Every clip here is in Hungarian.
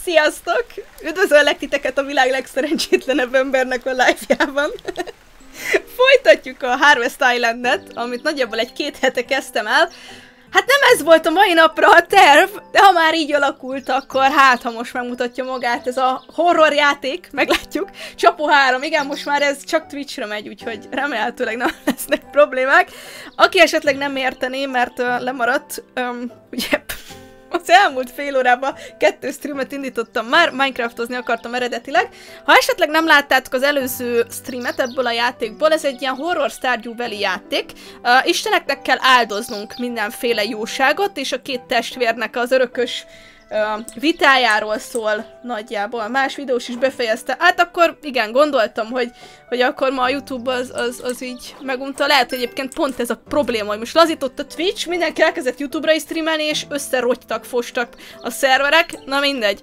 Sziasztok! Üdvözöllek titeket a világ legszerencsétlenebb embernek a live-jában. Folytatjuk a Harvest Islandet, amit nagyjából egy-két hete kezdtem el. Hát nem ez volt a mai napra a terv, de ha már így alakult, akkor hát ha most megmutatja magát ez a horror játék, meglátjuk. Csapó 3, igen, most már ez csak Twitchre megy, úgyhogy remélhetőleg nem lesznek problémák. Aki esetleg nem értené, mert lemaradt, ugye az elmúlt fél órában 2 streamet indítottam már, Minecraftozni akartam eredetileg. Ha esetleg nem láttátok az előző streamet ebből a játékból, ez egy ilyen horror Stardew Valley játék. Isteneknek kell áldoznunk mindenféle jóságot, és a két testvérnek az örökös vitájáról szól nagyjából. Más videós is befejezte. Hát akkor igen, gondoltam, hogy akkor ma a YouTube az így megunta. Lehet, hogy egyébként pont ez a probléma, hogy most lazított a Twitch, mindenki elkezdett YouTube-ra is streamelni, és összerogytak, fostak a szerverek. Na mindegy.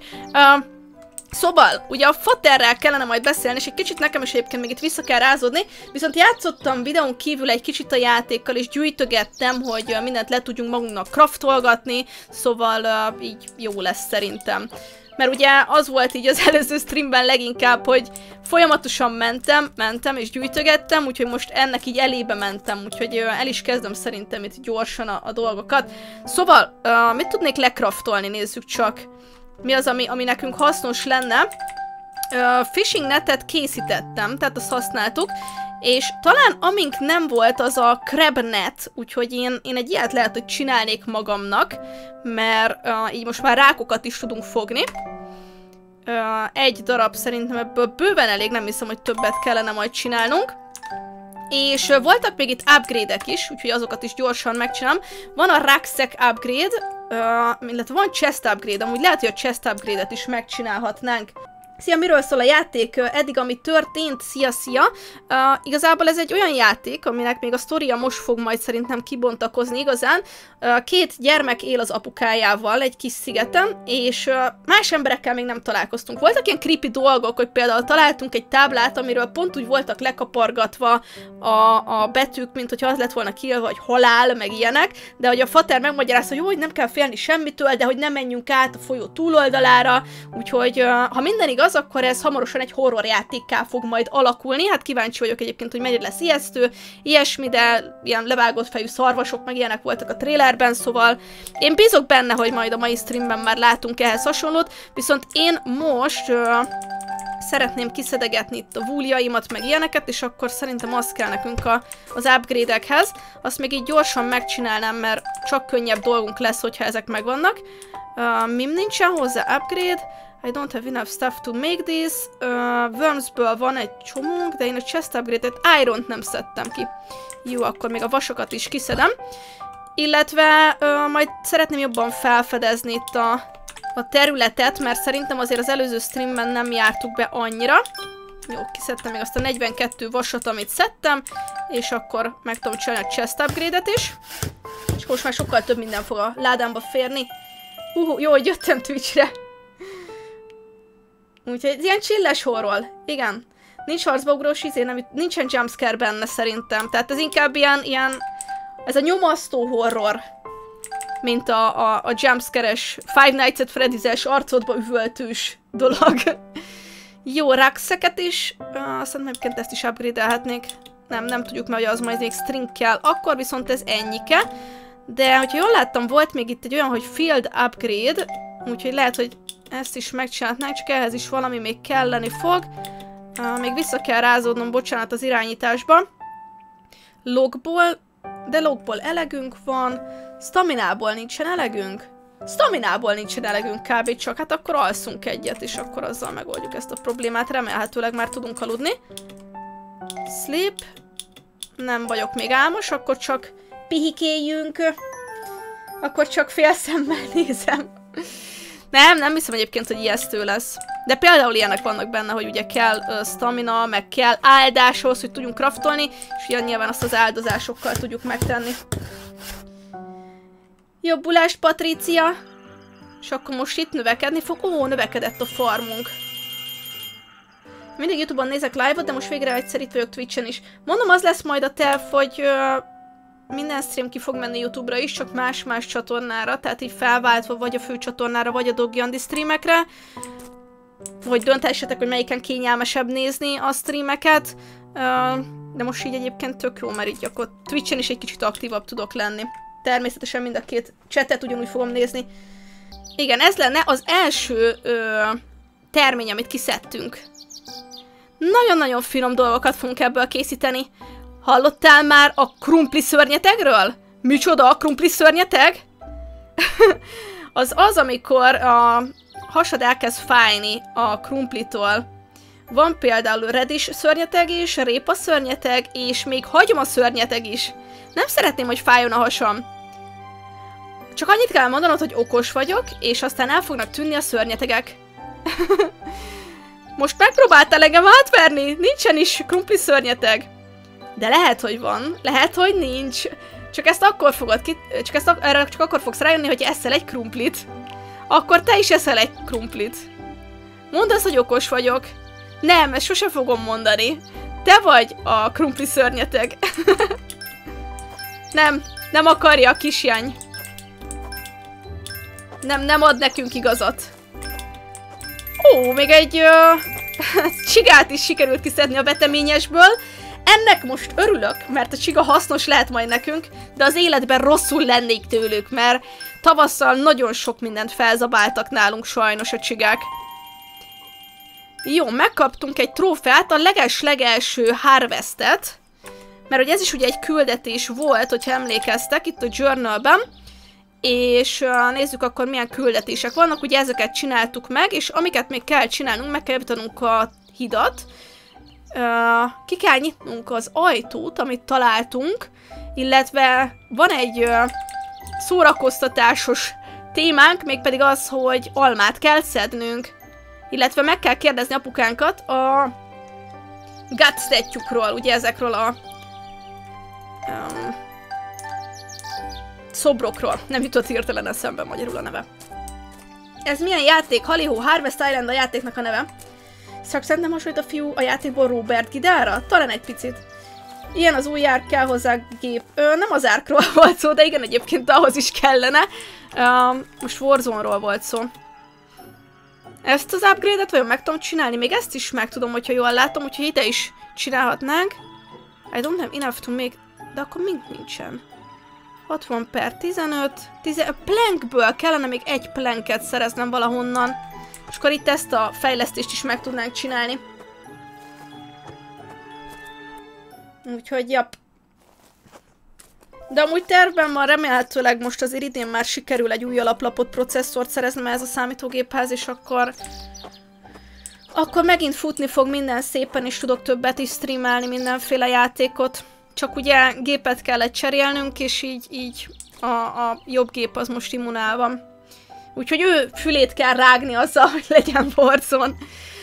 Szóval, ugye a Faterrel kellene majd beszélni, és egy kicsit nekem is egyébként még itt vissza kell rázódni, viszont játszottam videón kívül egy kicsit a játékkal, és gyűjtögettem, hogy mindent le tudjunk magunknak craftolgatni, szóval így jó lesz szerintem. Mert ugye az volt így az előző streamben leginkább, hogy folyamatosan mentem és gyűjtögettem, úgyhogy most ennek így elébe mentem, úgyhogy el is kezdem szerintem itt gyorsan a dolgokat. Szóval, mit tudnék lecraftolni, nézzük csak. Mi az, ami nekünk hasznos lenne. Fishing netet készítettem, tehát azt használtuk, és talán amink nem volt, az a crab net, úgyhogy én egy ilyet lehet, hogy csinálnék magamnak, mert így most már rákokat is tudunk fogni. Egy darab szerintem ebből bőven elég, nem hiszem, hogy többet kellene majd csinálnunk. És voltak még itt upgrade-ek is, úgyhogy azokat is gyorsan megcsinálom. Van a rucksack upgrade, illetve van chest upgrade, amúgy lehet, hogy a chest upgrade-et is megcsinálhatnánk. Szia, miről szól a játék? Eddig, ami történt, szia! Igazából ez egy olyan játék, aminek még a sztoria most fog majd szerintem kibontakozni igazán. 2 gyermek él az apukájával egy kis szigeten, és más emberekkel még nem találkoztunk. Voltak ilyen creepy dolgok, hogy például találtunk egy táblát, amiről pont úgy voltak lekapargatva a betűk, mint hogyha az lett volna kiírva, hogy halál, meg ilyenek, de hogy a Fater megmagyarázta, hogy jó, hogy nem kell félni semmitől, de hogy nem menjünk át a folyó túloldalára, úgyhogy ha minden igaz, akkor ez hamarosan egy horror játékká fog majd alakulni. Hát kíváncsi vagyok egyébként, hogy mennyire lesz ijesztő, ilyesmi, de ilyen levágott fejű szarvasok, meg ilyenek voltak a trailerben, szóval én bízok benne, hogy majd a mai streamben már látunk ehhez hasonlót, viszont én most szeretném kiszedegetni itt a vúljaimat, meg ilyeneket, és akkor szerintem az kell nekünk az upgrade-ekhez. Azt még így gyorsan megcsinálnám, mert csak könnyebb dolgunk lesz, hogyha ezek megvannak. Mim nincsen hozzá upgrade. I don't have enough stuff to make this. Wormsből van egy csomónk, de én a chest upgrade-et Iron-t nem szedtem ki. Jó, akkor még a vasokat is kiszedem. Illetve majd szeretném jobban felfedezni itt a területet, mert szerintem azért az előző streamben nem jártuk be annyira. Jó, kiszedtem még azt a 42 vasat, amit szedtem, és akkor meg tudom csinálni a chest upgrade-et is. És most már sokkal több minden fog a ládámba férni. Jó, hogy jöttem Twitchre. Úgyhogy ilyen chilles horror. Igen. Nincs harcba ugrós izé, nincsen jumpscare benne szerintem. Tehát ez inkább ilyen ez a nyomasztó horror. Mint a jumpscare-es Five Nights at Freddy's-es arcodba üvöltős dolog. Jó, rucksacket is. Aztán egyébként ezt is upgrade-elhetnék. Nem tudjuk, mert az majd még string kell. Akkor viszont ez ennyike. De, hogyha jól láttam, volt még itt egy olyan, hogy field upgrade. Úgyhogy lehet, hogy ezt is megcsinálhatnánk, csak ehhez is valami még kelleni fog. Még vissza kell rázódnom, bocsánat, az irányításba. Logból, de logból elegünk van. Staminából nincsen elegünk? Staminából nincsen elegünk kb. Csak, hát akkor alszunk egyet, és akkor azzal megoldjuk ezt a problémát. Remélhetőleg már tudunk aludni. Sleep. Nem vagyok még álmos, akkor csak pihikéljünk. Akkor csak félszemmel nézem. Nem hiszem egyébként, hogy ijesztő lesz. De például ilyenek vannak benne, hogy ugye kell stamina, meg kell áldáshoz, hogy tudjunk craftolni, és ugye nyilván azt az áldozásokkal tudjuk megtenni. Jobbulást, Patrícia! És akkor most itt növekedni fog. Ó, növekedett a farmunk. Mindig YouTube-on nézek live-ot, de most végre egyszer itt vagyok Twitch-en is. Mondom, az lesz majd a terv, hogy minden stream ki fog menni YouTube-ra is, csak más-más csatornára, tehát így felváltva vagy a fő csatornára, vagy a Dogyandi streamekre. Hogy döntessetek, hogy melyiken kényelmesebb nézni a streameket. De most így egyébként tök jó, mert így akkor Twitch-en is egy kicsit aktívabb tudok lenni. Természetesen mind a két chatet ugyanúgy fogom nézni. Igen, ez lenne az első termény, amit kiszedtünk. Nagyon-nagyon finom dolgokat fogunk ebből készíteni. Hallottál már a krumpli szörnyetegről? Micsoda a krumpli szörnyeteg? az, amikor a hasad elkezd fájni a krumplitól. Van például redish szörnyeteg is, répa szörnyeteg, és még hagyma szörnyeteg is. Nem szeretném, hogy fájjon a hasam. Csak annyit kell mondanod, hogy okos vagyok, és aztán el fognak tűnni a szörnyetegek. Most megpróbáltál engem átverni? Nincsen is krumpli szörnyeteg. De lehet, hogy van. Lehet, hogy nincs. Csak ezt akkor fogod erre csak akkor fogsz rájönni, hogy eszel egy krumplit. Akkor te is eszel egy krumplit. Mondd azt, hogy okos vagyok. Nem, ezt sose fogom mondani. Te vagy a krumpli szörnyeteg. Nem akarja a kisjány. Nem ad nekünk igazat. Ó, még egy csigát is sikerült kiszedni a veteményesből. Ennek most örülök, mert a csiga hasznos lehet majd nekünk, de az életben rosszul lennék tőlük, mert tavasszal nagyon sok mindent felzabáltak nálunk sajnos a csigák. Jó, megkaptunk egy trófeát, a leges-legelső harvestet, mert hogy ez is ugye egy küldetés volt, hogyha emlékeztek, itt a journalben, és nézzük akkor milyen küldetések vannak, ugye ezeket csináltuk meg, és amiket még kell csinálnunk, meg kell javítanunk a hidat, ki kell nyitnunk az ajtót, amit találtunk, illetve van egy szórakoztatásos témánk, mégpedig az, hogy almát kell szednünk, illetve meg kell kérdezni apukánkat a gatstatjukról, ugye ezekről a szobrokról. Nem jutott hirtelen eszembe magyarul a neve. Ez milyen játék? Halihó, Harvest Island a játéknak a neve. Csak szerintem hasonlít a fiú a játékból Robert Gidára? Talán egy picit. Ilyen az új árk, kell hozzá gép. Nem az árkról volt szó, de igen, egyébként ahhoz is kellene. Most Warzone-ról volt szó. Ezt az upgrade-et vajon meg tudom csinálni? Még ezt is meg tudom, hogyha jól látom, úgyhogy ide is csinálhatnánk. I don't have enough to make... De akkor mind nincsen. 60 per 15... Plankből kellene még egy planket szereznem valahonnan. És akkor itt ezt a fejlesztést is meg tudnánk csinálni. Úgyhogy, jap. De amúgy tervben van, remélhetőleg most azért idén már sikerül egy új alaplapot, processzort szereznem ez a számítógéphez, és akkor megint futni fog minden szépen, és tudok többet is streamelni, mindenféle játékot. Csak ugye gépet kellett cserélnünk, és így a jobb gép az most immunál van. Úgyhogy ő fülét kell rágni azzal, hogy legyen Warzone.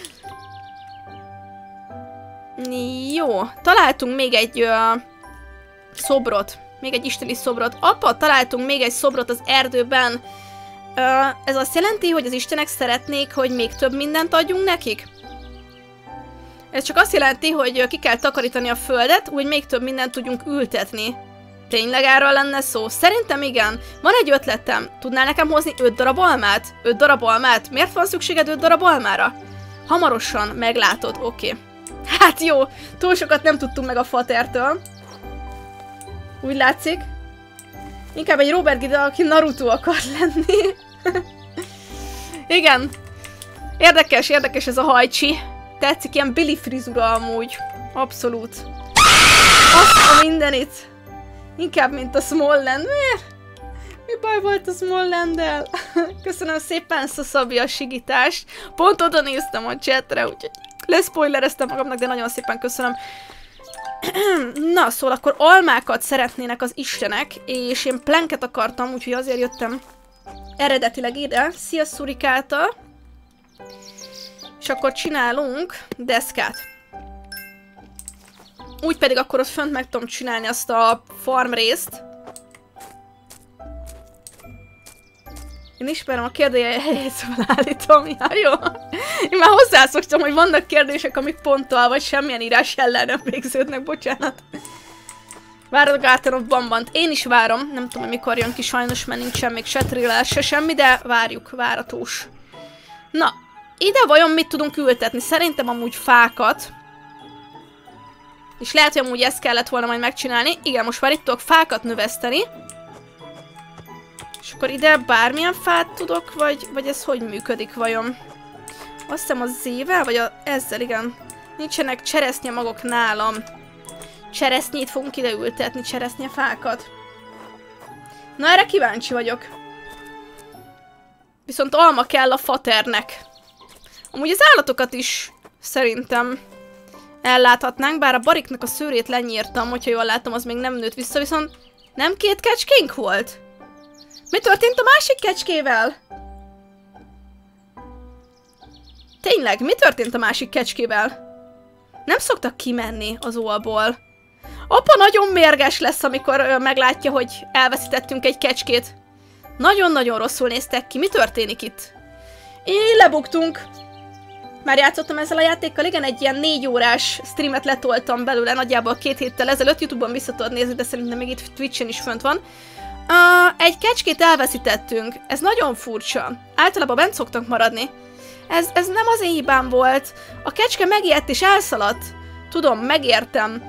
Jó, találtunk még egy szobrot. Még egy isteni szobrot. Apa, találtunk még egy szobrot az erdőben. Ez azt jelenti, hogy az istenek szeretnék, hogy még több mindent adjunk nekik? Ez csak azt jelenti, hogy ki kell takarítani a földet, úgy még több mindent tudjunk ültetni. Tényleg erről lenne szó? Szerintem igen. Van egy ötletem. Tudnál nekem hozni 5 darab almát? 5 darab almát? Miért van szükséged 5 darab almára? Hamarosan meglátod, oké. Hát jó, túl sokat nem tudtunk meg a fatertől. Úgy látszik. Inkább egy Robert Gida, aki Naruto akar lenni. Igen. Érdekes ez a hajcsi. Tetszik, ilyen Billy frizura amúgy. Abszolút. Azt a mindenit. Inkább, mint a Smallland. Miért? Mi baj volt a Smallland-del? Köszönöm szépen, Szabi, a sigítást. Pont oda néztem a chatre, úgyhogy leszpoilereztem magamnak, de nagyon szépen köszönöm. Na, szóval akkor almákat szeretnének az istenek, és én planket akartam, úgyhogy azért jöttem eredetileg ide. Szia, Szurikáta! És akkor csinálunk deszkát. Úgy pedig akkor ott fönt meg tudom csinálni azt a farm részt. Én ismerem a kérdőjét, szóval állítom. Ja, jó. Én már hozzászoktam, hogy vannak kérdések, amik ponttal vagy semmilyen írás ellen nem végződnek, bocsánat. Várod a Garden of Bambant. Én is várom. Nem tudom, hogy mikor jön ki sajnos, mert nincsen még se trailer, se semmi, de várjuk, váratós. Na, ide vajon mit tudunk ültetni? Szerintem amúgy fákat. És lehet, hogy amúgy ezt kellett volna majd megcsinálni. Igen, most már itt tudok fákat növeszteni. És akkor ide bármilyen fát tudok, vagy ez hogy működik vajon? Azt hiszem a Z-vel, vagy ezzel, igen. Nincsenek cseresznye magok nálam. Cseresznyét fogunk ide ültetni, cseresznyefákat. Na, erre kíváncsi vagyok. Viszont alma kell a faternek. Amúgy az állatokat is szerintem elláthatnánk, bár a bariknak a szőrét lenyírtam, hogyha jól látom, az még nem nőtt vissza, viszont nem 2 kecskénk volt? Mi történt a másik kecskével? Tényleg, mi történt a másik kecskével? Nem szoktak kimenni az óaból. Apa nagyon mérges lesz, amikor meglátja, hogy elveszítettünk egy kecskét. Nagyon-nagyon rosszul néztek ki. Mi történik itt? Lebuktunk. Már játszottam ezzel a játékkal, igen, egy ilyen 4 órás streamet letoltam belőle, nagyjából 2 héttel ezelőtt. YouTube-on vissza tudod nézni, de szerintem még itt Twitch-en is fönt van. Egy kecskét elveszítettünk. Ez nagyon furcsa. Általában bent szoktak maradni. Ez nem az én hibám volt. A kecske megijedt és elszaladt. Tudom, megértem.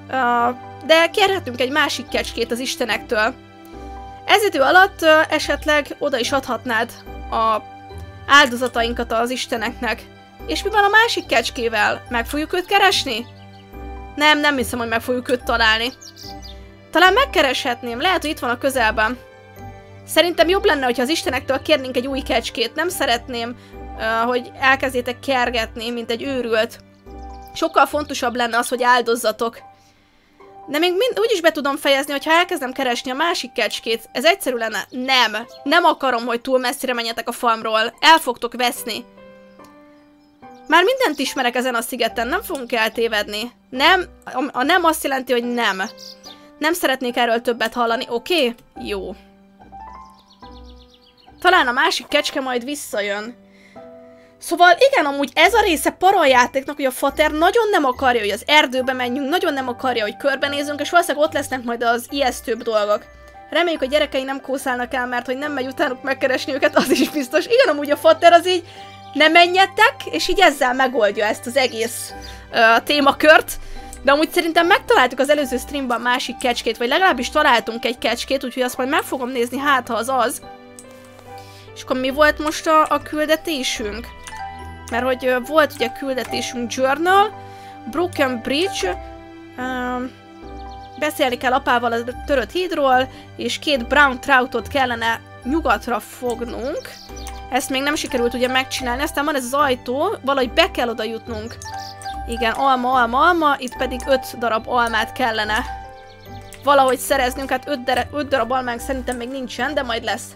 De kérhetünk egy másik kecskét az istenektől. Ez idő alatt esetleg oda is adhatnád a áldozatainkat az isteneknek. És mi van a másik kecskével? Meg fogjuk őt keresni? Nem hiszem, hogy meg fogjuk őt találni. Talán megkereshetném, lehet, hogy itt van a közelben. Szerintem jobb lenne, hogyha az istenektől kérnénk egy új kecskét. Nem szeretném, hogy elkezdjétek kergetni, mint egy őrült. Sokkal fontosabb lenne az, hogy áldozzatok. De még úgy is be tudom fejezni, hogyha elkezdem keresni a másik kecskét. Ez egyszerű lenne. Nem akarom, hogy túl messzire menjetek a farmról. El fogtok veszni. Már mindent ismerek ezen a szigeten, nem fogunk eltévedni. A nem azt jelenti, hogy nem. Nem szeretnék erről többet hallani, oké? Jó. Talán a másik kecske majd visszajön. Szóval igen, amúgy ez a része para a játéknak, hogy a fater nagyon nem akarja, hogy az erdőbe menjünk, nagyon nem akarja, hogy körbenézzünk, és valószínűleg ott lesznek majd az ijesztőbb dolgok. Reméljük, a gyerekei nem kószálnak el, mert hogy nem megy utánuk megkeresni őket, az is biztos. Igen, amúgy a fater az így, ne menjetek, és így ezzel megoldja ezt az egész témakört. De amúgy szerintem megtaláltuk az előző streamban másik kecskét, vagy legalábbis találtunk egy kecskét, úgyhogy azt majd meg fogom nézni, hát ha az az. És akkor mi volt most a küldetésünk? Mert hogy volt ugye küldetésünk Journal, Broken Bridge, beszélni kell apával a törött hídról, és 2 brown troutot kellene nyugatra fognunk. Ezt még nem sikerült ugye megcsinálni, aztán van ez az ajtó, valahogy be kell oda jutnunk. Igen, alma, itt pedig 5 darab almát kellene valahogy szereznünk, hát 5 darab almánk szerintem még nincsen, de majd lesz.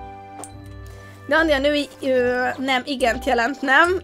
De Andi a női nem, igent jelent, nem?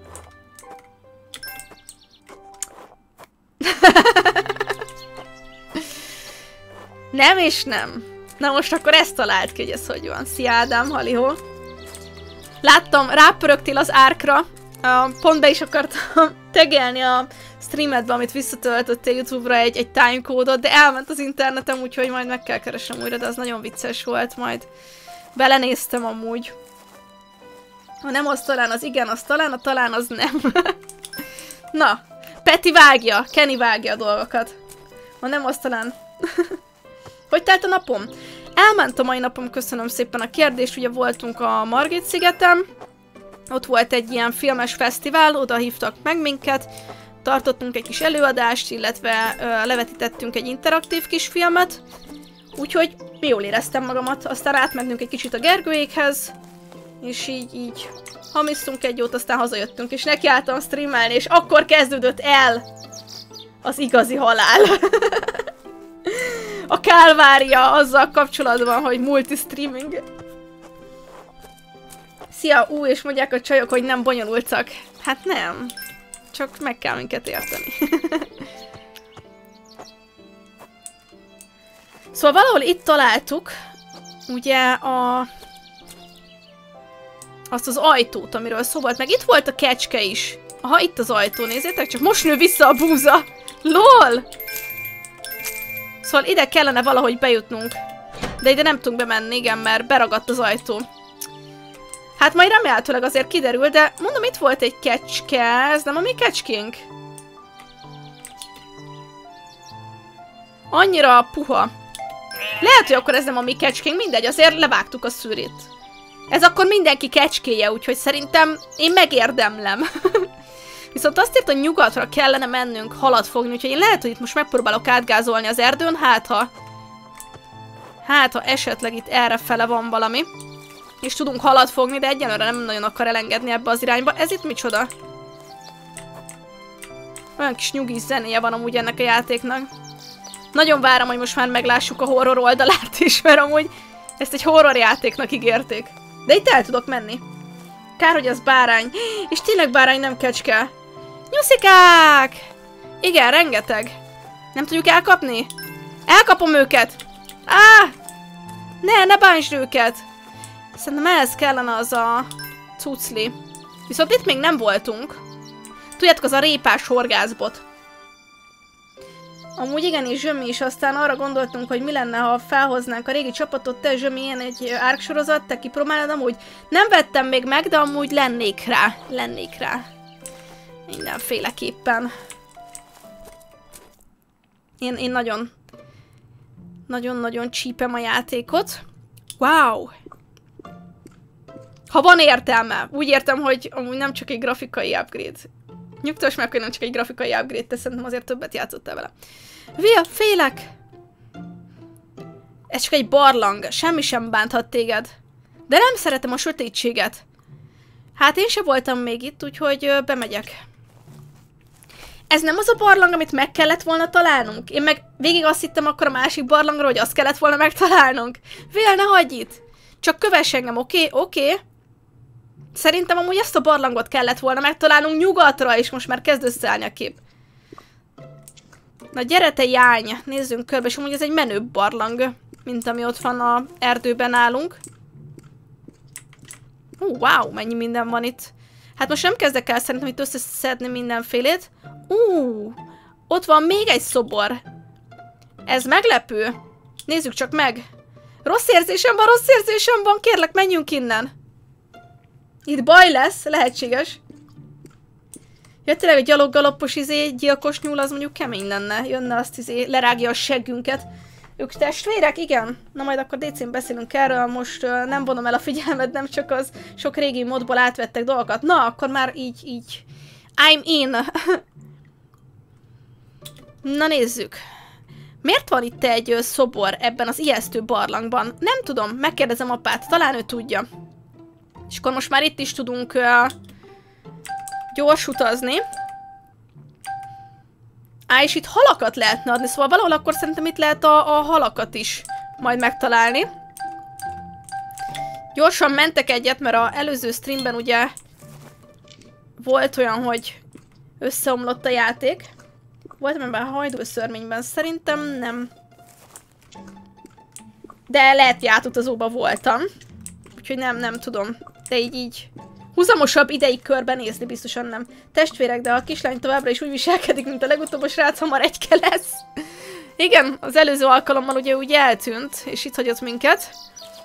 Nem és nem. Na most akkor ezt talált ki, hogy ez hogy van. Szia Ádám, halihó. Láttam, rápörögtél az árkra. Pont be is akartam tegelni a streamedbe, amit visszatöltöttél YouTube-ra egy timecode-ot, de elment az internetem, úgyhogy majd meg kell keresnem újra, de az nagyon vicces volt majd. Belenéztem amúgy. Ha nem az talán az igen, az talán, a talán az nem. Na, Peti vágja, Kenny vágja a dolgokat. Ha nem az talán. Hogy telt a napom? Elment a mai napom, köszönöm szépen a kérdést, ugye voltunk a Margit-szigeten. Ott volt egy ilyen filmes fesztivál, oda hívtak meg minket. Tartottunk egy kis előadást, illetve levetítettünk egy interaktív kis filmet. Úgyhogy jól éreztem magamat, aztán átmentünk egy kicsit a Gergőékhez. És így hamisztunk egy jót, aztán hazajöttünk, és nekiálltam streamelni, és akkor kezdődött el az igazi halál. A kálvária azzal kapcsolatban, hogy multi-streaming. Szia, és mondják a csajok, hogy nem bonyolultak. Hát nem. Csak meg kell minket érteni. Szóval valahol itt találtuk, ugye azt az ajtót, amiről szó volt, meg itt volt a kecske is. Aha, itt az ajtó, nézzétek, csak most nő vissza a búza. LOL! Szóval ide kellene valahogy bejutnunk. De ide nem tudunk bemenni, igen, mert beragadt az ajtó. Hát majd remélhetőleg azért kiderül, de mondom, itt volt egy kecske, ez nem a mi kecskénk? Annyira puha. Lehet, hogy akkor ez nem a mi kecskénk, mindegy, azért levágtuk a szűrét. Ez akkor mindenki kecskéje, úgyhogy szerintem én megérdemlem. Viszont azt írt, hogy nyugatra kellene mennünk halat fogni, úgyhogy én lehet, hogy itt most megpróbálok átgázolni az erdőn, hát ha esetleg itt errefele van valami. És tudunk halat fogni, de egyelőre nem nagyon akar elengedni ebbe az irányba. Ez itt micsoda? Olyan kis nyugis zenéje van amúgy ennek a játéknak. Nagyon várom, hogy most már meglássuk a horror oldalát is, mert amúgy ezt egy horror játéknak ígérték. De itt el tudok menni. Kár, hogy az bárány. És tényleg bárány, nem kecske. Nyuszikák! Igen, rengeteg. Nem tudjuk elkapni? Elkapom őket! Ne bántsd őket! Szerintem ehhez kellene az a cucli. Viszont itt még nem voltunk. Tudjátok, az a répás horgászbot. Amúgy igen, és Zsömi is, aztán arra gondoltunk, hogy mi lenne, ha felhoznánk a régi csapatot, te Zsömi, ilyen egy Ark sorozat, te kipróbálnád, amúgy nem vettem még meg, de amúgy lennék rá. Mindenféleképpen. Én nagyon csípem a játékot. Wow! Ha van értelme. Úgy értem, hogy amúgy nem csak egy grafikai upgrade. Nyugtass meg, hogy nem csak egy grafikai upgrade, te szerintem azért többet játszottál vele. Via, félek! Ez csak egy barlang, semmi sem bánthat téged. De nem szeretem a sötétséget. Hát én se voltam még itt, úgyhogy bemegyek. Ez nem az a barlang, amit meg kellett volna találnunk? Én meg végig azt hittem akkor a másik barlangra, hogy azt kellett volna megtalálnunk. Via, ne hagyj itt! Csak kövess engem, oké? Szerintem amúgy ezt a barlangot kellett volna megtalálnunk nyugatra, és most már kezd összeállni a kép. Na gyere te jány, nézzünk körbe, és amúgy ez egy menőbb barlang, mint ami ott van a erdőben állunk. Wow, mennyi minden van itt. Hát most nem kezdek el szerintem itt összeszedni mindenfélét. Ott van még egy szobor. Ez meglepő. Nézzük csak meg. Rossz érzésem van, kérlek, menjünk innen. Itt baj lesz, lehetséges. Ja, tényleg a gyaloggaloppos gyilkos nyúl az mondjuk kemény lenne. Jönne azt lerágja a seggünket. Ők testvérek? Igen. Na majd akkor DC-n beszélünk erről, most nem vonom el a figyelmet, nem csak az sok régi modból átvettek dolgokat. Na, akkor már így. I'm in. Na nézzük. Miért van itt egy szobor ebben az ijesztő barlangban? Nem tudom, megkérdezem apát, talán ő tudja. És akkor most már itt is tudunk gyors utazni. És itt halakat lehetne adni, szóval valahol akkor szerintem itt lehet a halakat is majd megtalálni. Gyorsan mentek egyet, mert az előző streamben ugye volt olyan, hogy összeomlott a játék. Voltam ebben a hajdúszörményben, szerintem nem. De lehet, hogy átutazóban voltam. Úgyhogy nem tudom. De így húzamosabb ideig körben nézni biztosan nem. Testvérek, de a kislány továbbra is úgy viselkedik, mint a legutóbb a srác, hamar egyke lesz. Igen, az előző alkalommal ugye úgy eltűnt, és itt hagyott minket.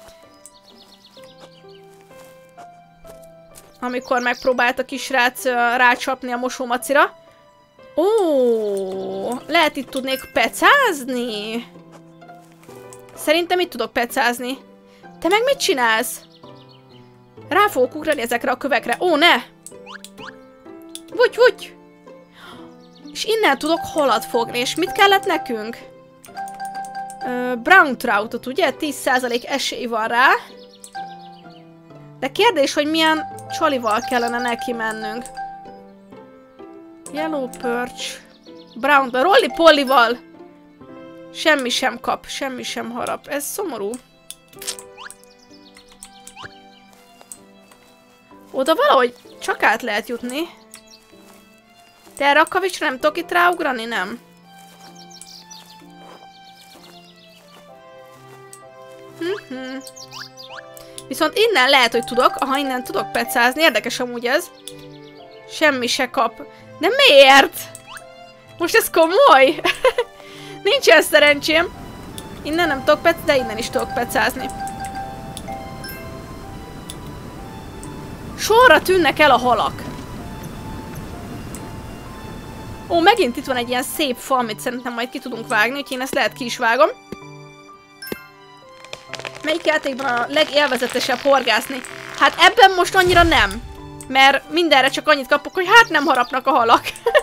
Amikor megpróbált a kisrác rácsapni a mosómacira. Lehet itt tudnék pecázni? Szerintem itt tudok pecázni. Te meg mit csinálsz? Rá fogok ugrani ezekre a kövekre. Ne! Vugy! És innen tudok halat fogni. És mit kellett nekünk? Brown troutot, ugye? 10% esély van rá. De kérdés, hogy milyen csalival kellene neki mennünk. Yellow perch. Brown, Rolly Pollyval. Semmi sem kap, semmi sem harap. Ez szomorú. Oda valahogy csak át lehet jutni. De erre a kavicsra nem tudok itt ráugrani, nem? Viszont innen lehet, hogy tudok. Aha, innen tudok pecázni. Érdekes amúgy ez. Semmi se kap. De miért? Most ez komoly? Nincsen szerencsém. Innen nem tudok pecázni, de innen is tudok pecázni. Sorra tűnnek el a halak. Ó, megint itt van egy ilyen szép fa, amit szerintem majd ki tudunk vágni, úgyhogy én ezt lehet ki is vágom. Melyik játékban a legélvezetesebb horgászni? Hát ebben most annyira nem. Mert mindenre csak annyit kapok, hogy hát nem harapnak a halak.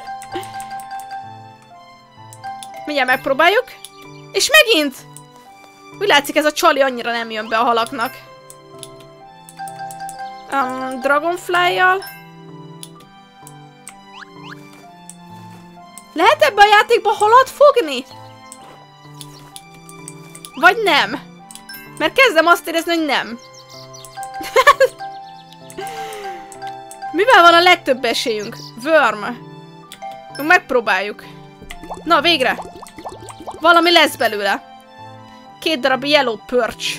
Mindjárt megpróbáljuk. És megint! Úgy látszik, ez a csali annyira nem jön be a halaknak. Dragonfly-jal. Lehet ebbe a játékban halat fogni? Vagy nem? Mert kezdem azt érezni, hogy nem. Mivel van a legtöbb esélyünk? Worm. Megpróbáljuk. Na, végre. Valami lesz belőle. 2 darab yellow perch.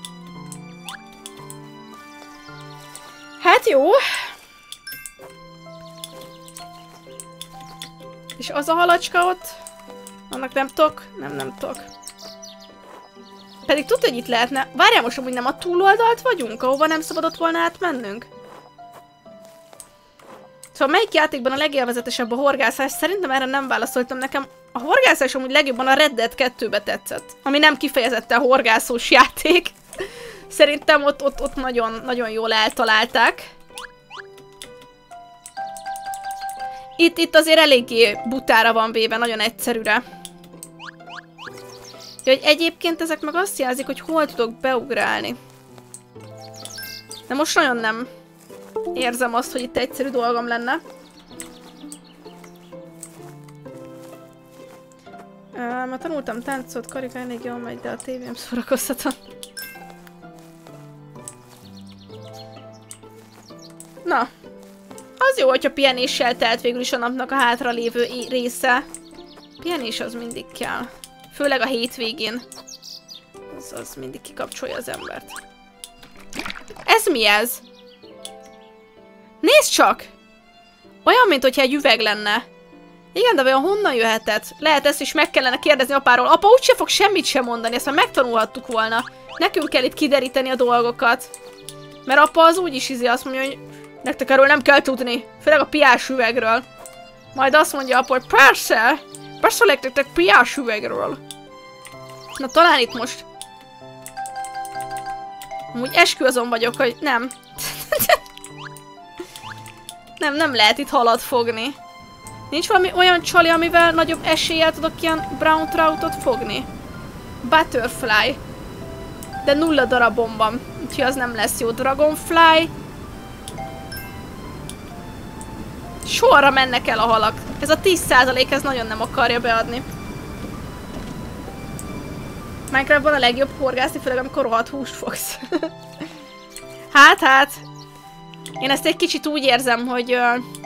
Hát jó. És az a halacska ott? Annak nem tudok? Nem tudok. Pedig tudod, hogy itt lehetne. Várjál, most amúgy nem a túloldalt vagyunk, ahova nem szabadott volna átmennünk? Szóval melyik játékban a legélvezetesebb a horgászás? Szerintem erre nem válaszoltam. Nekem a horgászás amúgy legjobban a Red Dead 2-be tetszett. Ami nem kifejezetten horgászós játék. Szerintem ott nagyon jól eltalálták. Itt azért eléggé butára van véve, nagyon egyszerűre. Úgyhogy egyébként ezek meg azt jelzik, hogy hol tudok beugrálni. De most nagyon nem érzem azt, hogy itt egyszerű dolgom lenne. Ma tanultam táncot, karika elég jól megy, de a tévém szórakoztatom. Na, az jó, hogyha pihenéssel telt végül is a napnak a hátralévő része. Pihenés az mindig kell. Főleg a hétvégén. Az mindig kikapcsolja az embert. Ez mi ez? Nézd csak! Olyan, mint hogyha egy üveg lenne. Igen, de vajon honnan jöhetett? Lehet ezt is meg kellene kérdezni apáról. Apa úgyse fog semmit sem mondani, ezt már megtanulhattuk volna. Nekünk kell itt kideríteni a dolgokat. Mert apa az úgyis azt mondja, hogy nektek erről nem kell tudni. Főleg a piás üvegről. Majd azt mondja apa, hogy persze! Persze nektek piás üvegről. Na talán itt most. Amúgy esküvözöm vagyok, hogy nem. nem lehet itt halat fogni. Nincs valami olyan csali, amivel nagyobb eséllyel tudok ilyen brown troutot fogni? Butterfly. De 0 darabom van. Úgyhogy az nem lesz jó. Dragonfly. Sorra mennek el a halak. Ez a 10% ez nagyon nem akarja beadni. Minecraftban a legjobb horgászni, főleg amikor rohadt húst fogsz. hát. Én ezt egy kicsit úgy érzem, hogy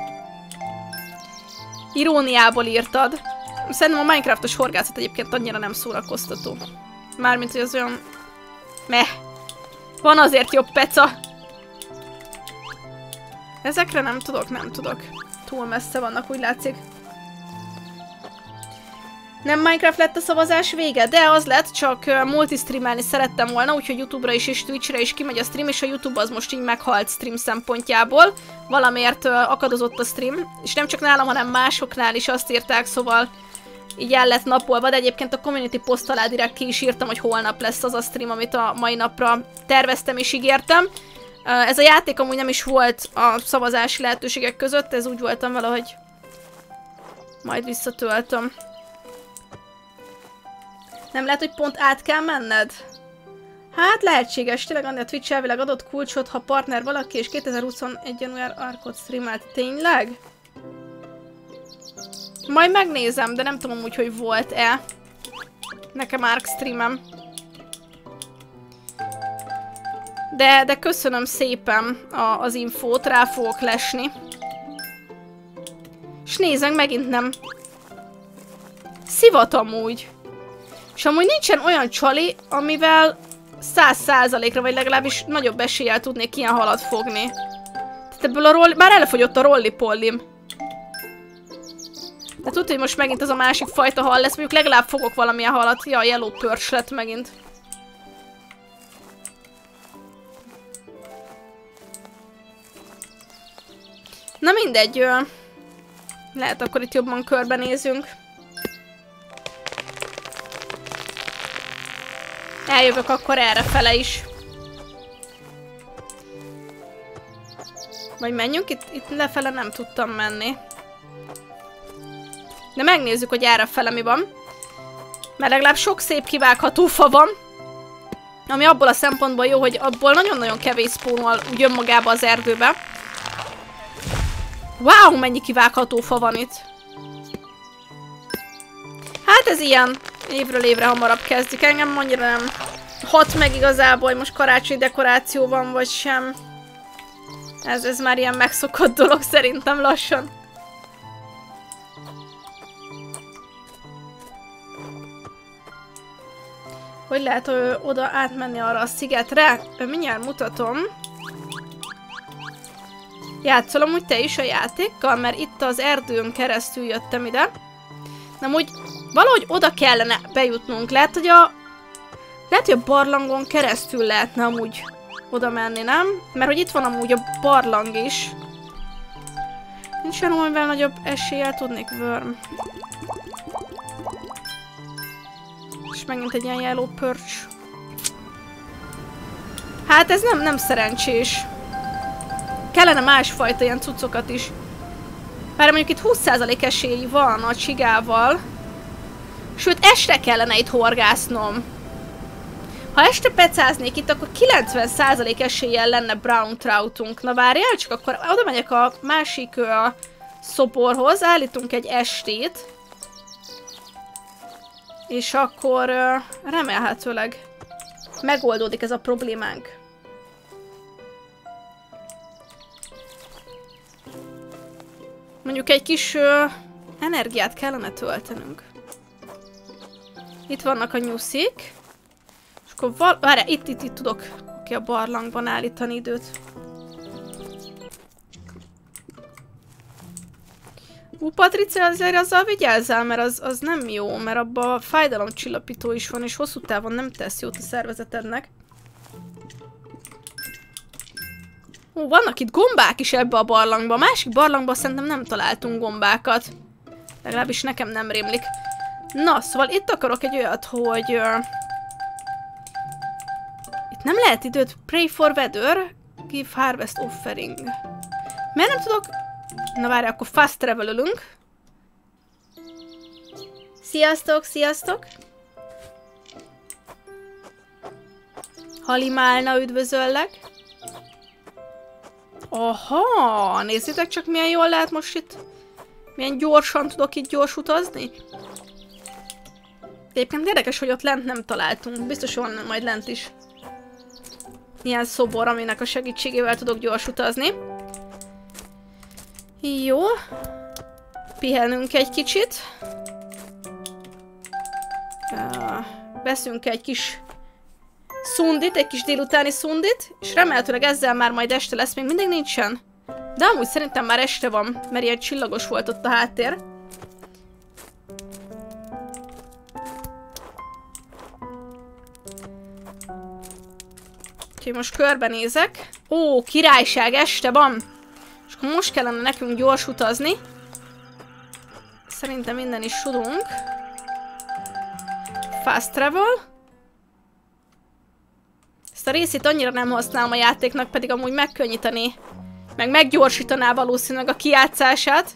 iróniából írtad. Szerintem a Minecraftos horgászat egyébként annyira nem szórakoztató. Mármint, hogy az olyan... meh. Van azért jobb peca. Ezekre nem tudok. Túl messze vannak, úgy látszik. Nem Minecraft lett a szavazás vége, de az lett, csak multistreamelni szerettem volna, úgyhogy YouTube-ra is és Twitch-re is kimegy a stream, és a YouTube az most így meghalt stream szempontjából. Valamiért akadozott a stream, és nem csak nálam, hanem másoknál is azt írták, szóval így el lett napolva, de egyébként a community post alá direkt ki is írtam, hogy holnap lesz az a stream, amit a mai napra terveztem és ígértem. Ez a játék amúgy nem is volt a szavazási lehetőségek között, ez úgy voltam vele, hogy majd visszatöltöm. Nem lehet, hogy pont át kell menned? Hát lehetséges, tényleg Andi a Twitch elvileg adott kulcsot, ha partner valaki, és 2021 január Arkot streamelt. Tényleg? Majd megnézem, de nem tudom úgy, hogy volt-e. Nekem Ark streamem. De köszönöm szépen az infót, rá fogok lesni. És nézzünk, megint nem. Szivat amúgy. És amúgy nincsen olyan csali, amivel 100%-ra, vagy legalábbis nagyobb eséllyel tudnék ilyen halat fogni. Tehát ebből a már elfogyott a rollipollim. De tudod, hogy most megint az a másik fajta hal lesz, mondjuk legalább fogok valamilyen halat. Ja, a yellow perch lett megint. Na mindegy, lehet akkor itt jobban körbenézünk. Eljövök akkor errefele is. Vagy menjünk? Itt lefele nem tudtam menni. De megnézzük, hogy errefele mi van. Mert legalább sok szép kivágható fa van. Ami abból a szempontból jó, hogy abból nagyon-nagyon kevés spónol úgy önmagába az erdőbe. Wow, mennyi kivágható fa van itt. Hát ez ilyen. Évről évre hamarabb kezdik. Engem annyira nem hat meg igazából, hogy most karácsonyi dekoráció van, vagy sem. Ez már ilyen megszokott dolog szerintem lassan. Hogy lehet oda átmenni arra a szigetre? Mindjárt mutatom. Játszol amúgy te is a játékkal, mert itt az erdőn keresztül jöttem ide. Na úgy valahogy oda kellene bejutnunk. Lehet, hogy a barlangon keresztül lehetne amúgy oda menni, nem? Mert hogy itt van amúgy a barlang is. Nincs olyan, amivel nagyobb eséllyel tudnék worm. És megint egy ilyen yellow perch. Hát ez nem szerencsés. Kellene másfajta ilyen cuccokat is. Bár mondjuk itt 20% esély van a csigával. Sőt, este kellene itt horgásznom. Ha este pecáznék itt, akkor 90% eséllyel lenne brown troutunk. Na várjál, csak akkor oda megyek a másik szoporhoz, állítunk egy estét. És akkor remélhetőleg megoldódik ez a problémánk. Mondjuk egy kis energiát kellene töltenünk. Itt vannak a nyuszik. És akkor várjál, itt tudok a barlangban állítani időt. Patricia, azért azzal vigyázzál, mert az nem jó, mert abban fájdalomcsillapító is van, és hosszú távon nem tesz jót a szervezetednek. Vannak itt gombák is ebbe a barlangba. A másik barlangban szerintem nem találtunk gombákat. Legalábbis nekem nem rémlik. Na, szóval itt akarok egy olyat, hogy... itt nem lehet időt. Pray for weather. Give harvest offering. Miért nem tudok... Na várj, akkor fast travel-ölünk. Sziasztok, sziasztok! Halimálna, üdvözöllek. Aha, nézzétek csak milyen jól lehet most itt. Milyen gyorsan tudok itt gyors utazni. Egyébként érdekes, hogy ott lent nem találtunk. Biztos van majd lent is. Ilyen szobor, aminek a segítségével tudok gyors utazni. Jó. Pihenünk egy kicsit. Veszünk egy kis szundit, egy kis délutáni szundit, és remélhetőleg ezzel már majd este lesz, még mindig nincsen. De amúgy szerintem már este van, mert ilyen csillagos volt ott a háttér. Úgyhogy most körbenézek. Ó, királyság, este van! És akkor most kellene nekünk gyors utazni. Szerintem innen is tudunk. Fast travel. Ezt a részét annyira nem használom a játéknak, pedig amúgy megkönnyíteni, meg meggyorsítaná valószínűleg a kijátszását.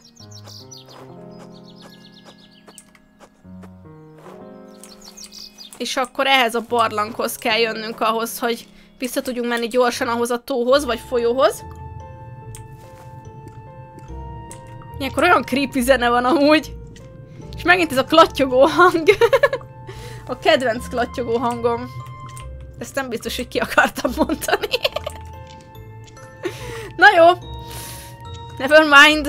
És akkor ehhez a barlanghoz kell jönnünk ahhoz, hogy vissza tudjunk menni gyorsan ahhoz a tóhoz, vagy folyóhoz. Ilyenkor olyan creepy zene van amúgy. És megint ez a klattyogó hang. A kedvenc klattyogó hangom. Ezt nem biztos, hogy ki akartam mondani. Na jó. Never mind.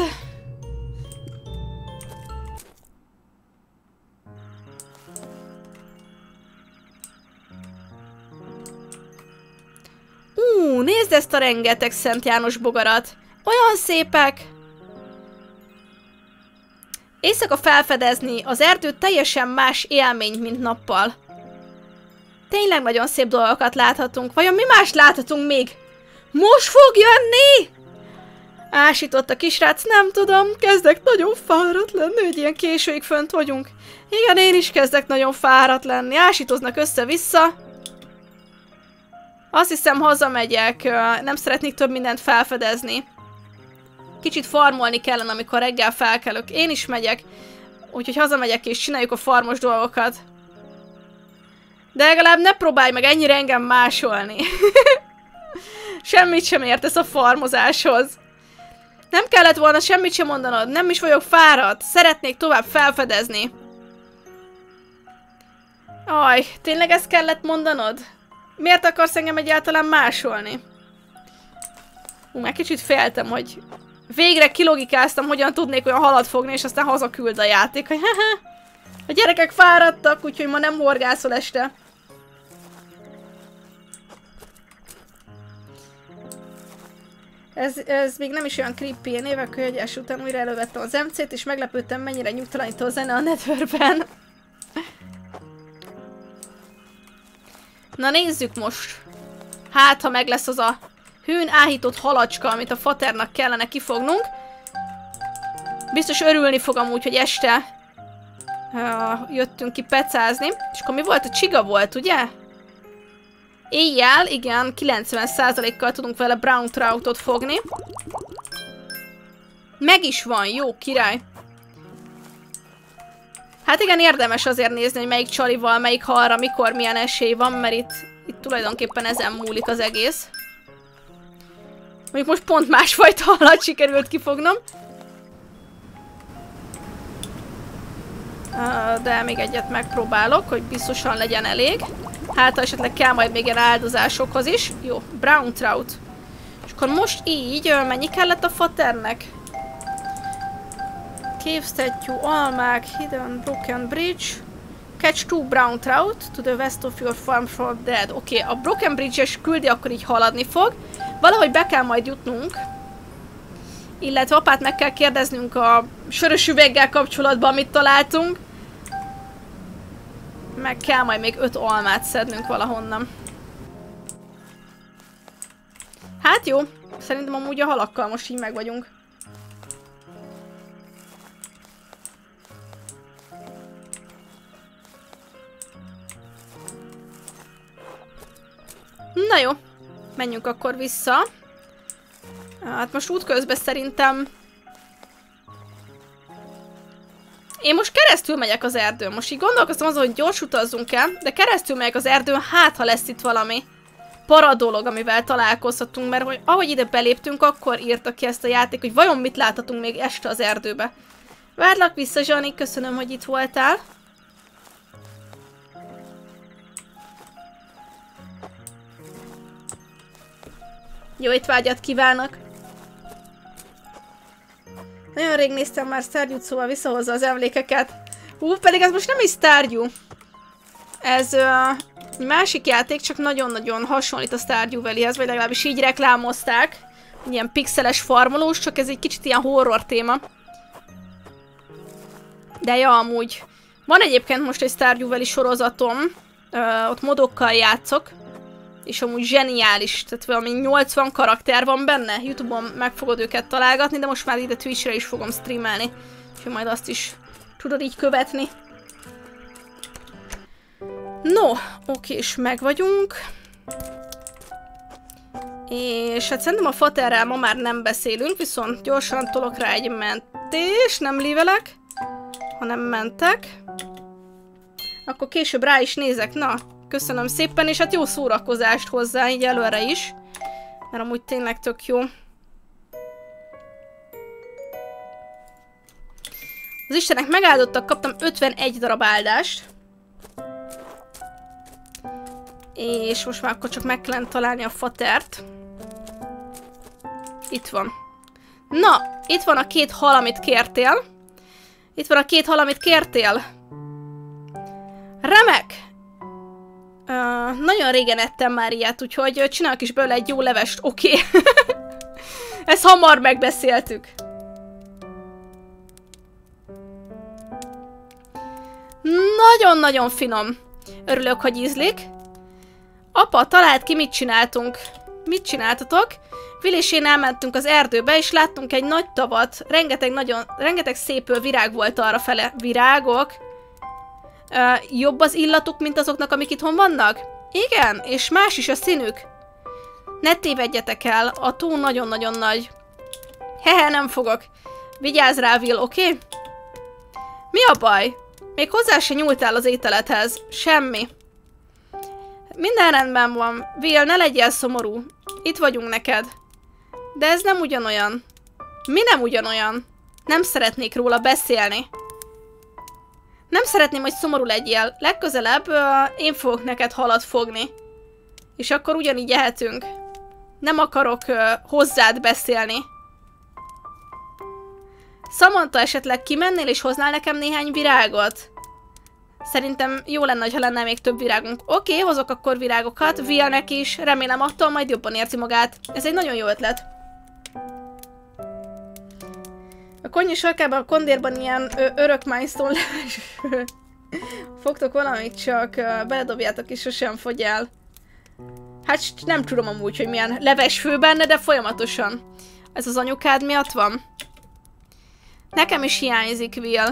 Nézd ezt a rengeteg Szent János bogarat. Olyan szépek. Éjszaka felfedezni az erdőt teljesen más élmény, mint nappal. Tényleg nagyon szép dolgokat láthatunk. Vajon mi más láthatunk még? Most fog jönni? Ásított a kisrác, nem tudom, kezdek nagyon fáradt lenni, hogy ilyen későig fönt vagyunk. Igen, én is kezdek nagyon fáradt lenni. Ásítoznak össze-vissza. Azt hiszem, hazamegyek, nem szeretnék több mindent felfedezni. Kicsit farmolni kellene, amikor reggel felkelök. Én is megyek, úgyhogy hazamegyek és csináljuk a farmos dolgokat. De legalább ne próbálj meg ennyire engem másolni. Semmit sem értesz a farmozáshoz. Nem kellett volna semmit sem mondanod, nem is vagyok fáradt. Szeretnék tovább felfedezni. Aj, tényleg ezt kellett mondanod? Miért akarsz engem egyáltalán másolni? Már kicsit féltem, hogy végre kilogikáztam, hogyan tudnék olyan halat fogni, és aztán hazaküld a játék, hogy a gyerekek fáradtak, úgyhogy ma nem horgászol este. Ez még nem is olyan creepy. Én évek kölyegyes után újra elővettem az MC-t, és meglepődtem, mennyire nyugtalanító a zene a Netherben. Na nézzük most. Hát, ha meg lesz az a hőn áhított halacska, amit a faternak kellene kifognunk. Biztos örülni fog amúgy, hogy este jöttünk ki pecázni. És akkor mi volt? A csiga volt, ugye? Éjjel, igen, 90%-kal tudunk vele brown troutot fogni. Meg is van, jó, király. Hát igen, érdemes azért nézni, hogy melyik csalival, melyik halra, mikor, milyen esély van, mert itt tulajdonképpen ezen múlik az egész. Mondjuk most pont másfajta halat sikerült kifognom. De még egyet megpróbálok, hogy biztosan legyen elég. Hát, ha esetleg kell majd még ilyen áldozásokhoz is. Jó, brown trout. És akkor most így, mennyi kellett a faternek? Cave statue, almák, hidden broken bridge. Catch 2 brown trout to the west of your farm for dead. Oké, a broken bridge-es küldi, akkor így haladni fog. Valahogy be kell majd jutnunk. Illetve apát meg kell kérdeznünk a sörös üveggel kapcsolatban, amit találtunk. Meg kell majd még 5 almát szednünk valahonnan. Hát jó, szerintem amúgy a halakkal most így meg vagyunk. Na jó, menjünk akkor vissza. Hát most útközben szerintem... Én most keresztül megyek az erdőn. Most így gondolkoztam azon, hogy gyors utazzunk el, de keresztül megyek az erdőn, hát ha lesz itt valami paradolog, amivel találkozhatunk, mert hogy ahogy ide beléptünk, akkor írta ki ezt a játék, hogy vajon mit láthatunk még este az erdőbe. Várlak vissza, Zsani, köszönöm, hogy itt voltál. Jó étvágyat kívánok! Nagyon rég néztem már Stardew-t, szóval visszahozza az emlékeket. Pedig ez most nem is Stardew. Ez egy másik játék, csak nagyon-nagyon hasonlít a Stardew Valleyhez, vagy legalábbis így reklámozták. Ilyen pixeles farmolós, csak ez egy kicsit ilyen horror téma. De ja, amúgy. Van egyébként most egy Stardew Valley sorozatom. Ott modokkal játszok. És amúgy zseniális, tehát valami 80 karakter van benne. YouTube-on meg fogod őket találgatni, de most már ide Twitch-re is fogom streamelni. Úgyhogy majd azt is tudod így követni. No, oké, és meg vagyunk. És hát szerintem a faterrel ma már nem beszélünk, viszont gyorsan tolok rá egy mentés, nem lívelek, hanem mentek. Akkor később rá is nézek, na. Köszönöm szépen, és hát jó szórakozást hozzá, így előre is. Mert amúgy tényleg tök jó. Az istenek megáldottak, kaptam 51 darab áldást. És most már akkor csak meg kellene találni a fatert. Itt van. Na, itt van a 2 hal, amit kértél. Itt van a 2 hal, amit kértél. Remek! Nagyon régen ettem már ilyet, úgyhogy csinálok is belőle egy jó levest, oké. Ezt hamar megbeszéltük. Nagyon-nagyon finom. Örülök, hogy ízlik. Apa, talált ki, mit csináltunk. Mit csináltatok? Will és én elmentünk az erdőbe, és láttunk egy nagy tavat. Rengeteg szép virág volt arrafele. Virágok? Jobb az illatuk, mint azoknak, amik itthon vannak? Igen, és más is a színük. Ne tévedjetek el, a tó nagyon-nagyon nagy. Hehe, nem fogok. Vigyázz rá, Will, oké? Mi a baj? Még hozzá se nyúltál az ételethez. Semmi. Minden rendben van. Will, ne legyél szomorú. Itt vagyunk neked. De ez nem ugyanolyan. Mi nem ugyanolyan? Nem szeretnék róla beszélni. Nem szeretném, hogy szomorú legyél. Legközelebb én fogok neked halat fogni. És akkor ugyanígy ehetünk. Nem akarok hozzád beszélni. Samantha, esetleg kimennél és hoznál nekem néhány virágot? Szerintem jó lenne, ha lenne még több virágunk. Oké, hozok akkor virágokat. Willnek is. Remélem attól majd jobban érzi magát. Ez egy nagyon jó ötlet. A konnyi sarkában, a kondérban ilyen örök milestone fogtok valamit, csak beledobjátok és sosem fogy el. Hát nem tudom amúgy, hogy milyen levesfő benne, de folyamatosan. Ez az anyukád miatt van? Nekem is hiányzik, Will.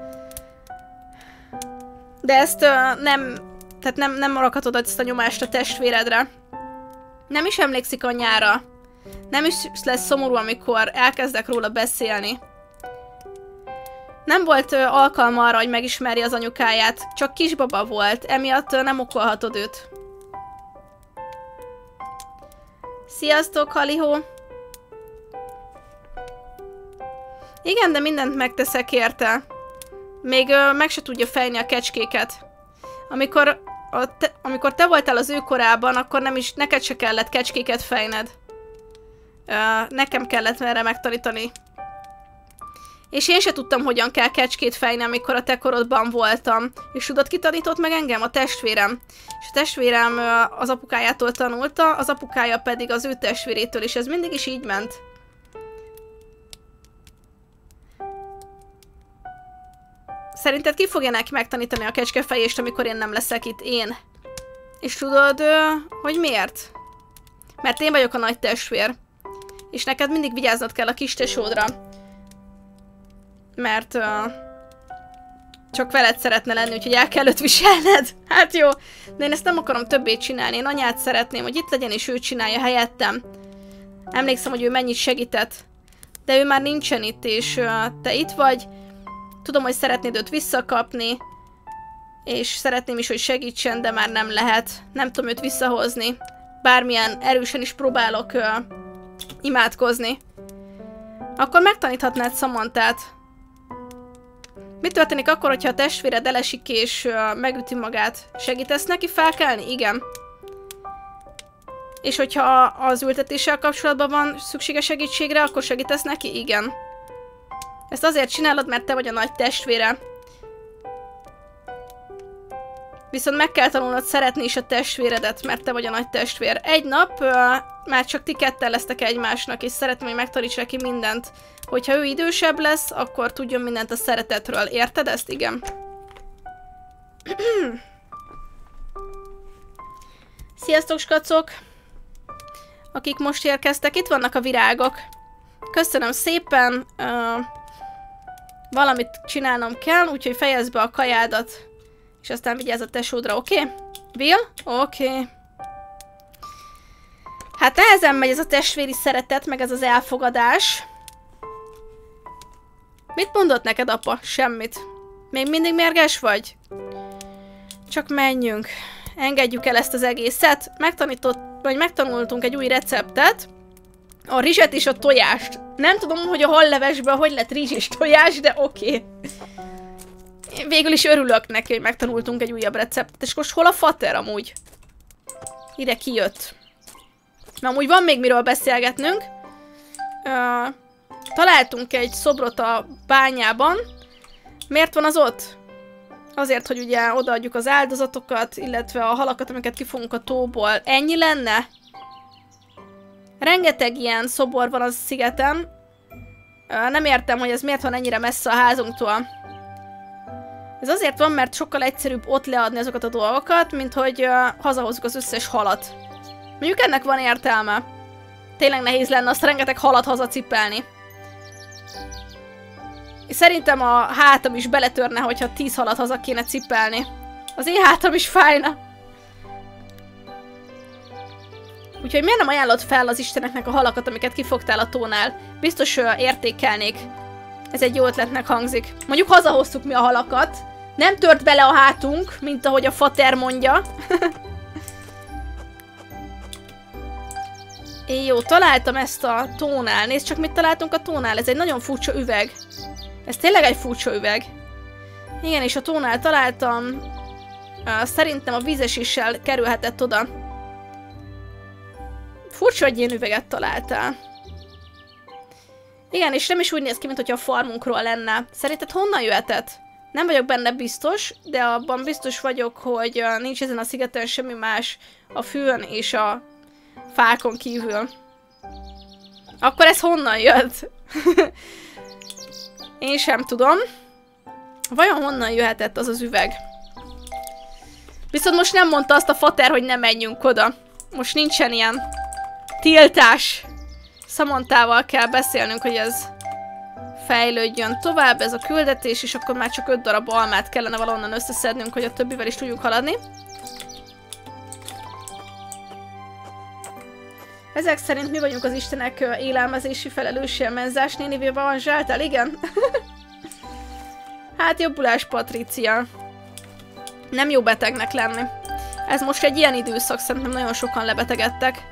De ezt nem rakhatod ezt a nyomást a testvéredre. Nem is emlékszik anyára. Nem is lesz szomorú, amikor elkezdek róla beszélni. Nem volt alkalma arra, hogy megismerje az anyukáját, csak kisbaba volt, emiatt nem okolhatod őt. Sziasztok, Halihó! Igen, de mindent megteszek érte. Még meg se tudja fejni a kecskéket. Amikor te voltál az ő korában, akkor neked se kellett kecskéket fejned. Nekem kellett erre megtanítani. És én se tudtam, hogyan kell kecskét fejni, amikor a te korodban voltam. És tudod, ki tanított meg engem? A testvérem. És a testvérem az apukájától tanulta, az apukája pedig az ő testvérétől, és ez mindig is így ment. Szerinted ki fogja neki megtanítani a kecskefejést, amikor én nem leszek itt? Én. És tudod, hogy miért? Mert én vagyok a nagy testvér. És neked mindig vigyáznod kell a kis tesódra. Mert csak veled szeretne lenni, úgyhogy el kell őt viselned. Hát jó, de én ezt nem akarom többé csinálni. Én anyát szeretném, hogy itt legyen és ő csinálja helyettem. Emlékszem, hogy ő mennyit segített. De ő már nincsen itt, és te itt vagy. Tudom, hogy szeretnéd őt visszakapni. És szeretném is, hogy segítsen, de már nem lehet. Nem tudom őt visszahozni. Bármilyen erősen is próbálok imádkozni. Akkor megtaníthatnád Samanthát. Mi történik akkor, hogyha a testvéred elesik és megüti magát? Segítesz neki felkelni? Igen. És hogyha az ültetéssel kapcsolatban van szüksége segítségre, akkor segítesz neki? Igen. Ezt azért csinálod, mert te vagy a nagy testvére. Viszont meg kell tanulnod szeretni is a testvéredet, mert te vagy a nagy testvér. Egy nap már csak ti ketten lesztek egymásnak, és szeretném, hogy megtaníts neki mindent. Hogyha ő idősebb lesz, akkor tudjon mindent a szeretetről. Érted ezt? Igen. Sziasztok, skacok! Akik most érkeztek, itt vannak a virágok. Köszönöm szépen. Valamit csinálnom kell, úgyhogy fejezd be a kajádat. És aztán vigyázz a tesódra, oké? Will? Oké. Hát nehezen megy ez a testvéri szeretet, meg ez az elfogadás. Mit mondott neked, apa? Semmit. Még mindig mérges vagy? Csak menjünk. Engedjük el ezt az egészet. Megtanultunk egy új receptet. A rizset és a tojást. Nem tudom, hogy a hallevesben hogy lett rizs és tojás, de oké. Végül is örülök neki, hogy megtanultunk egy újabb receptet. És most hol a fater amúgy? Ide kijött. Na, amúgy van még miről beszélgetnünk. Találtunk egy szobrot a bányában. Miért van az ott? Azért, hogy ugye odaadjuk az áldozatokat, illetve a halakat, amiket kifogunk a tóból. Ennyi lenne? Rengeteg ilyen szobor van az szigeten. Nem értem, hogy ez miért van ennyire messze a házunktól. Ez azért van, mert sokkal egyszerűbb ott leadni azokat a dolgokat, mint hogy hazahozzuk az összes halat. Mondjuk ennek van értelme. Tényleg nehéz lenne azt rengeteg halat hazacipelni. Szerintem a hátam is beletörne, hogyha 10 halat haza kéne cipelni. Az én hátam is fájna. Úgyhogy miért nem ajánlod fel az isteneknek a halakat, amiket kifogtál a tónál? Biztos értékelnék. Ez egy jó ötletnek hangzik. Mondjuk hazahoztuk mi a halakat. Nem tört bele a hátunk, mint ahogy a fater mondja. Én jó, találtam ezt a tónál. Nézd csak, mit találtunk a tónál. Ez egy nagyon furcsa üveg. Ez tényleg egy furcsa üveg. Igen, és a tónál találtam. Szerintem a vízesíssel kerülhetett oda. Furcsa, hogy ilyen üveget találtál. Igen, és nem is úgy néz ki, mint hogyha a farmunkról lenne. Szerinted honnan jöhetett? Nem vagyok benne biztos, de abban biztos vagyok, hogy nincs ezen a szigeten semmi más a fűn és a fákon kívül. Akkor ez honnan jött? Én sem tudom. Vajon honnan jöhetett az az üveg? Viszont most nem mondta azt a fater, hogy ne menjünk oda. Most nincsen ilyen tiltás. Samanthával kell beszélnünk, hogy ez fejlődjön tovább, ez a küldetés, és akkor már csak 5 darab almát kellene valahonnan összeszednünk, hogy a többivel is tudjunk haladni. Ezek szerint mi vagyunk az istenek élelmezési felelőssé, Menzás nénivébe van zsáltál, igen? Hát jobbulás, Patricia. Nem jó betegnek lenni. Ez most egy ilyen időszak, szerintem nagyon sokan lebetegedtek.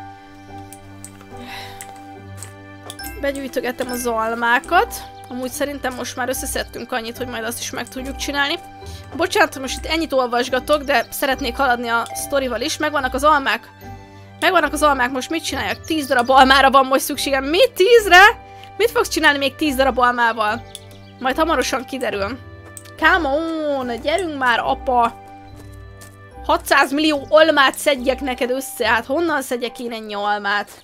Begyűjtögettem az almákat. Amúgy szerintem most már összeszedtünk annyit, hogy majd azt is meg tudjuk csinálni. Bocsánat, most itt ennyit olvasgatok, de szeretnék haladni a sztorival is. Megvannak az almák. Megvannak az almák, most mit csináljak? 10 darab almára van most szükségem. Mi? 10-re? Mit fogsz csinálni még 10 darab almával? Majd hamarosan kiderül. Come on, gyerünk már, apa! 600 millió almát szedjek neked össze. Hát honnan szedjek én ennyi almát?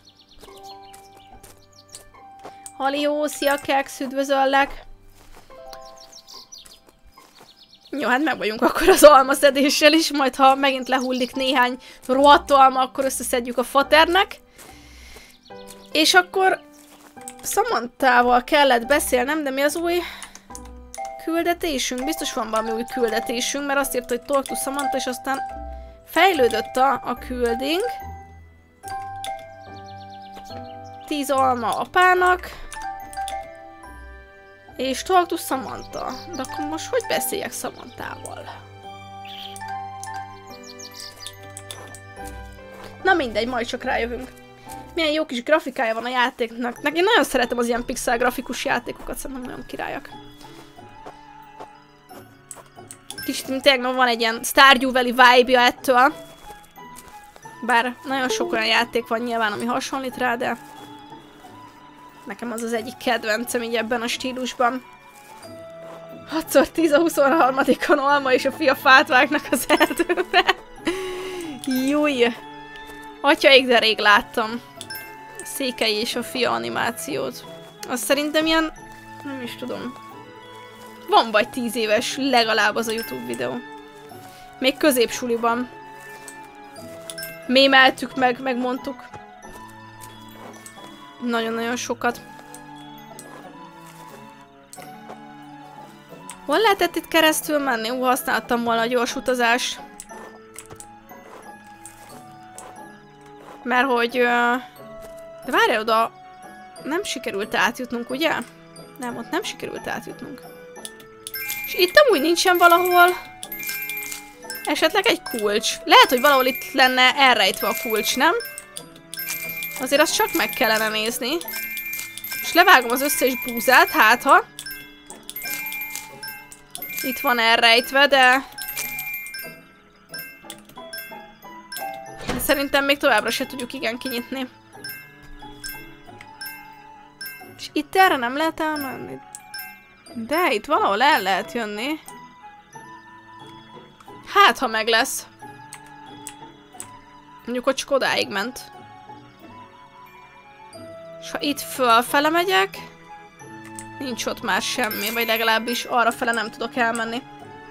Halió, szia Kex, üdvözöllek! Jó, hát meg vagyunk akkor az almaszedéssel is, majd ha megint lehullik néhány rohadt alma, akkor összeszedjük a faternek. És akkor Samanthával kellett beszélnem, de mi az új küldetésünk? Biztos van valami új küldetésünk, mert azt írta, hogy talk to Samantha, és aztán fejlődött a külding. 10 alma apának. És talk to Samantha. De akkor most hogy beszéljek Samanthával? Na mindegy, majd csak rájövünk. Milyen jó kis grafikája van a játéknak. Én nagyon szeretem az ilyen pixel grafikus játékokat, szerintem nagyon királyak. Kicsit tényleg van egy ilyen Stardew Valley vibe-ja ettől. Bár nagyon sok olyan játék van nyilván, ami hasonlít rá, de nekem az az egyik kedvencem így ebben a stílusban. 6x10 a 23-on alma és a fia fát vágnak az erdőbe. Júj! Atyaik, de rég láttam. A Székely és a fia animációt. Azt szerintem ilyen... nem is tudom. Van vagy 10 éves legalább az a YouTube videó. Még középsuliban. Mémeltük meg, megmondtuk. Nagyon-nagyon sokat. Hol lehetett itt keresztül menni? Használtam volna a gyors utazást. Mert hogy... de várjál, oda nem sikerült átjutnunk, ugye? Nem, ott nem sikerült átjutnunk. És itt amúgy nincsen valahol... esetleg egy kulcs. Lehet, hogy valahol itt lenne elrejtve a kulcs, nem? Azért azt csak meg kellene nézni. És levágom az összes búzát, hát ha... itt van elrejtve, de szerintem még továbbra se tudjuk igen kinyitni. És itt erre nem lehet elmenni. De itt valahol el lehet jönni. Hát, ha meg lesz. Mondjuk, hogy csak odáig ment. És ha itt fölfele megyek, nincs ott már semmi, vagy legalábbis arrafele nem tudok elmenni.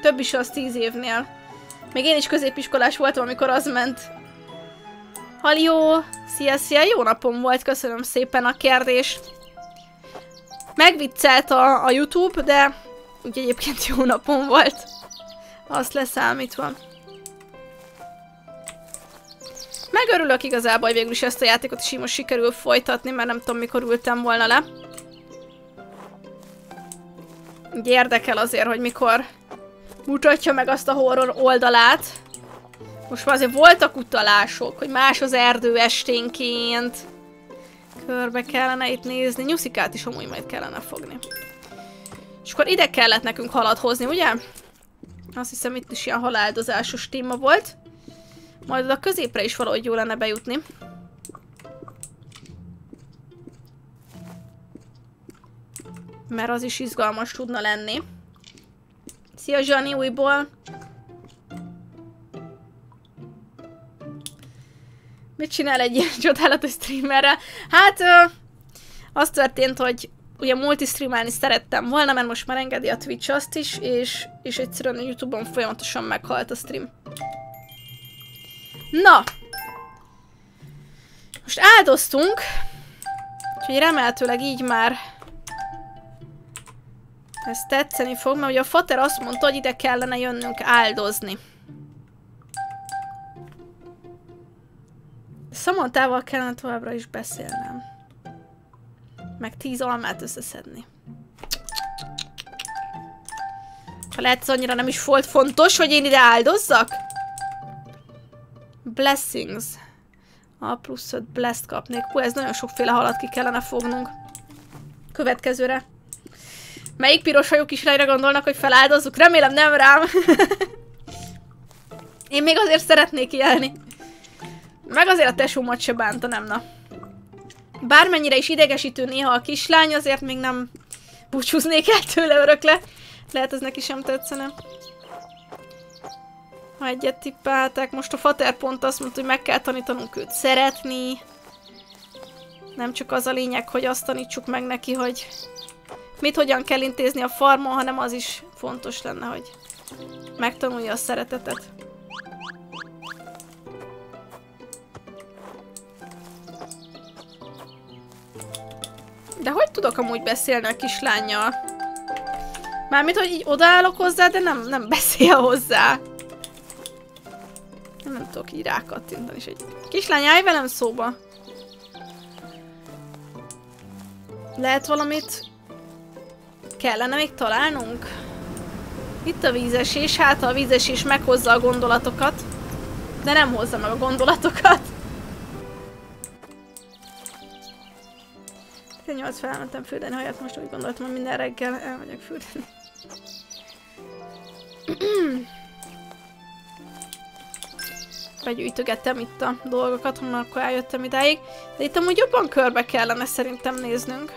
Több is az 10 évnél. Még én is középiskolás voltam, amikor az ment. Halió! Szia! Jó napom volt, köszönöm szépen a kérdést. Megviccelt a YouTube, de úgy egyébként jó napom volt. Azt leszámítva. Megörülök igazából, hogy végül is ezt a játékot is így most sikerül folytatni, mert nem tudom, mikor ültem volna le. Úgy érdekel azért, hogy mikor mutatja meg azt a horror oldalát. Most már azért voltak utalások, hogy más az erdő esténként. Körbe kellene itt nézni. Nyuszikát is amúgy majd kellene fogni. És akkor ide kellett nekünk halat hozni, ugye? Azt hiszem itt is ilyen haláldozásos téma volt. Majd oda középre is valahogy jó lenne bejutni. Mert az is izgalmas tudna lenni. Szia Zsani újból! Mit csinál egy ilyen csodálatos streamerrel? Hát, az történt, hogy ugye multistreamelni szerettem volna, mert most már engedi a Twitch azt is, és egyszerűen a YouTube-on folyamatosan meghalt a stream. Na! Most áldoztunk, úgyhogy remélhetőleg így már ez tetszeni fog, mert ugye a fater azt mondta, hogy ide kellene jönnünk áldozni. Szamontával kellene továbbra is beszélnem. Meg 10 almát összeszedni. Ha lehet, annyira nem is volt fontos, hogy én ide áldozzak? Blessings. A plusz 5 blessed kapnék. Hú, ez nagyon sokféle halat ki kellene fognunk. Következőre. Melyik piros hajú kislányra gondolnak, hogy feláldozzuk? Remélem nem rám. Én még azért szeretnék élni. Meg azért a tesómat se bántanám, na. Bármennyire is idegesítő néha a kislány, azért még nem búcsúznék el tőle örökle. Lehet, ez neki sem tetszene. Ha egyet tippeltek, most a fater pont azt mondta, hogy meg kell tanítanunk őt szeretni. Nem csak az a lényeg, hogy azt tanítsuk meg neki, hogy mit hogyan kell intézni a farmon, hanem az is fontos lenne, hogy megtanulja a szeretetet. De hogy tudok amúgy beszélni a kislánnyal? Mármint, hogy így odaállok hozzá, de nem beszél hozzá. Nem tudok így rákattintani is. Kislány, állj velem szóba! Lehet valamit kellene még találnunk? Itt a vízesés, hát a vízesés meghozza a gondolatokat, de nem hozza meg a gondolatokat. 8 felmentem fürdeni hajat, most úgy gondoltam, hogy minden reggel elmegyek fürdeni. Begyűjtögettem itt a dolgokat, ha akkor eljöttem idáig. De itt amúgy jobban körbe kellene szerintem néznünk.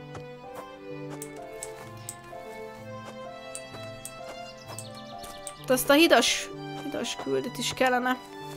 Azt a hidas küldőt is kellene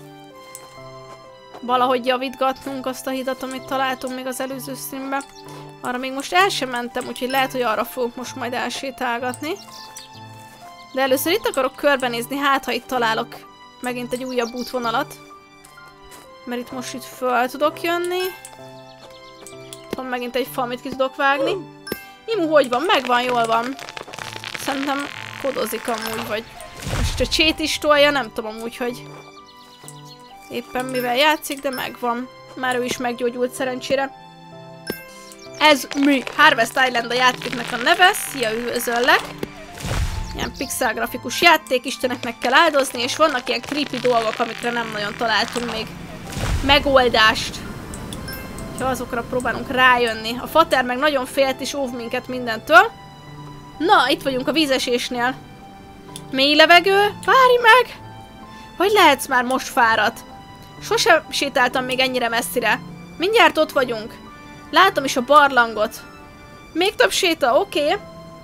valahogy javítgatnunk, azt a hidat, amit találtunk még az előző streamben. Arra még most el sem mentem, úgyhogy lehet, hogy arra fogok most majd elsétálgatni. De először itt akarok körbenézni, hát ha itt találok megint egy újabb útvonalat. Mert itt most föl tudok jönni. Van megint egy fa, amit ki tudok vágni. Imu, hogy van? Megvan, jól van. Szerintem kodozik amúgy, vagy most a csét is tolja, nem tudom amúgy, hogy éppen mivel játszik, de megvan. Már ő is meggyógyult szerencsére. Ez mi? Harvest Island a játéknak a neve. Szia, üdvözöllek! Ilyen pixel grafikus játék, isteneknek kell áldozni, és vannak ilyen creepy dolgok, amikre nem nagyon találtunk még megoldást. Ha azokra próbálunk rájönni. A fater meg nagyon félt és óv minket mindentől. Na, itt vagyunk a vízesésnél. Mély levegő? Várj meg! Hogy lehetsz már most fáradt? Sosem sétáltam még ennyire messzire. Mindjárt ott vagyunk. Látom is a barlangot. Még több séta, oké.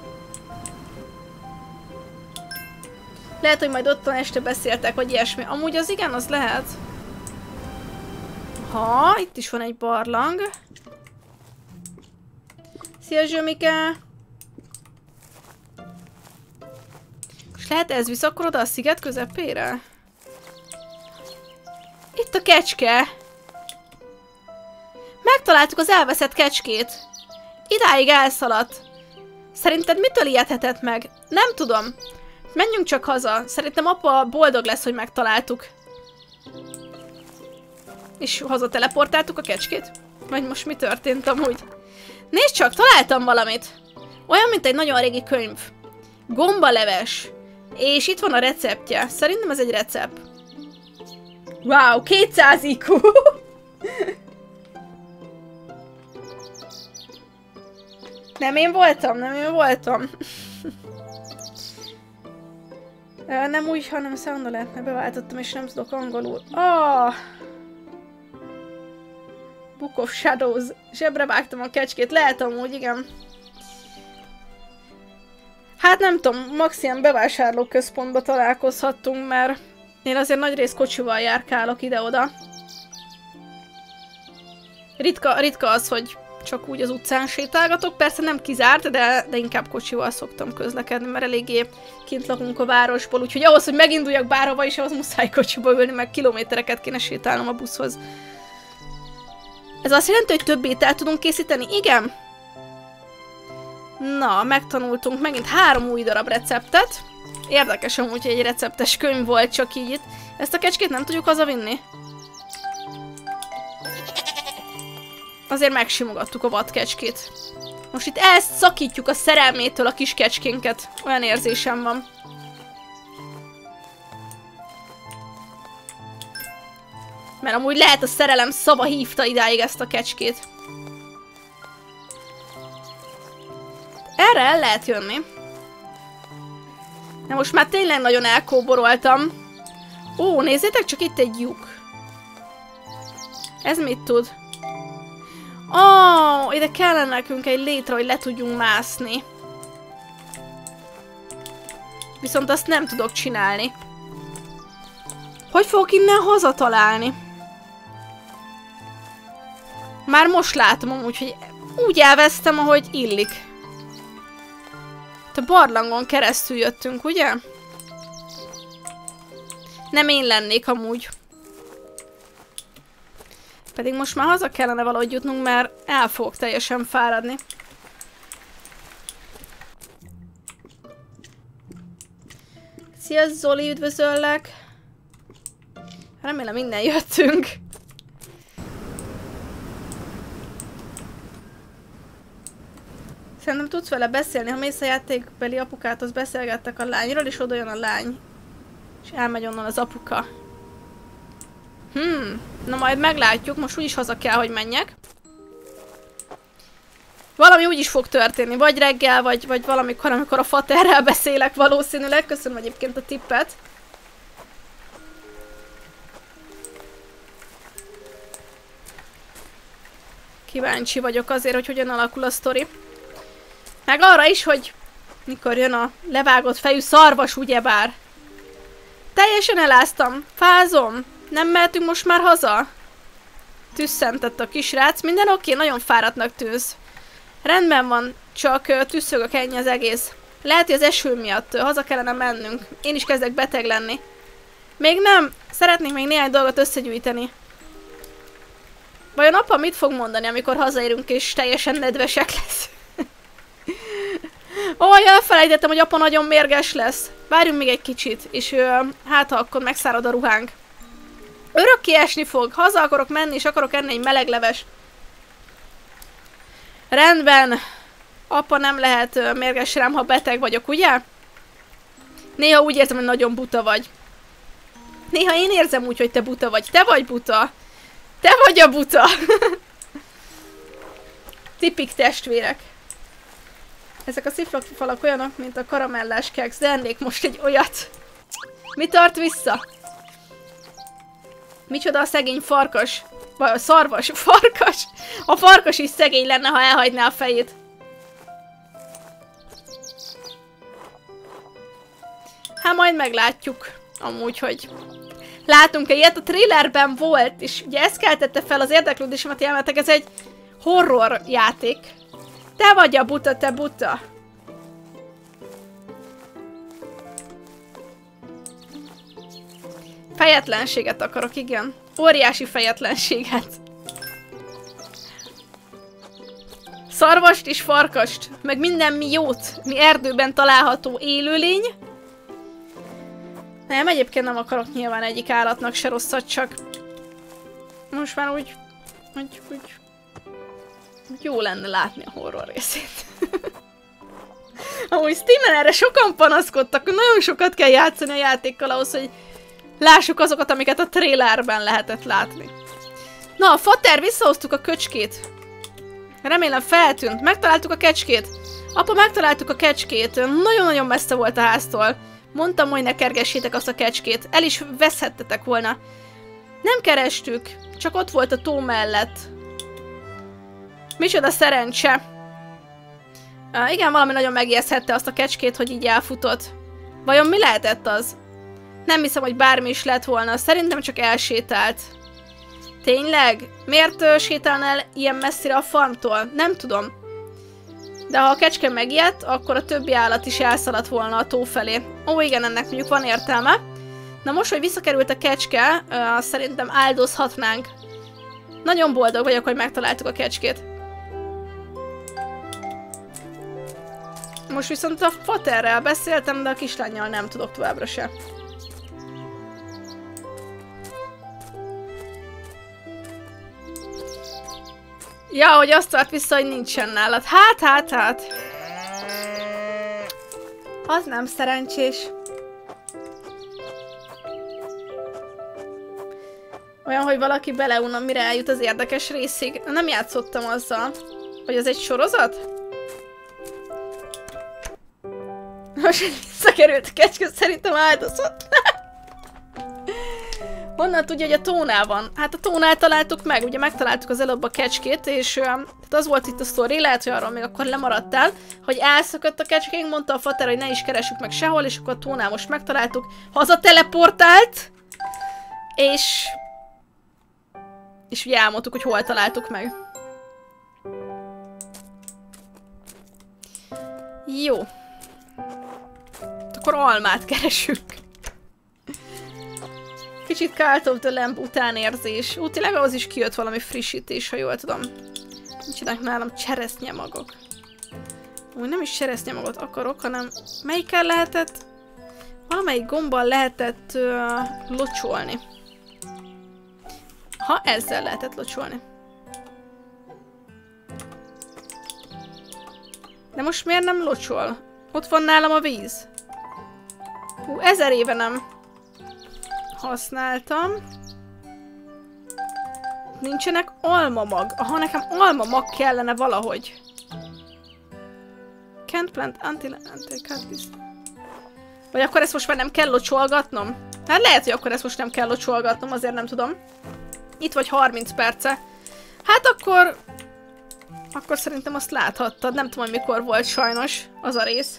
Lehet, hogy majd ottan este beszéltek, vagy ilyesmi. Amúgy az igen, az lehet. Ha, itt is van egy barlang. Szia, Zsömike! És lehet ez visz akkor oda a sziget közepére? Itt a kecske. Megtaláltuk az elveszett kecskét. Idáig elszaladt. Szerinted mitől ijedhetett meg? Nem tudom. Menjünk csak haza. Szerintem apa boldog lesz, hogy megtaláltuk. És haza teleportáltuk a kecskét? Vagy most mi történt amúgy? Nézd csak, találtam valamit. Olyan, mint egy nagyon régi könyv. Gombaleves. És itt van a receptje. Szerintem ez egy recept. Wow, 200 IQ! Nem én voltam, nem én voltam. Nem úgy, hanem sound lehetne, beváltottam, és nem tudok angolul. Book of Shadows. Zsebre vágtam a kecskét, lehet amúgy, igen. Hát nem tudom, max ilyen bevásárlóközpontba találkozhattunk, mert én azért nagy rész kocsival járkálok ide-oda. Ritka az, hogy csak úgy az utcán sétálgatok, persze nem kizárt, de inkább kocsival szoktam közlekedni, mert eléggé kint lakunk a városból, úgyhogy ahhoz, hogy meginduljak bárhova is, ahhoz muszáj kocsiba ülni, meg kilométereket kéne sétálnom a buszhoz. Ez azt jelenti, hogy több ételt tudunk készíteni? Igen? Na, megtanultunk megint 3 új darab receptet. Érdekes amúgy, hogy egy receptes könyv volt csak így itt. Ezt a kecskét nem tudjuk hazavinni? Azért megsimogattuk a vadkecskét. Most itt elszakítjuk a szerelmétől a kis kecskénket. Olyan érzésem van. Mert amúgy lehet a szerelem szava hívta idáig ezt a kecskét. Erre el lehet jönni. De most már tényleg nagyon elkóboroltam. Ó, nézzétek csak, itt egy lyuk. Ez mit tud? Ó, ide kellene nekünk egy létre, hogy le tudjunk mászni. Viszont azt nem tudok csinálni. Hogy fogok innen hazatalálni? Már most látom amúgy, hogy úgy elvesztem, ahogy illik. A barlangon keresztül jöttünk, ugye? Nem én lennék amúgy. Pedig most már haza kellene valahogy jutnunk, mert el fogok teljesen fáradni. Szia Zoli, üdvözöllek! Remélem innen jöttünk. Szerintem tudsz vele beszélni, ha mész a játékbeli apukáthoz, beszélgettek a lányról, és oda jön a lány. És elmegy onnan az apuka. Na majd meglátjuk, most úgyis haza kell, hogy menjek. Valami úgyis fog történni, vagy reggel, vagy valamikor, amikor a faterrel beszélek valószínűleg. Köszönöm egyébként a tippet. Kíváncsi vagyok azért, hogy hogyan alakul a sztori. Meg arra is, hogy mikor jön a levágott fejű szarvas, ugyebár. Teljesen eláztam. Fázom. Nem mehetünk most már haza? Tüsszentett a kisrác. Minden oké, nagyon fáradtnak tűnsz. Rendben van, csak tüsszögök, ennyi az egész. Lehet, hogy az eső miatt haza kellene mennünk. Én is kezdek beteg lenni. Még nem. Szeretnék még néhány dolgot összegyűjteni. Vajon apa mit fog mondani, amikor hazaérünk és teljesen nedvesek lesz? Ó, elfelejtettem, hogy apa nagyon mérges lesz. Várjunk még egy kicsit, és hát ha akkor megszárad a ruhánk. Örökké esni fog. Haza akarok menni, és akarok enni egy meleg leves. Rendben. Apa nem lehet mérges rám, ha beteg vagyok, ugye? Néha úgy érzem, hogy nagyon buta vagy. Néha én érzem úgy, hogy te buta vagy. Te vagy buta. Te vagy a buta. Tipik testvérek. Ezek a szifrafalak olyanok, mint a karamellás keks, de ennék most egy olyat. Mi tart vissza? Micsoda a szegény farkas? Vagy a szarvas? Farkas? A farkas is szegény lenne, ha elhagyná a fejét. Hát majd meglátjuk. Amúgy, hogy látunk-e ilyet. A trailerben volt, és ugye ez keltette fel az érdeklődésemet, jelmetek, ez egy horror játék. Te vagy a buta, te buta. Fejetlenséget akarok, igen. Óriási fejetlenséget. Szarvast és farkast, meg minden mi jót, mi erdőben található élőlény. Nem, egyébként nem akarok nyilván egyik állatnak se rosszat, csak most már úgy jó lenne látni a horror részét. Amúgy Steamen erre sokan panaszkodtak, hogy nagyon sokat kell játszani a játékkal ahhoz, hogy lássuk azokat, amiket a trailerben lehetett látni. Na, a fater, visszahoztuk a köcskét. Remélem feltűnt. Megtaláltuk a kecskét. Apa, megtaláltuk a kecskét. Nagyon-nagyon messze volt a háztól. Mondtam, hogy ne kergessétek azt a kecskét. El is veszhettetek volna. Nem kerestük. Csak ott volt a tó mellett. Micsoda szerencse. Igen, valami nagyon megijeszthette azt a kecskét, hogy így elfutott. Vajon mi lehetett az? Nem hiszem, hogy bármi is lett volna. Szerintem csak elsétált. Tényleg? Miért sétálna el ilyen messzire a farmtól? Nem tudom. De ha a kecske megijedt, akkor a többi állat is elszaladt volna a tó felé. Ó, igen, ennek mondjuk van értelme. Na most, hogy visszakerült a kecske, szerintem áldozhatnánk. Nagyon boldog vagyok, hogy megtaláltuk a kecskét. Most viszont a faterrel beszéltem, de a kislánnyal nem tudok továbbra se. Ja, hogy azt várt vissza, hogy nincsen nálad. Hát. Az nem szerencsés. Olyan, hogy valaki beleunna, mire eljut az érdekes részig. Nem játszottam azzal. Hogy az egy sorozat? Most visszakerült a kecske, szerintem áldozott. Honnan tudja, hogy a tónál van? Hát a tónál találtuk meg, ugye megtaláltuk az előbb a kecskét, és az volt itt a sztori, lehet, hogy arról még akkor lemaradtál, hogy elszökött a kecskénk, mondta a fater, hogy ne is keressük meg sehol, és akkor a tónál most megtaláltuk, hazateleportált, és ugye elmondtuk, hogy hol találtuk meg. Jó. Akkor almát keresünk. Kicsit Cult of the Lamb utánérzés. Tényleg ahhoz is kijött valami frissítés, ha jól tudom. Nincsenek nálam cseresznyemagok. Úgy nem is cseresznyemagot akarok, hanem melyikkel lehetett? Valamelyik gombbal lehetett locsolni. Ha ezzel lehetett locsolni. De most miért nem locsol? Ott van nálam a víz. 1000 éve nem használtam. Nincsenek almamag. Aha, nekem almamag kellene valahogy. Can't plant until vagy akkor ezt most már nem kell locsolgatnom? Hát lehet, hogy akkor ezt most nem kell locsolgatnom, azért nem tudom. Itt vagy 30 perce. Hát akkor szerintem azt láthattad. Nem tudom, hogy mikor volt sajnos az a rész.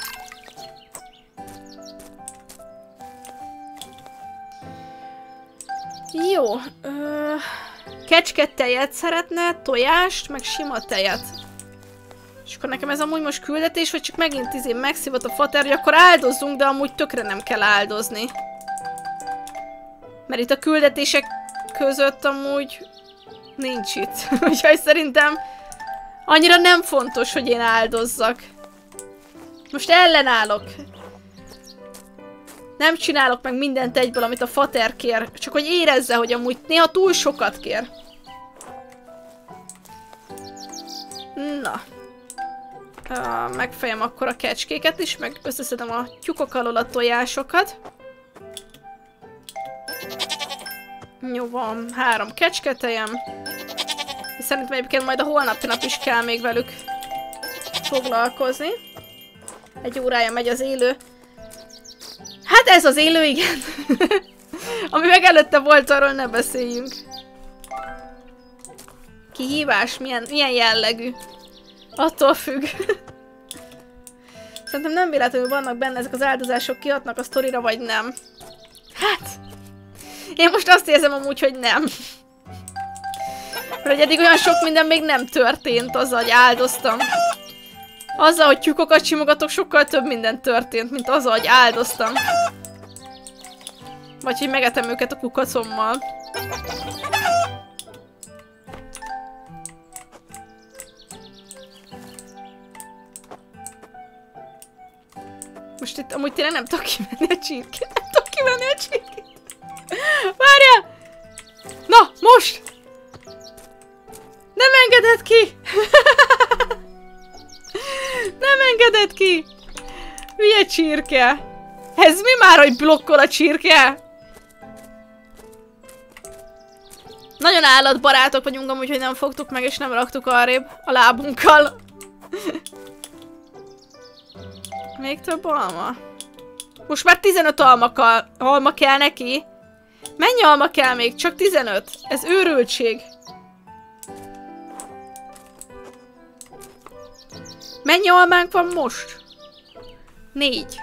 Jó. Kecsketejet szeretne, tojást, meg sima tejet. És akkor nekem ez amúgy most küldetés, vagy csak megint megszívott a fater, hogy akkor áldozzunk, de amúgy tökre nem kell áldozni. Mert itt a küldetések között amúgy nincs itt. Úgyhogy szerintem annyira nem fontos, hogy én áldozzak. Most ellenállok. Nem csinálok meg mindent egyből, amit a fater kér. Csak hogy érezze, hogy amúgy néha túl sokat kér. Na. Megfejem akkor a kecskéket is, meg összeszedem a tyúkok alól a tojásokat. Jó, van 3 kecsketejem. Szerintem egyébként majd a holnapi nap is kell még velük foglalkozni. 1 órája megy az élő. Hát ez az élő, igen. Ami meg előtte volt, arról ne beszéljünk. Kihívás? Milyen jellegű? Attól függ. Szerintem nem véletlenül vannak benne ezek az áldozások, kihatnak a sztorira, vagy nem. Hát... Én most azt érzem amúgy, hogy nem. Mert eddig olyan sok minden még nem történt azzal, hogy áldoztam. Azzal, hogy tyúkokat simogatok, sokkal több minden történt, mint azzal, hogy áldoztam. Vagy hogy megetem őket a kukacommal. Most itt amúgy tényleg nem tudok kivenni a csirkét. Nem tudok kivenni a csirkét. Várjál! Na, most! Nem engedett ki! Nem engedett ki! Hülye csirke! Ez mi már, hogy blokkol a csirke? Nagyon állatbarátok vagyunk amúgy, hogy nem fogtuk meg és nem raktuk arrébb a lábunkkal. Még több alma? Most már 15 alma kell neki. Mennyi alma kell még? Csak 15. Ez őrültség. Mennyi almánk van most? 4.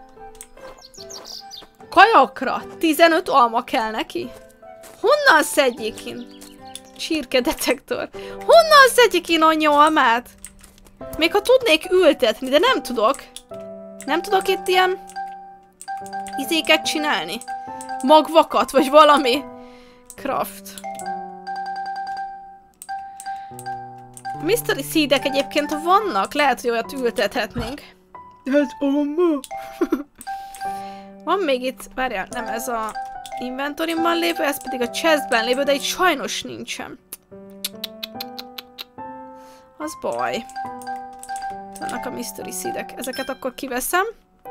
Kajakra 15 alma kell neki? Honnan szedjék én? Csirke detektor. Honnan szedjék én annyi almát? Még ha tudnék ültetni, de nem tudok. Nem tudok itt ilyen izéket csinálni? Magvakat, vagy valami? Craft. Mystery seedek egyébként vannak, lehet, hogy olyat ültethetnénk. Ez alma. Van még itt, várjál, nem ez a inventorimban lévő, ez pedig a chestben lévő, de itt sajnos nincsen. Az baj. Itt vannak a mystery seedek. Ezeket akkor kiveszem.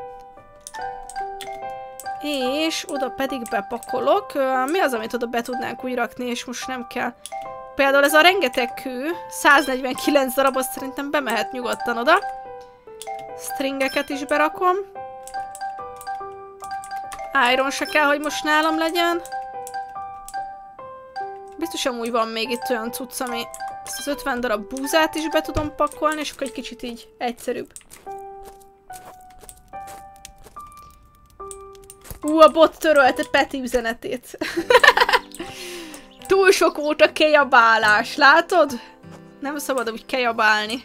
És oda pedig bepakolok. Mi az, amit oda be tudnánk úgy rakni, és most nem kell. Például ez a rengeteg kő, 149 darab, azt szerintem bemehet nyugodtan oda. Stringeket is berakom. Iron se kell, hogy most nálam legyen. Biztos amúgy van még itt olyan cucc, ami ezt az 50 darab búzát is be tudom pakolni, és akkor egy kicsit így egyszerűbb. A bot törölte Peti üzenetét. Túl sok volt a kejabálás, látod? Nem szabad úgy kejabálni.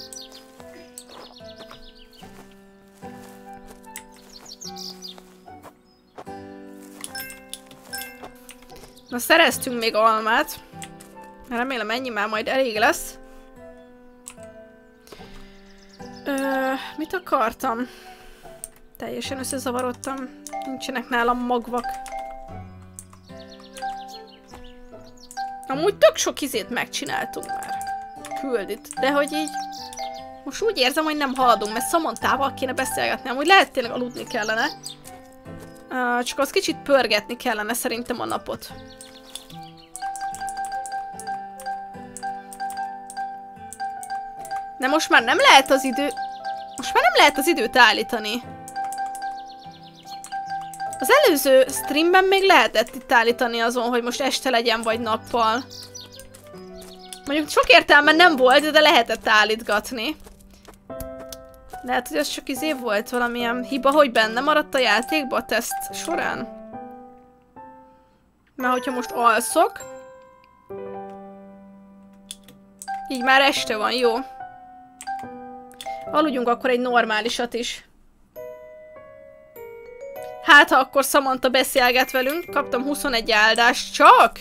Na, szereztünk még almát. Remélem ennyi már majd elég lesz. Mit akartam? Teljesen összezavarodtam. Nincsenek nálam magvak. Amúgy tök sok izét megcsináltunk már. Küldit. De hogy így... Most úgy érzem, hogy nem haladunk, mert Samantával kéne beszélgetni. Amúgy lehet tényleg aludni kellene. Csak az kicsit pörgetni kellene szerintem a napot. De most már nem lehet az idő... Most már nem lehet az időt állítani. Az előző streamben még lehetett itt állítani azon, hogy most este legyen vagy nappal. Mondjuk sok értelme nem volt, de lehetett állítgatni. Lehet, hogy az csak izé volt valamilyen hiba, hogy benne maradt a játékba a teszt során. Mert hogyha most alszok... Így már este van, jó. Aludjunk akkor egy normálisat is. Hát, ha akkor Samantha beszélget velünk. Kaptam 21 áldást. Csak?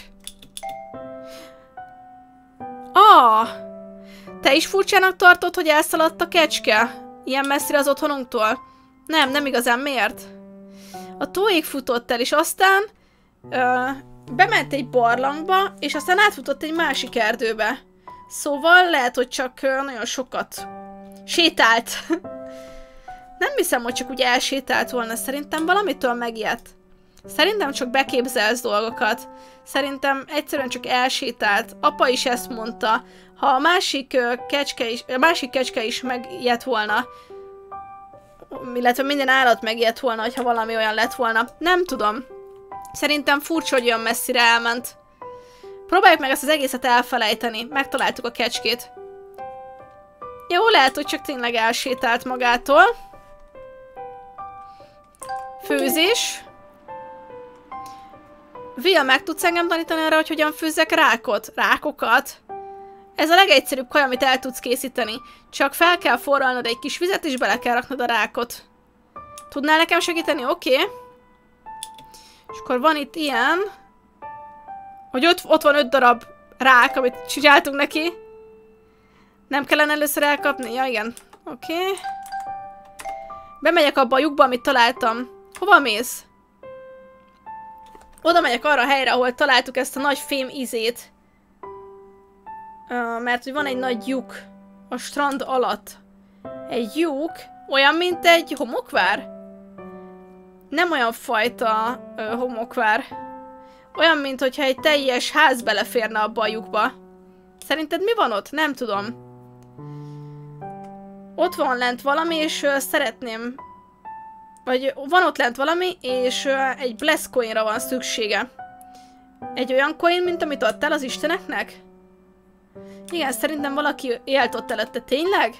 Te is furcsának tartod, hogy elszaladt a kecske? Ilyen messzire az otthonunktól? Nem igazán. Miért? A tóig futott el, és aztán bement egy barlangba, és aztán átfutott egy másik erdőbe. Szóval lehet, hogy csak nagyon sokat sétált. Nem hiszem, hogy csak úgy elsétált volna. Szerintem valamitől megijedt. Szerintem csak beképzelsz dolgokat. Szerintem egyszerűen csak elsétált. Apa is ezt mondta. Ha a másik kecske is megijedt volna, illetve minden állat megijedt volna, hogyha valami olyan lett volna. Nem tudom. Szerintem furcsa, hogy olyan messzire elment. Próbáljuk meg ezt az egészet elfelejteni. Megtaláltuk a kecskét. Jó, lehet, hogy csak tényleg elsétált magától. Főzés. Will, meg tudsz engem tanítani arra, hogy hogyan főzzek rákot? Rákokat? Ez a legegyszerűbb kaja, amit el tudsz készíteni. Csak fel kell forralnod egy kis vizet, és bele kell raknod a rákot. Tudnál nekem segíteni? Oké. És akkor van itt ilyen, hogy ott van 5 darab rák, amit csináltunk neki. Nem kellene először elkapni? Ja, igen. Oké. Bemegyek abba a lyukba, amit találtam. Hova mész? Oda megyek arra a helyre, ahol találtuk ezt a nagy fém izét. Mert hogy van egy nagy lyuk a strand alatt. Egy lyuk, olyan, mint egy homokvár. Nem olyan fajta homokvár. Olyan, mint hogyha egy teljes ház beleférne abba a lyukba. Szerinted mi van ott? Nem tudom. Ott van lent valami, és szeretném... Vagy van ott lent valami, és egy bless coinra van szüksége. Egy olyan coin, mint amit adtál az isteneknek? Igen, szerintem valaki élt ott előtte. Tényleg?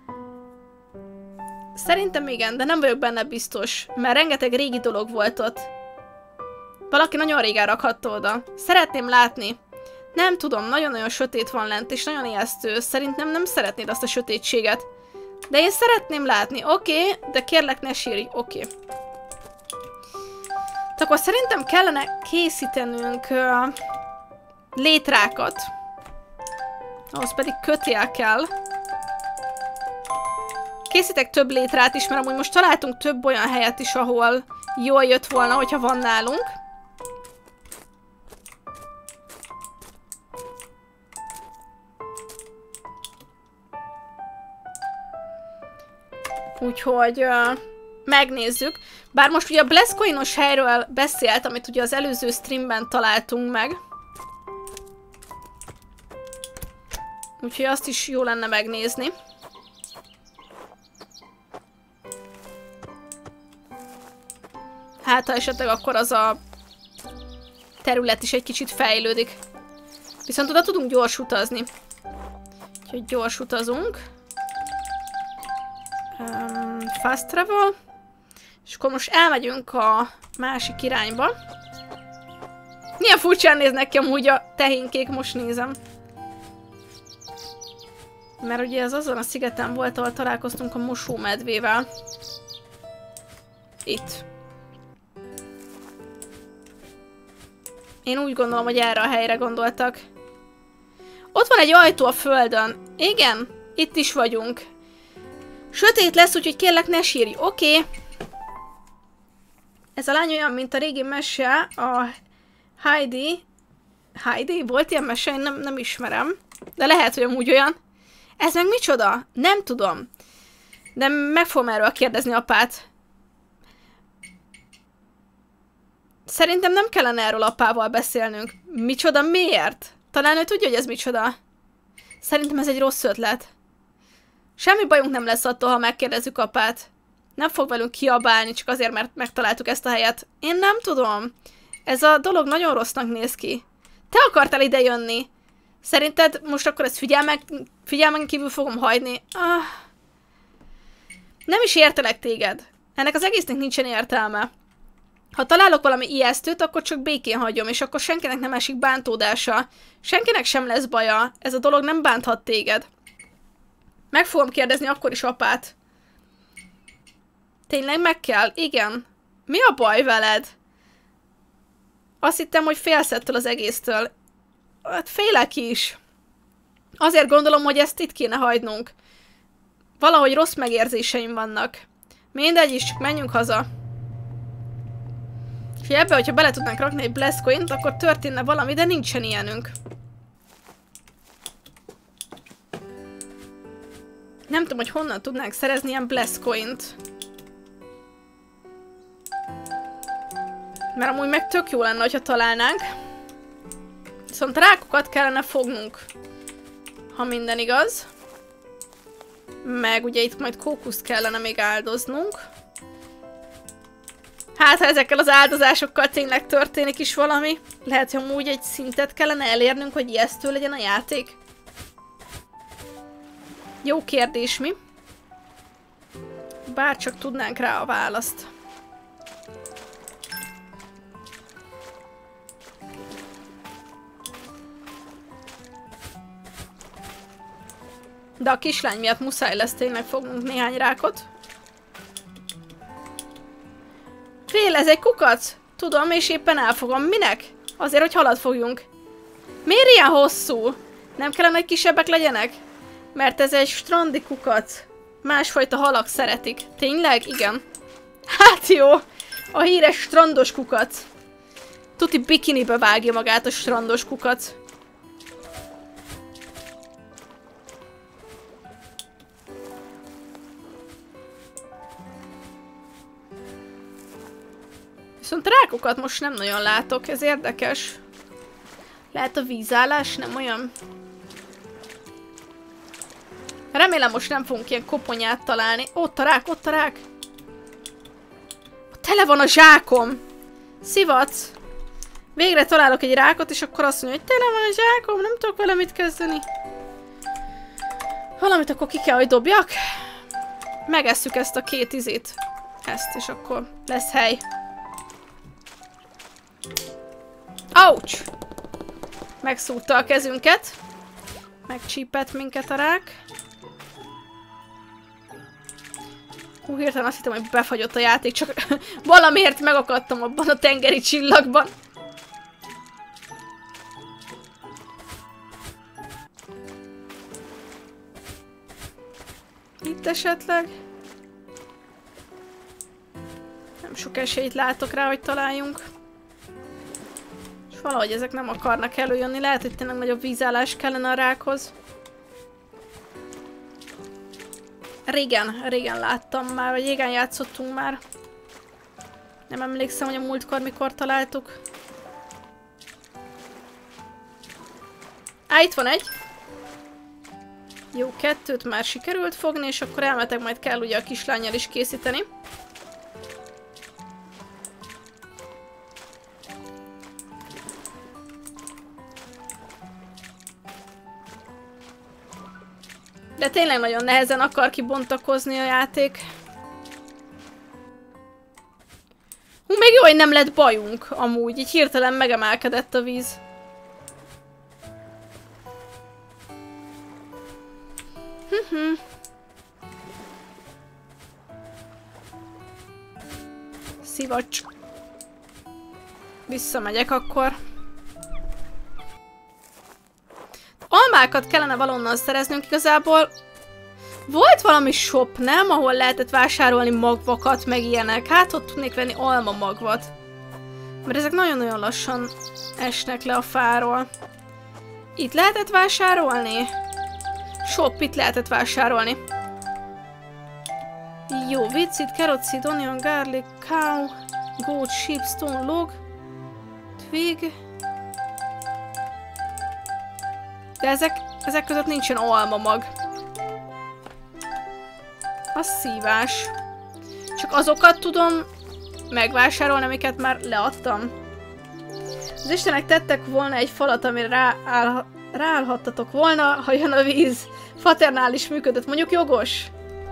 Szerintem igen, de nem vagyok benne biztos, mert rengeteg régi dolog volt ott. Valaki nagyon régen rakhatta oda. Szeretném látni. Nem tudom, nagyon-nagyon sötét van lent, és nagyon ijesztő. Szerintem nem szeretnéd azt a sötétséget. De én szeretném látni. Oké, de kérlek ne sírj. Oké. Akkor szerintem kellene készítenünk létrákat. Ahhoz pedig kötél kell. Készítek több létrát is, mert amúgy most találtunk több olyan helyet is, ahol jól jött volna, hogyha van nálunk. Úgyhogy megnézzük. Bár most ugye a Bless Coin-os helyről beszélt, amit ugye az előző streamben találtunk meg. Úgyhogy azt is jó lenne megnézni. Hát, ha esetleg akkor az a terület is egy kicsit fejlődik. Viszont oda tudunk gyors utazni. Úgyhogy gyors utazunk. Fast travel. És akkor most elmegyünk a másik irányba. Milyen furcsán néznek ki amúgy a tehénkék, most nézem. Mert ugye ez azon a szigeten volt, ahol találkoztunk a mosómedvével. Itt. Én úgy gondolom, hogy erre a helyre gondoltak. Ott van egy ajtó a földön. Igen, itt is vagyunk. Sötét lesz, úgyhogy kérlek ne sírj. Oké. Ez a lány olyan, mint a régi mese, a Heidi. Heidi? Volt ilyen mese? Én nem ismerem. De lehet, hogy amúgy olyan. Ez meg micsoda? Nem tudom. De meg fogom erről kérdezni apát. Szerintem nem kellene erről apával beszélnünk. Micsoda? Miért? Talán ő tudja, hogy ez micsoda. Szerintem ez egy rossz ötlet. Semmi bajunk nem lesz attól, ha megkérdezzük apát. Nem fog velünk kiabálni, csak azért, mert megtaláltuk ezt a helyet. Én nem tudom. Ez a dolog nagyon rossznak néz ki. Te akartál ide jönni. Szerinted most akkor ezt figyelmen kívül fogom hagyni? Nem is értelek téged. Ennek az egésznek nincsen értelme. Ha találok valami ijesztőt, akkor csak békén hagyom, és akkor senkinek nem esik bántódása. Senkinek sem lesz baja. Ez a dolog nem bánthat téged. Meg fogom kérdezni akkor is apát. Tényleg meg kell? Igen. Mi a baj veled? Azt hittem, hogy félsz ettől az egésztől. Hát félek is. Azért gondolom, hogy ezt itt kéne hagynunk. Valahogy rossz megérzéseim vannak. Mindegy is, csak menjünk haza. És ebbe, hogyha bele tudnánk rakni egy Bless Coint, akkor történne valami, de nincsen ilyenünk. Nem tudom, hogy honnan tudnánk szerezni ilyen Bless Coint. Mert amúgy meg tök jó lenne, hogyha találnánk. Viszont rákokat kellene fognunk. Ha minden igaz. Meg ugye itt majd kókuszt kellene még áldoznunk. Hát, ha ezekkel az áldozásokkal tényleg történik is valami. Lehet, hogy amúgy egy szintet kellene elérnünk, hogy ijesztő legyen a játék. Jó kérdés mi? Bárcsak tudnánk rá a választ. De a kislány miatt muszáj lesz tényleg fognunk néhány rákot. Fél, ez egy kukac! Tudom, és éppen elfogom. Minek? Azért, hogy halat fogjunk. Miért ilyen hosszú? Nem kellene, hogy kisebbek legyenek? Mert ez egy strandi kukac. Másfajta halak szeretik. Tényleg? Igen. Hát jó. A híres strandos kukac. Tuti bikinibe vágja magát a strandos kukac. Viszont rákokat most nem nagyon látok, ez érdekes. Lehet a vízállás nem olyan? Remélem most nem fogunk ilyen koponyát találni. Ott a rák, ott a rák! Tele van a zsákom! Szivac! Végre találok egy rákot, és akkor azt mondja, hogy tele van a zsákom, nem tudok vele mit kezdeni. Valamit akkor ki kell, hogy dobjak. Megesszük ezt a két izét. Ezt, és akkor lesz hely. Ouch! Megszúrta a kezünket. Megcsípett minket a rák. Hú, hirtelen azt hittem, hogy befagyott a játék, csak valamiért megakadtam abban a tengeri csillagban. Itt esetleg. Nem sok esélyt látok rá, hogy találjunk. És valahogy ezek nem akarnak előjönni. Lehet, hogy tényleg nagyobb vízállás kellene a rákhoz. Régen láttam már, vagy régen játszottunk már. Nem emlékszem, hogy a múltkor mikor találtuk. Á, itt van egy. Jó, kettőt már sikerült fogni, és akkor elmetek, majd kell ugye a kislánnyal is készíteni. De tényleg nagyon nehezen akar kibontakozni a játék. Hú, még jó, hogy nem lett bajunk, amúgy. Így hirtelen megemelkedett a víz. Szivacs. Visszamegyek akkor. Almákat kellene valonnan szereznünk igazából. Volt valami shop, nem? Ahol lehetett vásárolni magvakat, meg ilyenek. Hát ott tudnék venni alma magvat. Mert ezek nagyon-nagyon lassan esnek le a fáról. Itt lehetett vásárolni? Shop, itt lehetett vásárolni. Jó, vicit, carrot seed, onion, garlic, cow, goat, sheep, stone, log, twig. De ezek között nincsen alma mag. Az szívás. Csak azokat tudom megvásárolni, amiket már leadtam. Az istenek tettek volna egy falat, amire ráállhattatok volna, ha jön a víz. Faternál is működött, mondjuk jogos.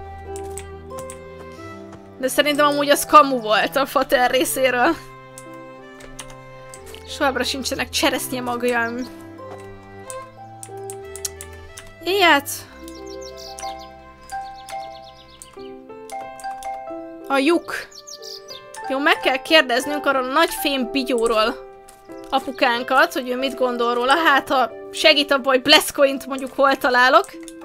De szerintem amúgy az kamu volt a Fater részéről. Sohában sincsenek cseresznye magjaim. Ilyet. A lyuk. Jó, meg kell kérdeznünk arról a nagy fém bigyóról apukánkat, hogy ő mit gondol róla. Hát, ha segít abban, hogy Blesscoint mondjuk hol találok.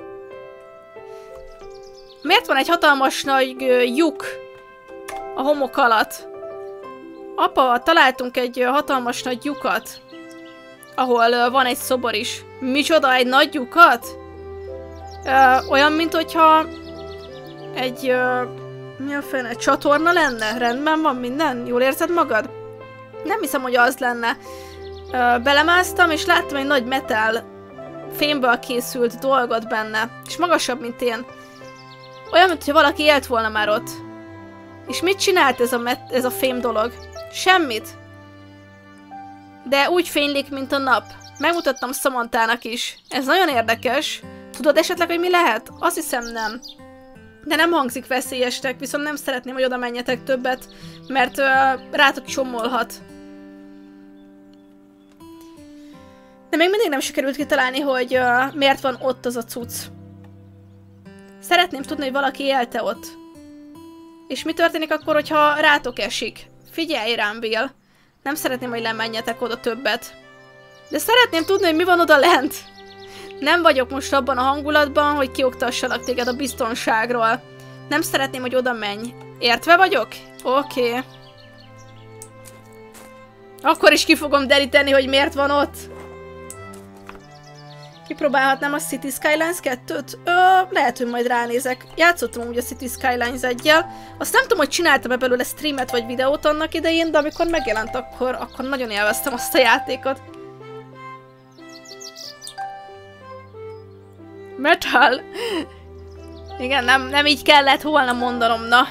Miért van egy hatalmas nagy lyuk a homok alatt? Apa, találtunk egy hatalmas nagy lyukat, ahol van egy szobor is. Micsoda, egy nagy lyukat? Olyan, mint hogyha egy mi a fene, csatorna lenne? Rendben van minden? Jól érzed magad? Nem hiszem, hogy az lenne. Belemásztam, és láttam egy nagy metal fémből készült dolgot benne. És magasabb, mint én. Olyan, mintha valaki élt volna már ott. És mit csinált ez a fém dolog? Semmit. De úgy fénylik, mint a nap. Megmutattam Samanthának is. Ez nagyon érdekes. Tudod esetleg, hogy mi lehet? Azt hiszem nem. De nem hangzik veszélyesnek, viszont nem szeretném, hogy oda menjetek többet, mert rátok csomolhat. De még mindig nem sikerült kitalálni, hogy miért van ott az a cucc. Szeretném tudni, hogy valaki élte ott. És mi történik akkor, hogyha rátok esik? Figyelj rám, Bill. Nem szeretném, hogy lemenjetek oda többet. De szeretném tudni, hogy mi van oda lent. Nem vagyok most abban a hangulatban, hogy kioktassalak téged a biztonságról. Nem szeretném, hogy oda menj. Értve vagyok? Oké. Akkor is ki fogom deríteni, hogy miért van ott. Kipróbálhatnám a City Skylines 2-t? Lehet, hogy majd ránézek. Játszottam úgy a City Skylines 1-jel. Azt nem tudom, hogy csináltam-e belőle streamet vagy videót annak idején, de amikor megjelent, akkor nagyon élveztem azt a játékot. Metal! Igen, nem így kellett volna mondanom, na.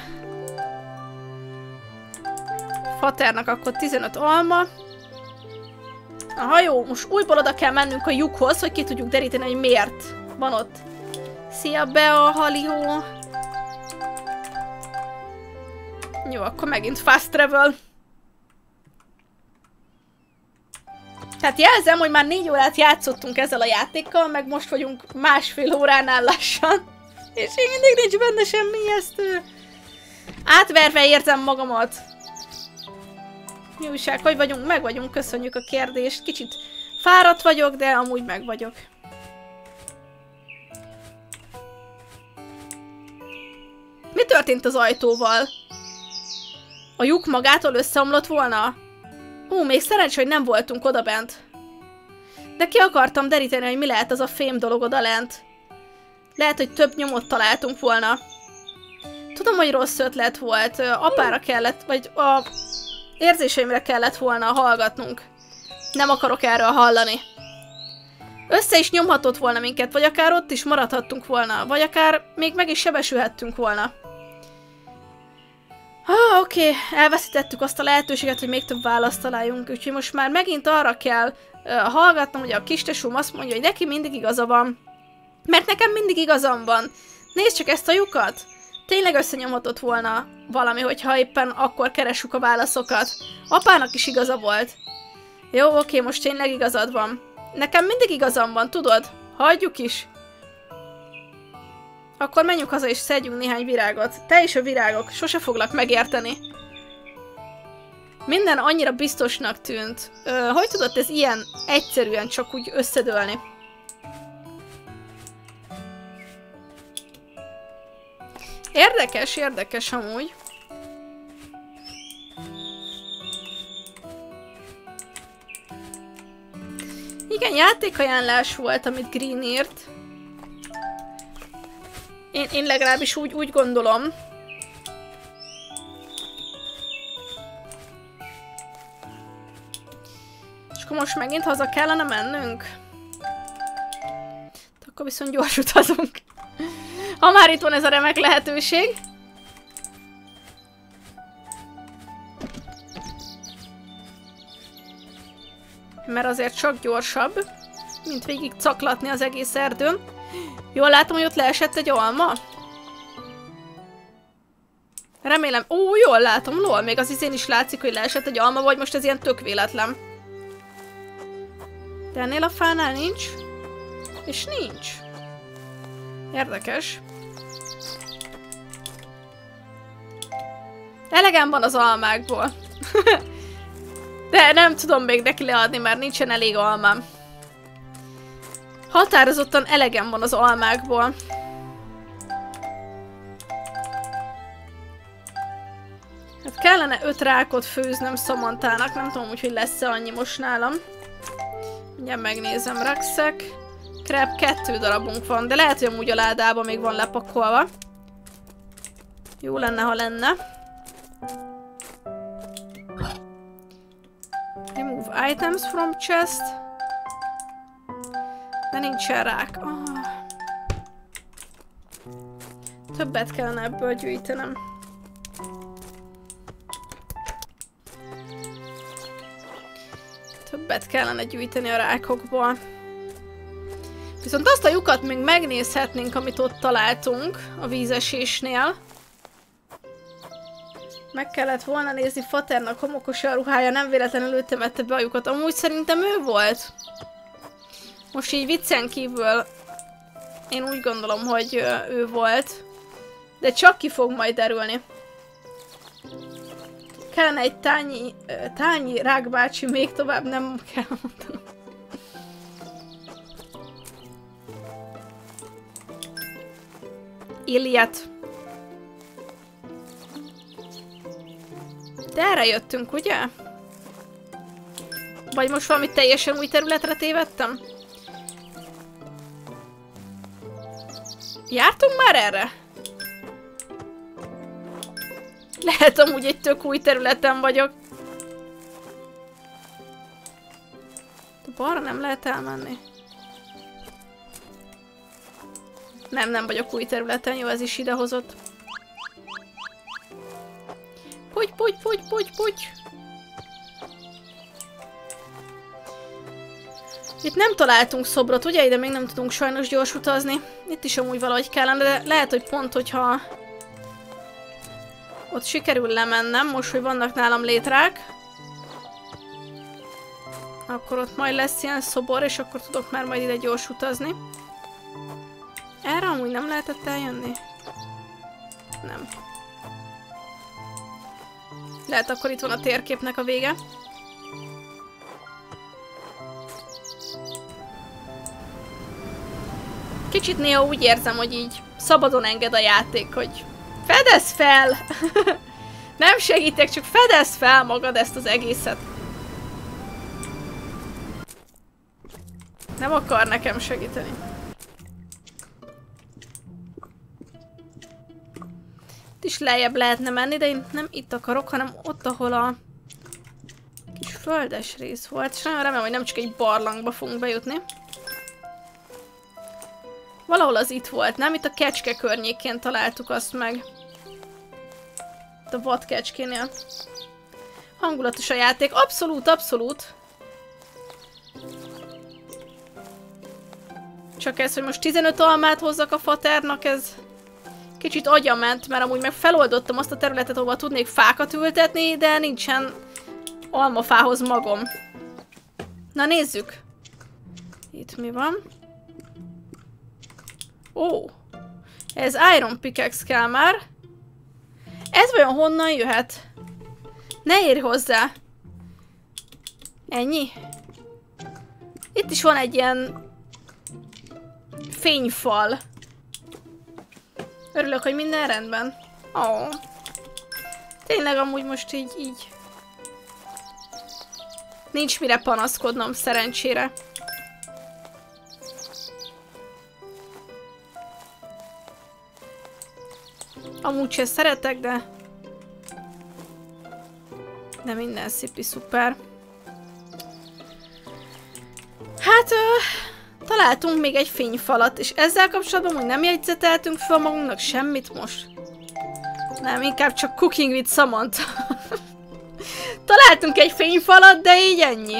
Faternak akkor 15 alma. Aha, jó, most újból oda kell mennünk a lyukhoz, hogy ki tudjuk deríteni, hogy miért van ott. Szia, Bea, Halió. Jó, akkor megint fast travel. Tehát jelzem, hogy már 4 órát játszottunk ezzel a játékkal, meg most vagyunk 1,5 óránál lassan. És én mindig nincs benne semmi ijesztő. Átverve érzem magamat. Mi újság, hogy vagyunk? Meg vagyunk, köszönjük a kérdést. Kicsit fáradt vagyok, de amúgy meg vagyok. Mi történt az ajtóval? A lyuk magától összeomlott volna? Még szerencsé, hogy nem voltunk odabent. De ki akartam deríteni, hogy mi lehet az a fém dolog odalent. Lehet, hogy több nyomot találtunk volna. Tudom, hogy rossz ötlet volt. Apára kellett, vagy a érzéseimre kellett volna hallgatnunk. Nem akarok erről hallani. Össze is nyomhatott volna minket, vagy akár ott is maradhattunk volna, vagy akár még meg is sebesülhettünk volna. Oké, elveszítettük azt a lehetőséget, hogy még több választ találjunk, úgyhogy most már megint arra kell hallgatnom, hogy a kistesóm azt mondja, hogy neki mindig igaza van. Mert nekem mindig igazam van. Nézd csak ezt a lyukat! Tényleg összenyomhatott volna valami, hogyha éppen akkor keressük a válaszokat. Apának is igaza volt. Jó, oké, most tényleg igazad van. Nekem mindig igazam van, tudod? Hagyjuk is. Akkor menjünk haza és szedjünk néhány virágot. Te és a virágok, sose foglak megérteni. Minden annyira biztosnak tűnt. Hogy tudott ez ilyen egyszerűen csak úgy összedőlni? Érdekes, érdekes amúgy. Igen, játékajánlás volt, amit Green írt. Én legalábbis úgy gondolom. És akkor most megint haza kellene mennünk? Akkor viszont gyors utazunk. Ha már itt van ez a remek lehetőség. Mert azért csak gyorsabb, mint végig caklatni az egész erdőn. Jól látom, hogy ott leesett egy alma? Remélem... jól látom, lol, még az izén is látszik, hogy leesett egy alma, vagy most ez ilyen tök véletlen. De ennél a fánál nincs? És nincs. Érdekes. Elegem van az almákból. De nem tudom még neki leadni, mert nincsen elég almám. Határozottan elegem van az almákból. Hát kellene 5 rákot főznöm Szamantának, nem tudom, hogy lesz-e annyi most nálam. Mindjárt megnézem, rakszek. Krab 2 darabunk van, de lehet, hogy amúgy a ládában még van lepakolva. Jó lenne, ha lenne. Remove items from chest. De nincsen rák. Többet kellene ebből gyűjtenem. Többet kellene gyűjteni a rákokból. Viszont azt a lyukat még megnézhetnénk, amit ott találtunk a vízesésnél. Meg kellett volna nézni Faternak homokos a ruhája, nem véletlenül ő temette be a lyukat. Amúgy szerintem ő volt. Most így viccen kívül én úgy gondolom, hogy ő volt. De csak ki fog majd derülni. kellene egy tányi rákbácsi, még tovább nem kell mondanom. Iliet. De erre jöttünk, ugye? Vagy most valami teljesen új területre tévedtem? Jártunk már erre? Lehet amúgy egy tök új területen vagyok. De balra nem lehet elmenni. Nem vagyok új területen, jó, ez is idehozott. Puty. Itt nem találtunk szobrot, ugye? Ide még nem tudunk sajnos gyors utazni. Itt is amúgy valahogy kellene, de lehet, hogy pont, hogyha ott sikerül lemennem, most, hogy vannak nálam létrák, akkor ott majd lesz ilyen szobor, és akkor tudok már majd ide gyors utazni. Erre amúgy nem lehetett eljönni? Nem. Lehet, akkor itt van a térképnek a vége. Kicsit néha úgy érzem, hogy így szabadon enged a játék, hogy fedezz fel! Nem segítek, csak fedezz fel magad ezt az egészet. Nem akar nekem segíteni. Itt is lejjebb lehetne menni, de én nem itt akarok, hanem ott, ahol a kis földes rész volt. És nagyon remélem, hogy nem csak egy barlangba fogunk bejutni. Valahol az itt volt, nem? Itt a kecske környékén találtuk azt meg. Itt a vadkecskénél. Hangulatos a játék. Abszolút. Csak ez, hogy most 15 almát hozzak a faternak, ez kicsit agyament, mert amúgy meg feloldottam azt a területet, ahol tudnék fákat ültetni, de nincsen almafához magom. Na nézzük. Itt mi van? Ó, ez Iron Pickaxe kell már. Ez vajon honnan jöhet? Ne érj hozzá. Ennyi? Itt is van egy ilyen fényfal. Örülök, hogy minden rendben. Ó. Tényleg amúgy most így. Nincs mire panaszkodnom, szerencsére. Amúgy se szeretek, de minden szipi szuper. Hát, találtunk még egy fényfalat, és ezzel kapcsolatban úgy nem jegyzeteltünk fel magunknak semmit most. Nem, inkább csak Cooking with Samantha. Találtunk egy fényfalat, de így ennyi.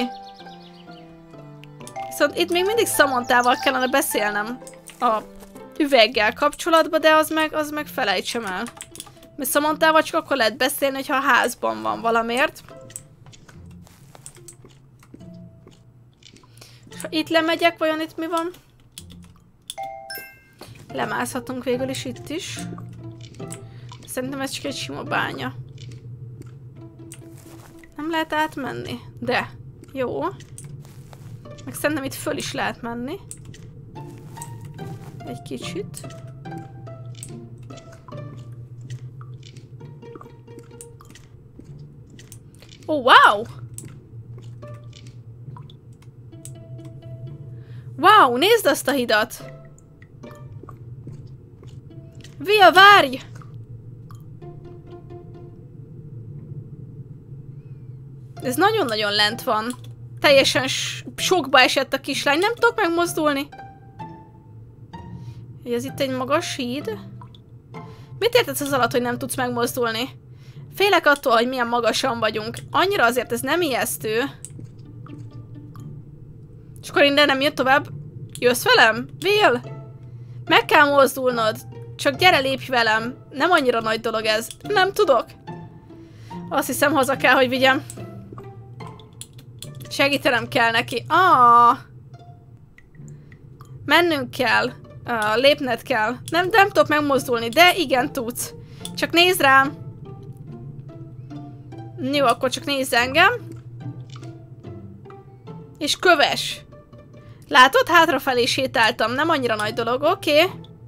Viszont itt még mindig Samanthával kellene beszélnem a üveggel kapcsolatban, de az meg felejtsem el. Mert Samanthával csak akkor lehet beszélni, hogyha a házban van valamiért. És ha itt lemegyek, vajon itt mi van? Lemászhatunk végül is itt is. Szerintem ez csak egy sima bánya. Nem lehet átmenni? De. Jó. Meg szerintem itt föl is lehet menni. Egy kicsit. Ó, wow! Wow, nézd azt a hidat! Via, várj! Ez nagyon-nagyon lent van. Teljesen sokba esett a kislány. Nem tudok megmozdulni. Ez itt egy magas híd. Mit értesz az alatt, hogy nem tudsz megmozdulni? Félek attól, hogy milyen magasan vagyunk. Annyira azért ez nem ijesztő. És akkor innen nem jött tovább. Jössz velem? Will? Meg kell mozdulnod. Csak gyere, lépj velem. Nem annyira nagy dolog ez. Nem tudok. Azt hiszem, haza kell, hogy vigyem. Segítenem kell neki. Mennünk kell. Lépned kell. Nem tudok megmozdulni, de igen tudsz. Csak nézd rám. Jó, akkor csak nézz engem. És köves. Látod? Hátrafelé sétáltam. Nem annyira nagy dolog. Oké.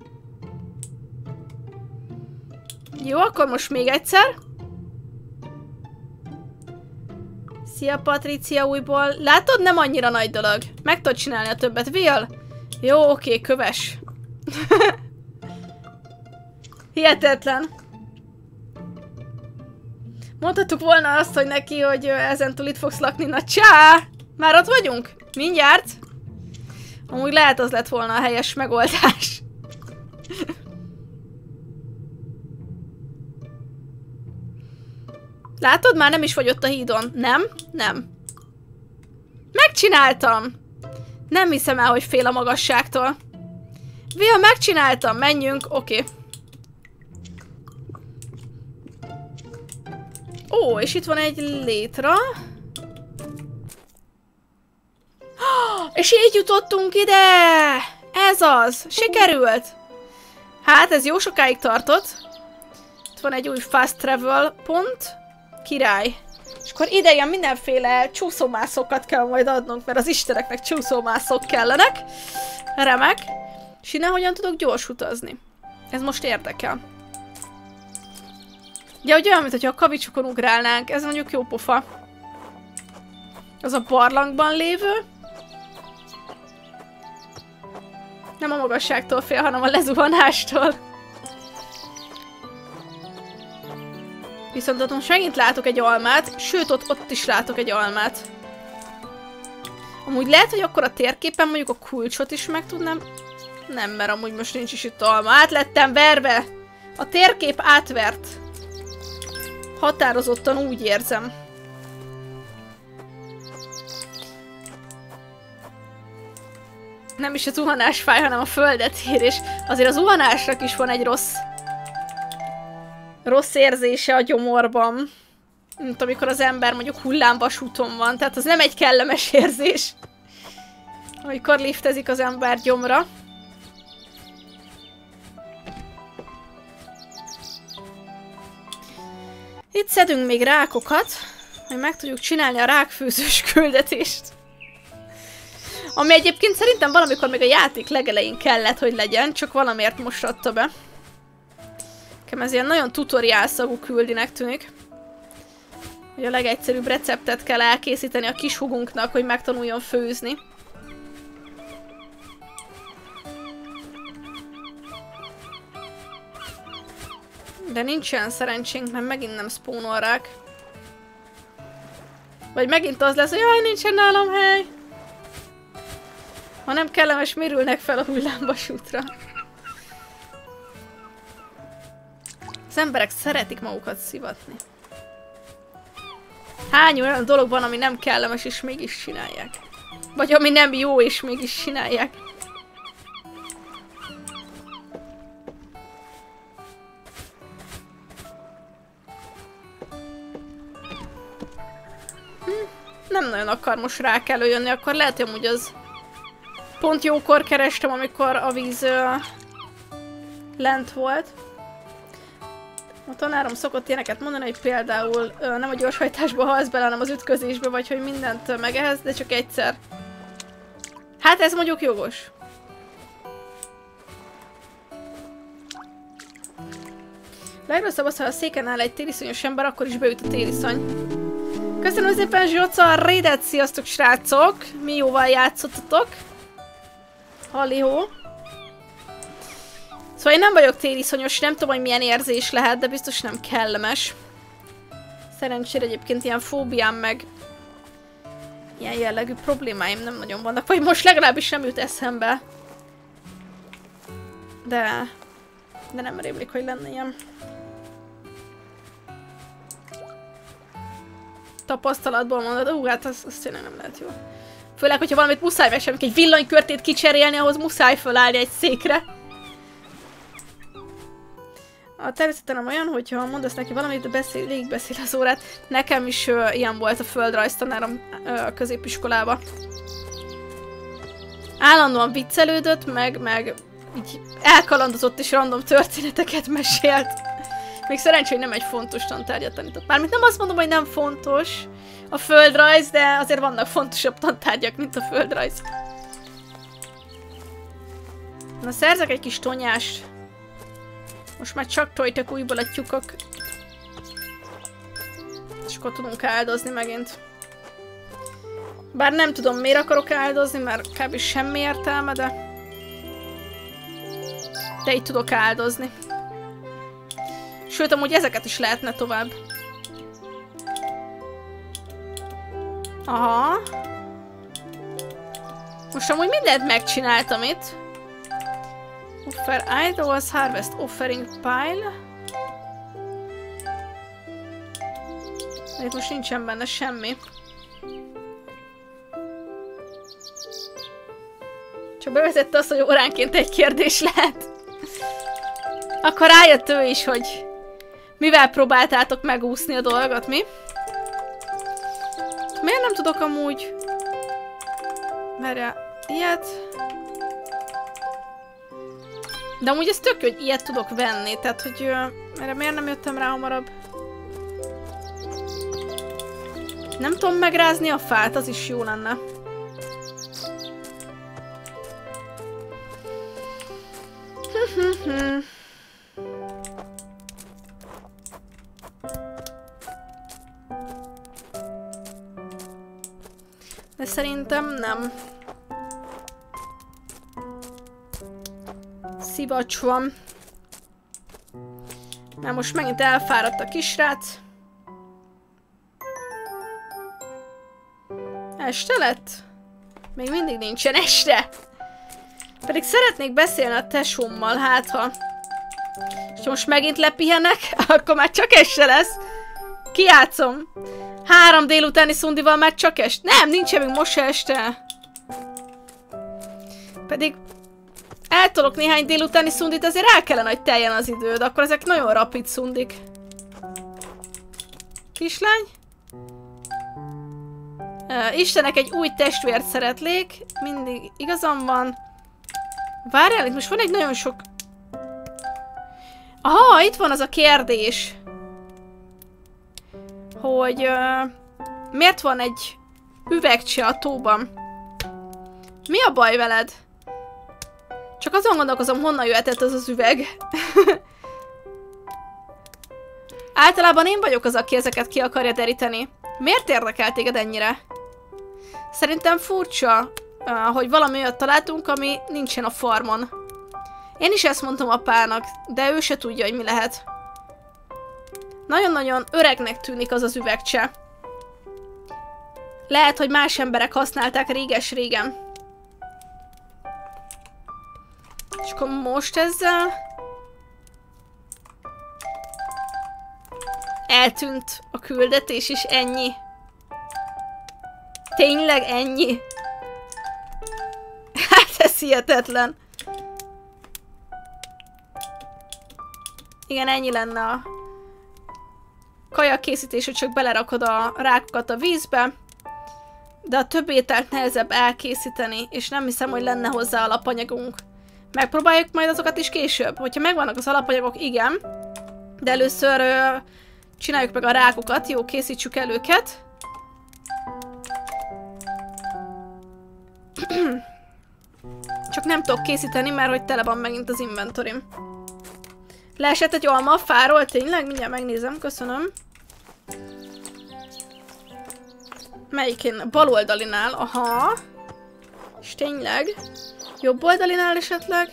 Jó, akkor most még egyszer. Szia, Patricia újból. Látod? Nem annyira nagy dolog. Meg tudod csinálni a többet. Will? Jó, oké, köves. Hihetetlen. Mondhattuk volna azt, hogy neki, hogy ezentúl itt fogsz lakni. Na csá! Már ott vagyunk? Mindjárt? Amúgy lehet az lett volna a helyes megoldás. Látod? Már nem is vagy ott a hídon. Nem? Nem. Megcsináltam! Nem hiszem el, hogy fél a magasságtól. Will, megcsináltam! Menjünk! Oké. Ó, és itt van egy létra. És így jutottunk ide! Ez az! Sikerült! Hát, ez jó sokáig tartott. Itt van egy új fast travel pont. Király. És akkor ide ilyen mindenféle csúszómászokat kell majd adnunk, mert az isteneknek csúszómászok kellenek. Remek. És innen hogyan tudok gyors utazni? Ez most érdekel. Ja, hogy olyan, mintha a kavicsokon ugrálnánk. Ez mondjuk jó pofa. Az a barlangban lévő. Nem a magasságtól fél, hanem a lezuhanástól. Viszont ott most megint látok egy almát, sőt ott is látok egy almát. Amúgy lehet, hogy akkor a térképen mondjuk a kulcsot is meg tudnám... Nem, mert amúgy most nincs is itt alma. Át lettem verve! A térkép átvert. Határozottan úgy érzem. Nem is a zuhanás fáj, hanem a földet ér, és azért a zuhanásnak is van egy rossz érzése a gyomorban. Mint amikor az ember mondjuk hullámvasúton van, tehát az nem egy kellemes érzés. Amikor liftezik az ember gyomra. Itt szedünk még rákokat, hogy meg tudjuk csinálni a rákfőzős küldetést. Ami egyébként szerintem valamikor még a játék legelején kellett, hogy legyen, csak valamiért most adta be. Nekem ez ilyen nagyon tutoriálszagú küldinek tűnik. Hogy a legegyszerűbb receptet kell elkészíteni a kis hugunknak, hogy megtanuljon főzni. De nincsen szerencsénk, mert megint nem spawnolrák. Vagy megint az lesz, hogy jaj, nincsen nálam hely. Ha nem kellemes, mirülnek fel a hullámvasútra. Az emberek szeretik magukat szivatni. Hány olyan dolog van, ami nem kellemes, és mégis csinálják. Vagy ami nem jó, és mégis csinálják. Nem nagyon akar most rá kell jönni, akkor lehet, hogy amúgy az pont jókor kerestem, amikor a víz lent volt. A tanárom szokott ilyeneket mondani, hogy például nem a gyorshajtásba halsz bele, hanem az ütközésbe, vagy hogy mindent megehez, de csak egyszer. Hát ez mondjuk jogos. Legrosszabb az, ha a széken áll egy tériszonyos ember, akkor is beüt a tériszony. Köszönöm szépen, Zsoca, a raidet, sziasztok srácok! Mi jóval játszottatok? Halihó! Szóval én nem vagyok tériszonyos, nem tudom, hogy milyen érzés lehet, de biztos nem kellemes. Szerencsére egyébként ilyen fóbiám meg ilyen jellegű problémáim nem nagyon vannak, vagy most legalábbis nem jut eszembe. De nem rémlik, hogy lenne ilyen. Tapasztalatból mondod, hát az tényleg nem lehet jó. Főleg, hogyha valamit muszáj mesemlik, egy villanykörtét kicserélni, ahhoz muszáj fölállni egy székre. A természeten nem olyan, hogyha mondasz neki valamit, de végigbeszél az órát. Nekem is ilyen volt a földrajztanárom középiskolába. Állandóan viccelődött, meg így elkalandozott és random történeteket mesélt. Még szerencsé, hogy nem egy fontos tantárgyat tanított. Mármint nem azt mondom, hogy nem fontos a földrajz, de azért vannak fontosabb tantárgyak, mint a földrajz. Na, szerzek egy kis tonyást. Most már csak tojtak újból a tyukok. És akkor tudunk áldozni megint. Bár nem tudom, miért akarok áldozni, mert kb. Semmi értelme, de így tudok áldozni. Sőt, amúgy ezeket is lehetne tovább. Aha. Most amúgy mindent megcsináltam itt. Offer idols, harvest offering pile. De itt most nincsen benne semmi. Csak bevezette azt, hogy óránként egy kérdés lehet. Akkor rájött ő is, hogy mivel próbáltátok megúszni a dolgot, mi? Miért nem tudok amúgy... Merre ilyet... De amúgy ez tök jó, hogy ilyet tudok venni, tehát hogy... Erre miért nem jöttem rá hamarabb? Nem tudom megrázni a fát, az is jó lenne. De szerintem nem. Szivacs van. Mert most megint elfáradt a kisrác. Este lett? Még mindig nincsen este. Pedig szeretnék beszélni a tesómmal, hát ha... És most megint lepihenek, akkor már csak este lesz. Kijátszom. 3 délutáni szundival már csak este. Nem, nincsen még most se este. Pedig eltolok néhány délutáni szundit, azért el kellene, hogy teljen az idő, de akkor ezek nagyon rapid szundik. Kislány? Istenek, egy új testvért szeretnék. Mindig igazam van. Várjál, itt most van egy nagyon sok... Aha, itt van az a kérdés. Hogy... miért van egy üvegcse a tóban? Mi a baj veled? Csak azon gondolkozom, honnan jöhetett az az üveg. Általában én vagyok az, aki ezeket ki akarja deríteni. Miért érdekel téged ennyire? Szerintem furcsa, hogy valami olyat találtunk, ami nincsen a farmon. Én is ezt mondtam apának, de ő se tudja, hogy mi lehet. Nagyon-nagyon öregnek tűnik az az üvegcse. Lehet, hogy más emberek használták réges-régen. És akkor most ezzel... Eltűnt a küldetés, és ennyi. Tényleg ennyi? Hát ez hihetetlen. Igen, ennyi lenne a kajakészítés, hogy csak belerakod a rákokat a vízbe. De a többi ételt nehezebb elkészíteni, és nem hiszem, hogy lenne hozzá alapanyagunk. Megpróbáljuk majd azokat is később. Hogyha megvannak az alapanyagok, igen. De először csináljuk meg a rákokat. Jó, készítsük el őket. Csak nem tudok készíteni, mert hogy tele van megint az inventorim. Leesett egy alma a fáról? Tényleg? Mindjárt megnézem, köszönöm. Melyikén? Bal oldalinál, aha. És tényleg? Jobb oldalinál esetleg?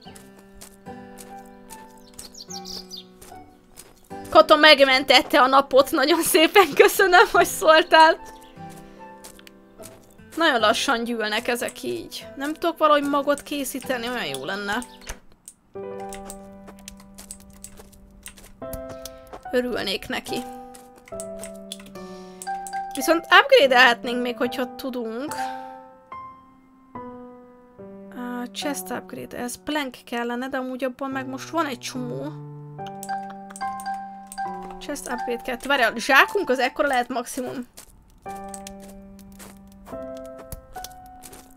Kata megmentette a napot, nagyon szépen köszönöm, hogy szóltál. Nagyon lassan gyűlnek ezek így. Nem tudok valahogy magot készíteni, olyan jó lenne. Örülnék neki. Viszont upgrade-elhetnénk még, hogyha tudunk. Chest upgrade, ez plank kellene, de amúgy abban meg most van egy csomó. Chest upgrade 2. Várjál, a zsákunk az ekkora lehet maximum.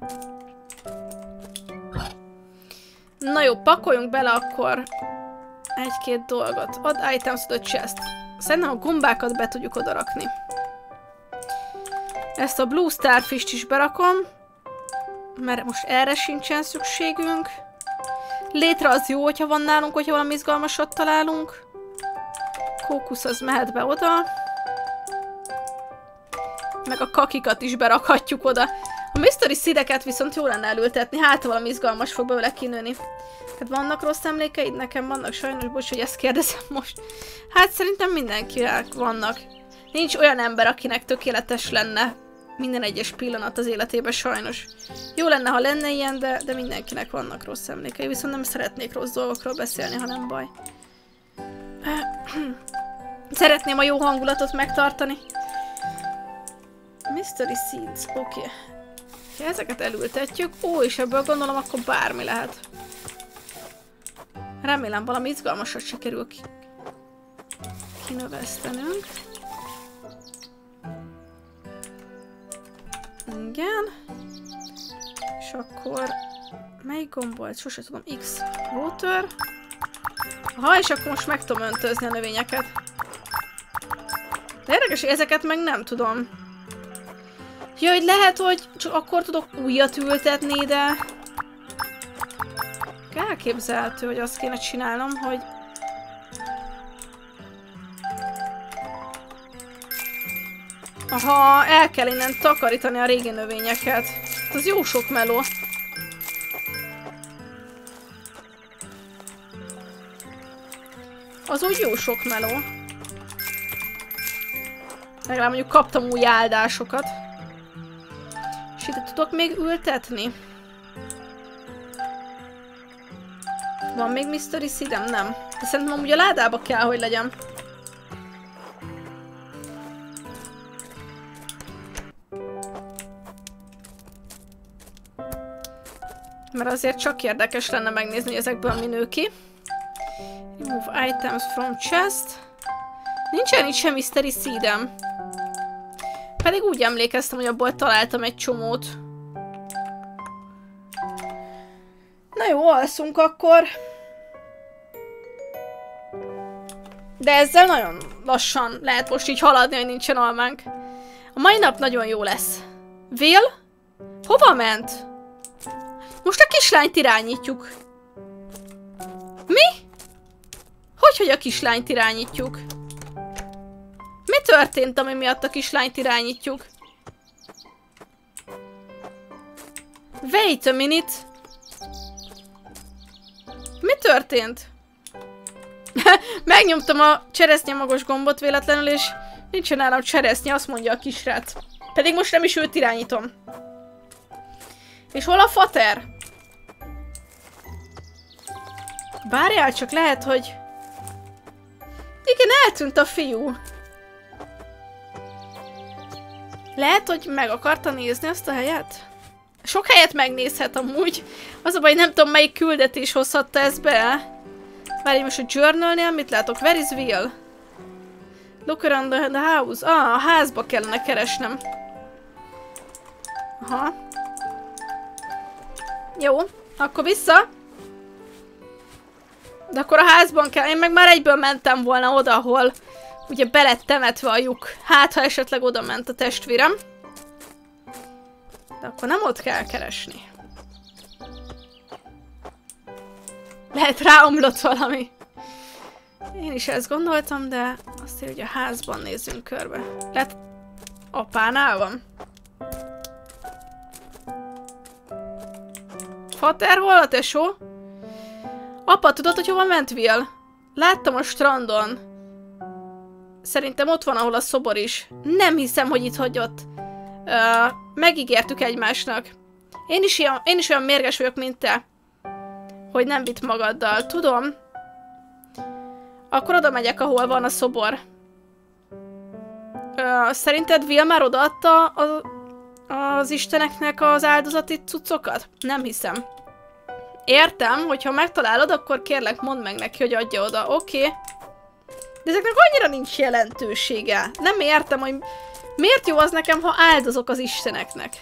Na jó, pakoljunk bele akkor egy-két dolgot. Add items to the chest. Szerintem a gombákat be tudjuk odarakni. Ezt a Blue Starfish-t is berakom. Mert most erre sincsen szükségünk. Létre az jó, hogyha van nálunk, hogyha valami izgalmasat találunk. Kókusz az mehet be oda. Meg a kakikat is berakhatjuk oda. A mystery seedeket viszont jó lenne elültetni, hát ha valami izgalmas fog belőle kinőni. Hát vannak rossz emlékeid? Nekem vannak, sajnos, bocs, hogy ezt kérdezem most. Hát szerintem mindenkinek vannak. Nincs olyan ember, akinek tökéletes lenne minden egyes pillanat az életében, sajnos. Jó lenne, ha lenne ilyen, de mindenkinek vannak rossz emlékei, viszont nem szeretnék rossz dolgokról beszélni, ha nem baj. Szeretném a jó hangulatot megtartani. Mystery Seeds, oké. Ha ezeket elültetjük, és ebből gondolom, akkor bármi lehet. Remélem valami izgalmasat sikerül kinövesztenünk. Igen. És akkor... Melyik gomb volt? Sose tudom. X. Water. Aha, és akkor most meg tudom öntözni a növényeket. De érdekes, hogy ezeket meg nem tudom. Ja, hogy lehet, hogy csak akkor tudok újat ültetni, de... Elképzelhető, hogy azt kéne csinálnom, hogy... Aha, el kell innen takarítani a régi növényeket. Az jó sok meló. Az úgy jó sok meló. Legalább mondjuk kaptam új áldásokat. És ide tudok még ültetni? Van még mystery seedem? Nem. De szerintem amúgy a ládába kell, hogy legyen. Mert azért csak érdekes lenne megnézni, hogy ezekből mi nő ki. Remove items from chest. Nincsen itt sem mystery seedem. Pedig úgy emlékeztem, hogy abból találtam egy csomót. Na jó, alszunk akkor. De ezzel nagyon lassan lehet most így haladni, hogy nincsen almánk. A mai nap nagyon jó lesz. Will? Hova ment? Most a kislányt irányítjuk. Mi? Hogy a kislányt irányítjuk? Mi történt, ami miatt a kislányt irányítjuk? Wait a minute. Mi történt? Megnyomtam a cseresznyemagos gombot véletlenül, és nincsen nálam cseresznye, azt mondja a kisrác. Pedig most nem is őt irányítom. És hol a fater? Várjál csak, lehet, hogy... Igen, eltűnt a fiú. Lehet, hogy meg akarta nézni azt a helyet? Sok helyet megnézhet amúgy. Az a baj, nem tudom, melyik küldetés hozhatta ezt be. Várj, most a journalnél mit látok? Where is Will? Look around the house. Ah, a házba kellene keresnem. Aha. Jó, akkor vissza. De akkor a házban kell. Én meg már egyből mentem volna oda, ahol ugye be lett temetve a lyuk. Hát, ha esetleg oda ment a testvérem. De akkor nem ott kell keresni. Lehet ráomlott valami. Én is ezt gondoltam, de azt írja, hogy a házban nézzünk körbe. Lehet apánál van? Fater, hol a tesó? Apa, tudod, hogy hova ment Will? Láttam a strandon. Szerintem ott van, ahol a szobor is. Nem hiszem, hogy itt hagyott. Megígértük egymásnak. Én is olyan mérges vagyok, mint te. Hogy nem vitt magaddal. Tudom. Akkor oda megyek, ahol van a szobor. Szerinted Will már odaadta az isteneknek az áldozati cuccokat? Nem hiszem. Értem, hogyha megtalálod, akkor kérlek mondd meg neki, hogy adja oda. Oké. De ezeknek annyira nincs jelentősége. Nem értem, hogy miért jó az nekem, ha áldozok az isteneknek.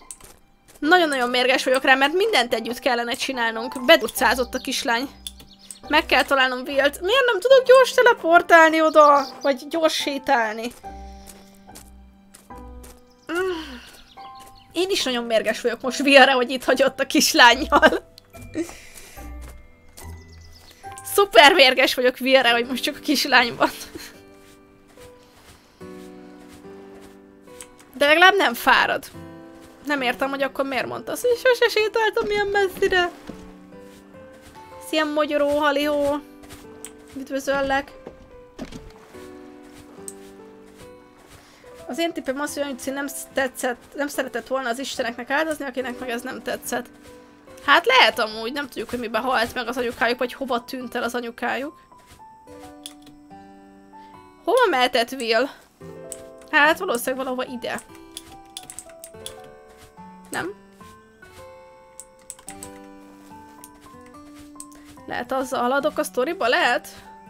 Nagyon-nagyon mérges vagyok rá, mert mindent együtt kellene csinálnunk. Bedurcázott a kislány. Meg kell találnom Will-t. Miért nem tudok gyors teleportálni oda? Vagy gyors sétálni? Én is nagyon mérges vagyok most Will-re, hogy itt hagyott a kislánnyal. Szuper mérges vagyok Will-re, hogy most csak a kislány van. De legalább nem fárad. Nem értem, hogy akkor miért mondta azt, hogy sose sétáltam ilyen messzire. Szia, mogyoró, halihó. Üdvözöllek. Az én tippem az, hogy Anyuci nem szeretett volna az isteneknek áldozni, akinek meg ez nem tetszett. Hát lehet amúgy, nem tudjuk, hogy mibe halt meg az anyukájuk, vagy hova tűnt el az anyukájuk. Hova mehetett Will? Hát valószínűleg valahova ide. Nem? Lehet azzal haladok a sztoriba? Lehet?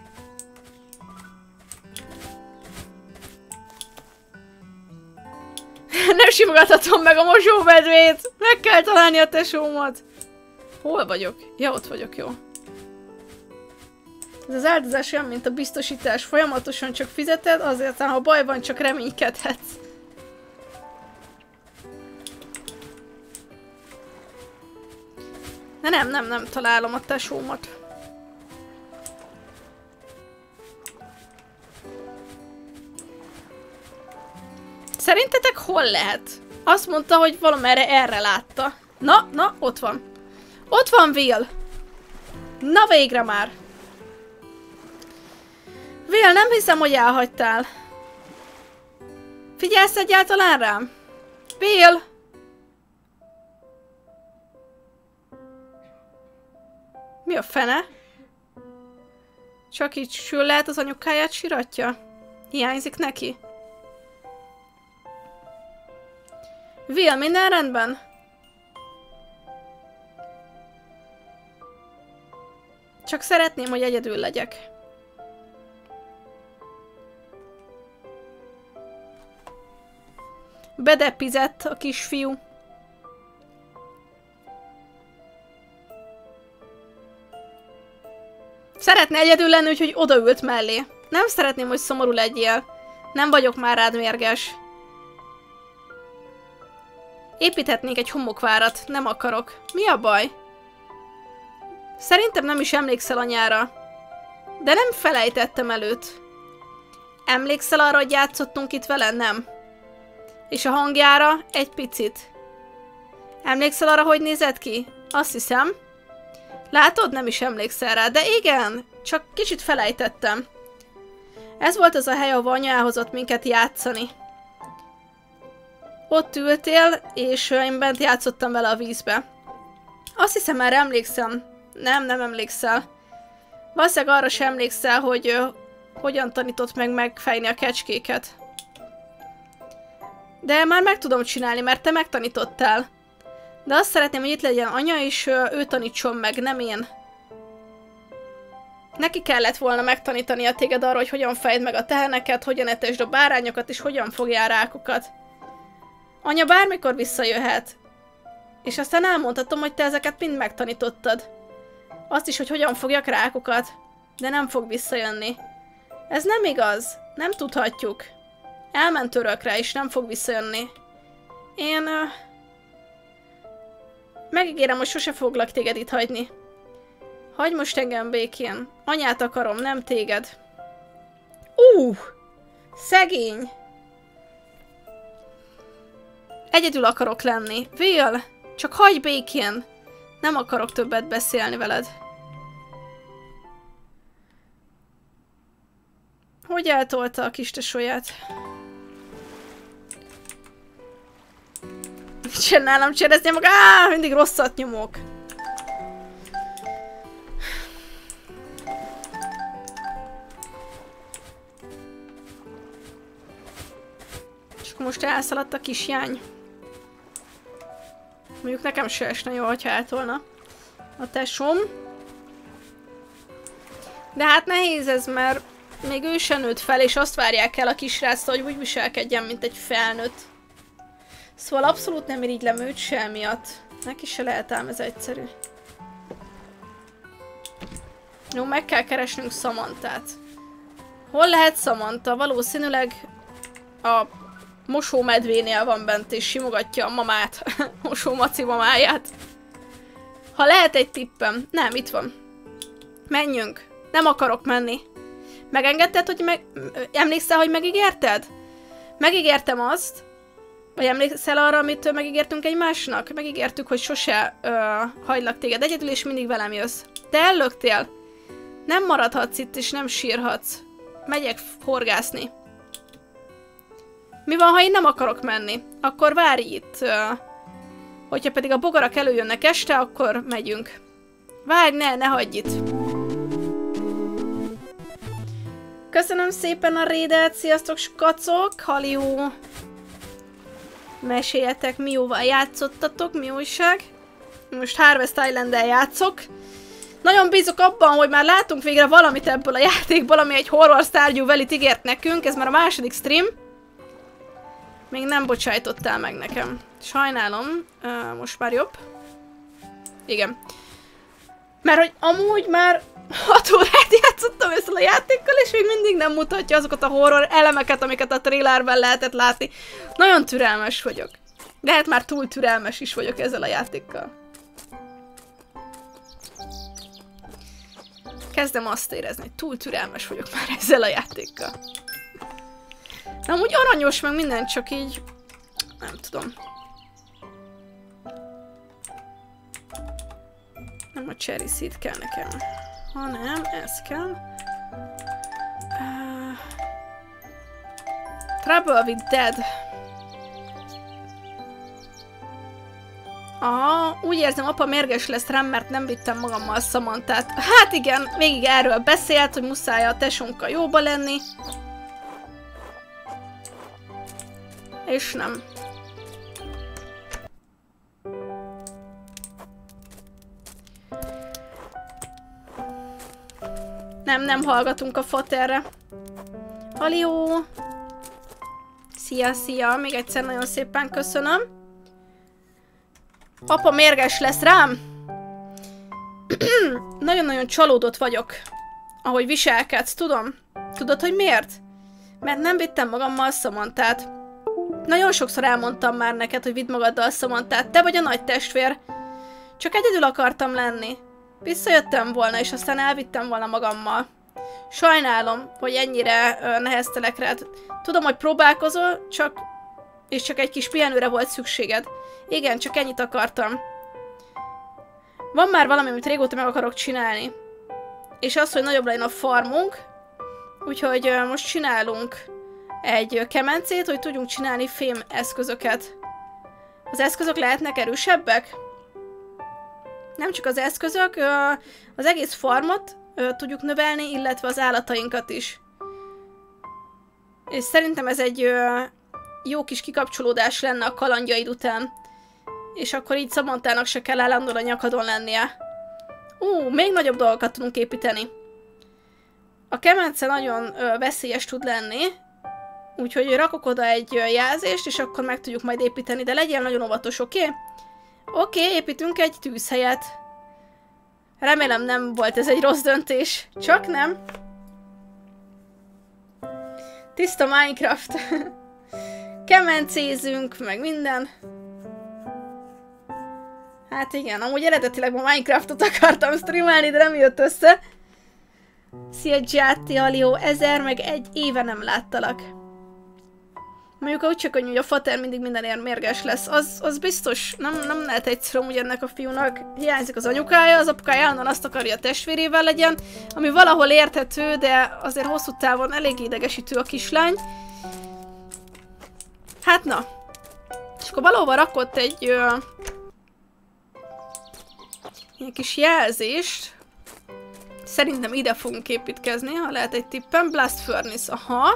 Nem simogathatom meg a mosómedvét! Meg kell találni a tesómat! Hol vagyok? Ja, ott vagyok, jó. Ez az áldozás olyan, mint a biztosítás. Folyamatosan csak fizeted, azért, ha baj van, csak reménykedhetsz. De nem találom a tesómat. Szerintetek hol lehet? Azt mondta, hogy valamerre erre látta. Na, ott van. Ott van Will. Na végre már. Will, nem hiszem, hogy elhagytál. Figyelsz egyáltalán rám? Will! Mi a fene? Csak így sül lehet az anyukáját siratja? Hiányzik neki? Will, minden rendben? Csak szeretném, hogy egyedül legyek. Bedepizett a kisfiú. Szeretne egyedül lenni, úgyhogy odaült mellé. Nem szeretném, hogy szomorú legyél. Nem vagyok már rád mérges. Építhetnék egy homokvárat. Nem akarok. Mi a baj? Szerintem nem is emlékszel anyára. De nem felejtettem előtt. Emlékszel arra, hogy játszottunk itt vele? Nem. És a hangjára? Egy picit. Emlékszel arra, hogy nézett ki? Azt hiszem. Látod? Nem is emlékszel rá. De igen, csak kicsit felejtettem. Ez volt az a hely, ahol anya elhozott minket játszani. Ott ültél, és én bent játszottam vele a vízbe. Azt hiszem, erre emlékszem. Nem emlékszel. Valószínűleg arra sem emlékszel, hogy hogyan tanított meg megfejni a kecskéket. De már meg tudom csinálni, mert te megtanítottál. De azt szeretném, hogy itt legyen anya, és ő tanítson meg, nem én. Neki kellett volna megtanítania téged arra, hogy hogyan fejtsd meg a teheneket, hogyan etesd a bárányokat, és hogyan fogjál rákokat. Anya bármikor visszajöhet. És aztán elmondhatom, hogy te ezeket mind megtanítottad. Azt is, hogy hogyan fogjak rákokat. De nem fog visszajönni. Ez nem igaz. Nem tudhatjuk. Elment örökre, és nem fog visszajönni. Én... megígérem, hogy sose foglak téged itt hagyni. Hagyj most engem békén. Anyát akarom, nem téged. Szegény! Egyedül akarok lenni. Will, csak hagyj békén. Nem akarok többet beszélni veled. Hogy eltolta a kis tesóját? Mit csinálom? Cserezni magam? Mindig rosszat nyomok. Csak most elszaladt a kisjány. Mondjuk nekem se esne jó, hogyha eltolna a tesóm. De hát nehéz ez, mert még ő sem nőtt fel, és azt várják el a kisráctól, hogy úgy viselkedjen, mint egy felnőtt. Szóval abszolút nem irigylem őt se miatt. Neki se lehet ám ez egyszerű. Jó, meg kell keresnünk Samantát. Hol lehet Samantha? Valószínűleg a mosómedvénél van bent és simogatja a mamát. Mosómaci mamáját. Ha lehet egy tippem. Nem, itt van. Menjünk. Nem akarok menni. Megengedted, hogy emlékszel, hogy megígérted? Megígértem azt. Vagy emlékszel arra, amit megígértünk egymásnak? Megígértük, hogy sose hagylak téged egyedül, és mindig velem jössz. Te ellöktél. Nem maradhatsz itt, és nem sírhatsz. Megyek horgászni. Mi van, ha én nem akarok menni? Akkor várj itt. Hogyha pedig a bogarak előjönnek este, akkor megyünk. Várj, ne hagyj itt. Köszönöm szépen a raidet, sziasztok skacok, halió. Meséljetek, mi jóval játszottatok, mi újság. Most Harvest Island-el játszok. Nagyon bízok abban, hogy már látunk végre valamit ebből a játékból, ami egy horror Stardew Valley-t ígért nekünk. Ez már a második stream. Még nem bocsájtottál meg nekem. Sajnálom. Most már jobb. Igen. Mert hogy amúgy már 6 órát játszottam ezzel a játékkal, és még mindig nem mutatja azokat a horror elemeket, amiket a trailerben lehetett látni. Nagyon türelmes vagyok. De hát már túl türelmes is vagyok ezzel a játékkal. Kezdem azt érezni, hogy túl türelmes vagyok már ezzel a játékkal. De amúgy aranyos meg minden, csak így... nem tudom. Nem a cherry seed kell nekem, hanem ez kell. Trouble with Dead. Aha, úgy érzem, apa mérges lesz rám, mert nem vittem magammal Samanthát. Hát igen, végig erről beszélt, hogy muszáj a tesónkkal jóba lenni. És nem. Nem hallgatunk a faterre. Halió! Szia! Még egyszer nagyon szépen köszönöm. Apa mérges lesz rám? Nagyon-nagyon csalódott vagyok, ahogy viselkedsz, tudom? Tudod, hogy miért? Mert nem vittem magammal Samanthát. Nagyon sokszor elmondtam már neked, hogy vidd magaddal Samanthát. Te vagy a nagy testvér. Csak egyedül akartam lenni. Visszajöttem volna, és aztán elvittem volna magammal. Sajnálom, hogy ennyire neheztelek rád. Tudom, hogy próbálkozol, és csak egy kis pihenőre volt szükséged. Igen, csak ennyit akartam. Van már valami, amit régóta meg akarok csinálni. És az, hogy nagyobb legyen a farmunk. Úgyhogy most csinálunk egy kemencét, hogy tudjunk csinálni fém eszközöket. Az eszközök lehetnek erősebbek? Nem csak az eszközök, az egész farmot tudjuk növelni, illetve az állatainkat is. És szerintem ez egy jó kis kikapcsolódás lenne a kalandjaid után. És akkor így Samanthának se kell állandóan a nyakadon lennie. Még nagyobb dolgokat tudunk építeni. A kemence nagyon veszélyes tud lenni, úgyhogy rakok oda egy jelzést, és akkor meg tudjuk majd építeni, de legyél nagyon óvatos, oké? Oké, építünk egy tűzhelyet. Remélem nem volt ez egy rossz döntés. Csak nem. Tiszta Minecraft. Kemencézünk, meg minden. Hát igen, amúgy eredetileg ma Minecraftot akartam streamelni, de nem jött össze. Szia Giatti, Alió, 1001 éve nem láttalak. Mondjuk úgy csak, hogy a fater mindig mindenért mérges lesz. Az biztos, nem lehet egyszerű úgy ennek a fiúnak. Hiányzik az anyukája, az apukája állandóan azt akarja, a testvérével legyen, ami valahol érthető, de azért hosszú távon elég idegesítő a kislány. Hát na. És akkor valahova rakott egy ilyen kis jelzést. Szerintem ide fogunk építkezni, ha lehet egy tippem. Blast Furnace, aha.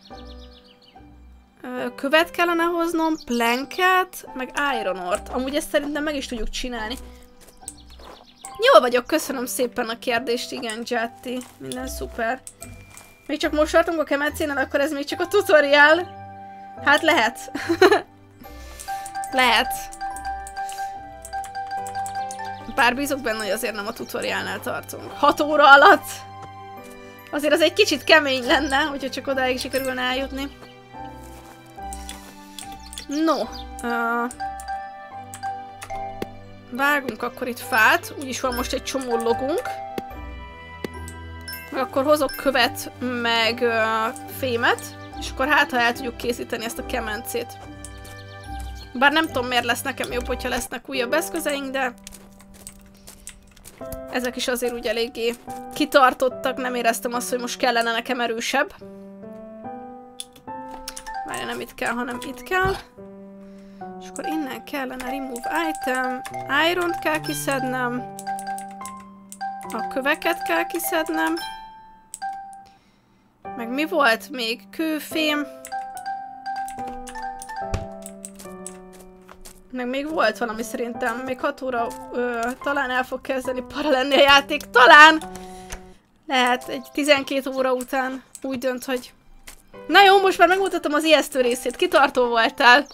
Követ kellene hoznom, planket, meg iron ore-t. Amúgy ezt szerintem meg is tudjuk csinálni. Jól vagyok, köszönöm szépen a kérdést, igen, Jatti. Minden szuper. Még csak most tartunk a kemencénél, akkor ez még csak a tutorial. Hát lehet. Lehet. Bár bízok benne, hogy azért nem a tutoriálnál tartunk. 6 óra alatt? Azért az egy kicsit kemény lenne, hogyha csak odáig sikerülne eljutni. No. Vágunk akkor itt fát. Úgyis van most egy csomó logunk. Meg akkor hozok követ, meg fémet. És akkor hát, ha el tudjuk készíteni ezt a kemencét. Bár nem tudom, miért lesz nekem jobb, hogyha lesznek újabb eszközeink, de ezek is azért úgy eléggé kitartottak, nem éreztem azt, hogy most kellene nekem erősebb. Várja, nem itt kell, hanem itt kell. És akkor innen kellene remove item, iron-t kell kiszednem, a köveket kell kiszednem, meg mi volt még? Kőfém. Meg még volt valami szerintem, még 6 óra talán el fog kezdeni para lenni a játék, talán! Lehet egy 12 óra után úgy dönt, hogy... Na jó, most már megmutatom az ijesztő részét, kitartó voltál.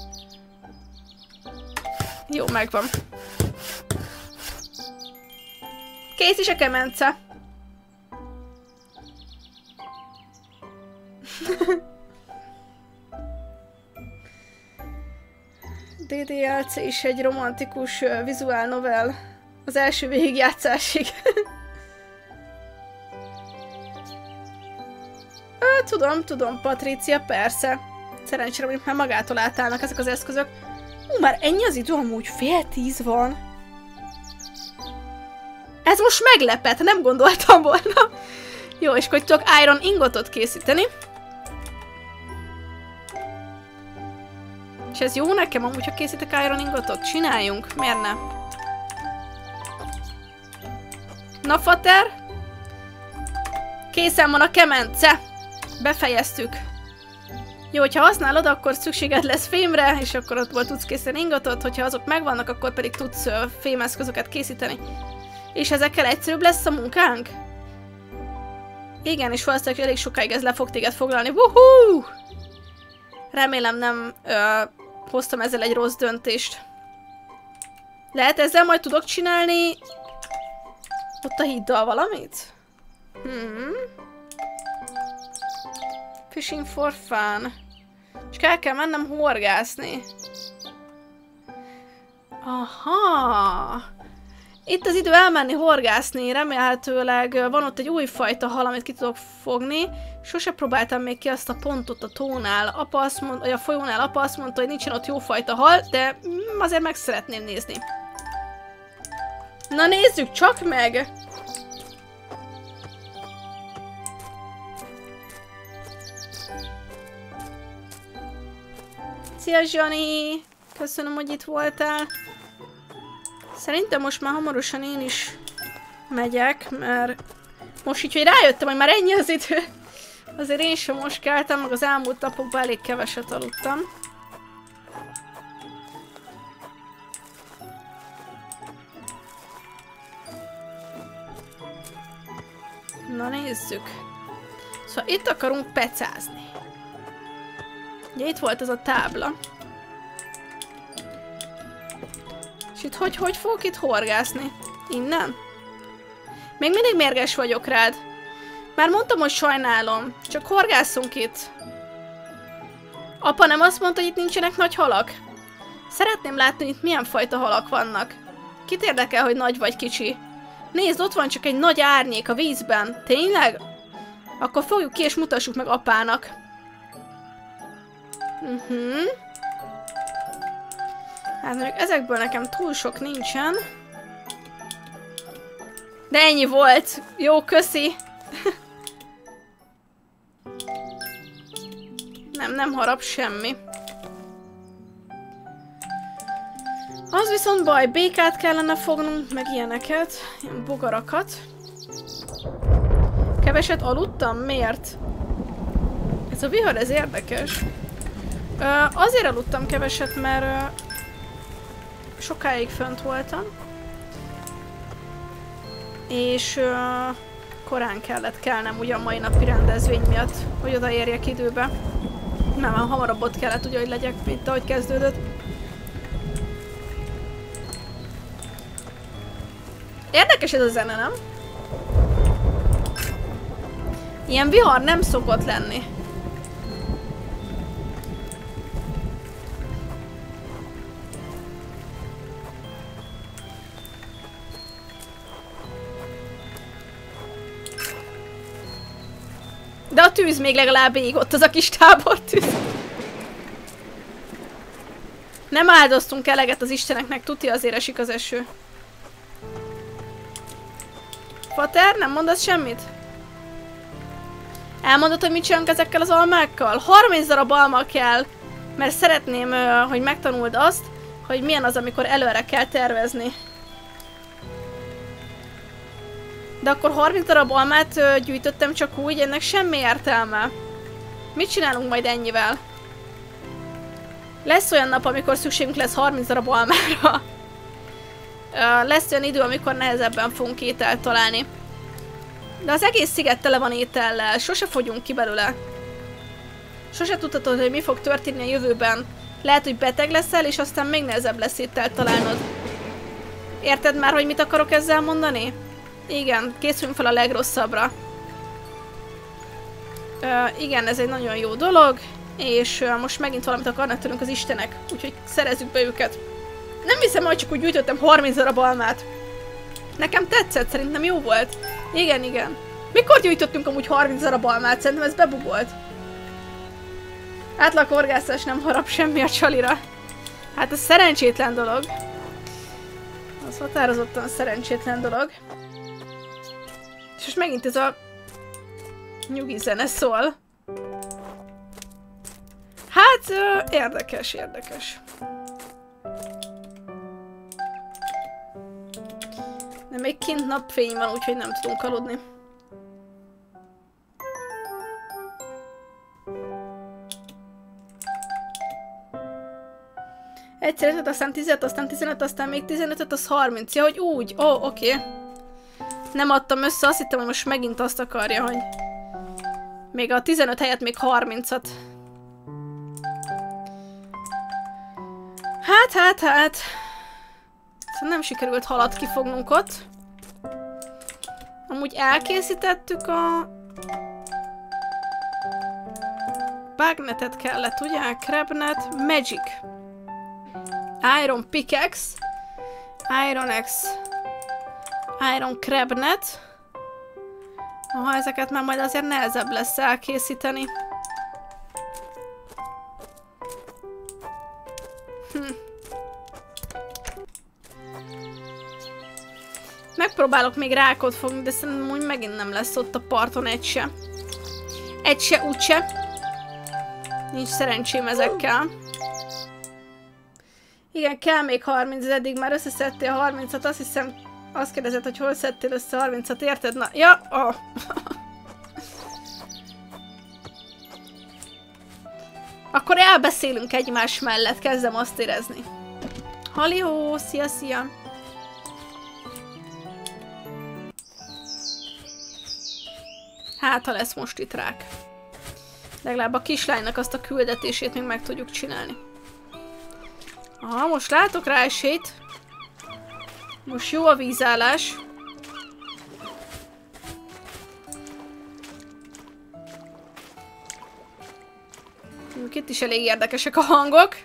Jó, megvan. Kész is a kemence. DDLC is egy romantikus vizuál novel az első végigjátszásig. Tudom, Patricia, persze. Szerencsére, hogy már magától átállnak ezek az eszközök. Már ennyi az idő, amúgy 9:30 van. Ez most meglepett, nem gondoltam volna. Jó, és akkor tudok iron ingotot készíteni. És ez jó nekem, amúgy, ha készítek iron ingotot? Csináljunk, miért ne? Na, fater! Készen van a kemence! Befejeztük. Jó, hogyha használod, akkor szükséged lesz fémre, és akkor ott tudsz készíteni ingotot, hogyha azok megvannak, akkor pedig tudsz fémeszközöket készíteni. És ezekkel egyszerűbb lesz a munkánk? Igen, és valószínűleg elég sokáig ez le fog téged foglalni. Wuhú! Remélem nem hoztam ezzel egy rossz döntést. Lehet ezzel majd tudok csinálni ott a híddal valamit? Fishing for fun. És kell mennem horgászni. Aha! Itt az idő elmenni horgászni, remélhetőleg van ott egy újfajta hal, amit ki tudok fogni. Sose próbáltam még ki azt a pontot a tónál. Apa azt mondta, a folyónál apa azt mondta, hogy nincsen ott jófajta hal, de azért meg szeretném nézni. Na nézzük csak meg! Szia, Zsani! Köszönöm, hogy itt voltál. Szerintem most már hamarosan én is megyek, mert most így, hogy rájöttem, hogy már ennyi az idő. Azért én sem most keltem, meg az elmúlt napokban elég keveset aludtam. Na nézzük. Szóval itt akarunk pecázni. Ugye itt volt ez a tábla. És itt hogy fogok itt horgászni? Innen? Még mindig mérges vagyok rád. Már mondtam, hogy sajnálom. Csak horgásszunk itt. Apa nem azt mondta, hogy itt nincsenek nagy halak? Szeretném látni, hogy itt milyen fajta halak vannak. Kit érdekel, hogy nagy vagy kicsi? Nézd, ott van csak egy nagy árnyék a vízben. Tényleg? Akkor fogjuk ki és mutassuk meg apának. Hát mondjuk ezekből nekem túl sok nincsen. De ennyi volt. Jó, köszi. Nem harap semmi. Az viszont baj, békát kellene fognunk, meg ilyeneket. Ilyen bogarakat. Keveset aludtam? Miért? Ez a vihar, ez érdekes. Azért aludtam keveset, mert sokáig fönt voltam. És korán kellett kelnem ugye a mai napi rendezvény miatt, hogy odaérjek időbe. Már hamarabb ott kellett ugye, hogy legyek, mint ahogy kezdődött. Érdekes ez a zene, nem? Ilyen vihar nem szokott lenni. De a tűz még legalább ég, ott az a kis tábortűz. Nem áldoztunk eleget az isteneknek, tuti azért esik az eső. Fater, nem mondasz semmit? Elmondod, hogy mit csinálunk ezekkel az almákkal? 30 darab alma kell, mert szeretném, hogy megtanuld azt, hogy milyen az, amikor előre kell tervezni. De akkor 30 darab almát gyűjtöttem csak úgy, ennek semmi értelme. Mit csinálunk majd ennyivel? Lesz olyan nap, amikor szükségünk lesz 30 darab almára. Lesz olyan idő, amikor nehezebben fogunk ételt találni. De az egész sziget tele van étellel, sose fogyunk ki belőle. Sose tudhatod, hogy mi fog történni a jövőben. Lehet, hogy beteg leszel, és aztán még nehezebb lesz ételt találnod. Érted már, hogy mit akarok ezzel mondani? Igen, készüljünk fel a legrosszabbra. Igen, ez egy nagyon jó dolog, és most megint valamit akarnak tőlünk az istenek, úgyhogy szerezzük be őket. Nem hiszem, hogy csak úgy gyűjtöttem 30 darab almát. Nekem tetszett, szerintem jó volt. Igen, igen. Mikor gyűjtöttünk amúgy 30 darab almát? Szerintem ez bebugolt. Átlaghorgászás nem harap semmi a csalira. Hát ez szerencsétlen dolog. Az határozottan szerencsétlen dolog. És most megint ez a nyugi zene szól. Hát, érdekes, érdekes. De még kint napfény van, úgyhogy nem tudunk aludni. Egyszer 5, aztán 10, aztán 15, aztán még 15, az 30. Ja, hogy úgy. Ó, oké. Nem adtam össze, azt hittem, hogy most megint azt akarja, hogy még a 15 helyett még 30-at. Hát. Szóval nem sikerült halat kifognunk ott. Amúgy elkészítettük a... Bagnetet kellett, ugye? Crabnet, Magic. Iron Pickaxe. Iron Axe. Iron Crabnet. Aha, ezeket már majd azért nehezebb lesz elkészíteni. Megpróbálok még rákot fogni, de szerintem úgy megint nem lesz ott a parton egy se. Egy se, úgyse. Nincs szerencsém ezekkel. Igen, kell még 30, eddig már összeszedtél 30-at, azt hiszem, azt kérdezed, hogy hol szedtél össze 30-at, érted? Na, ja, oh. Akkor elbeszélünk egymás mellett, kezdem azt érezni. Halló, szia! Hát, ha lesz most itt rák. Legalább a kislánynak azt a küldetését még meg tudjuk csinálni. Aha, most látok rá esélyt. Most jó a vízállás. Itt is elég érdekesek a hangok.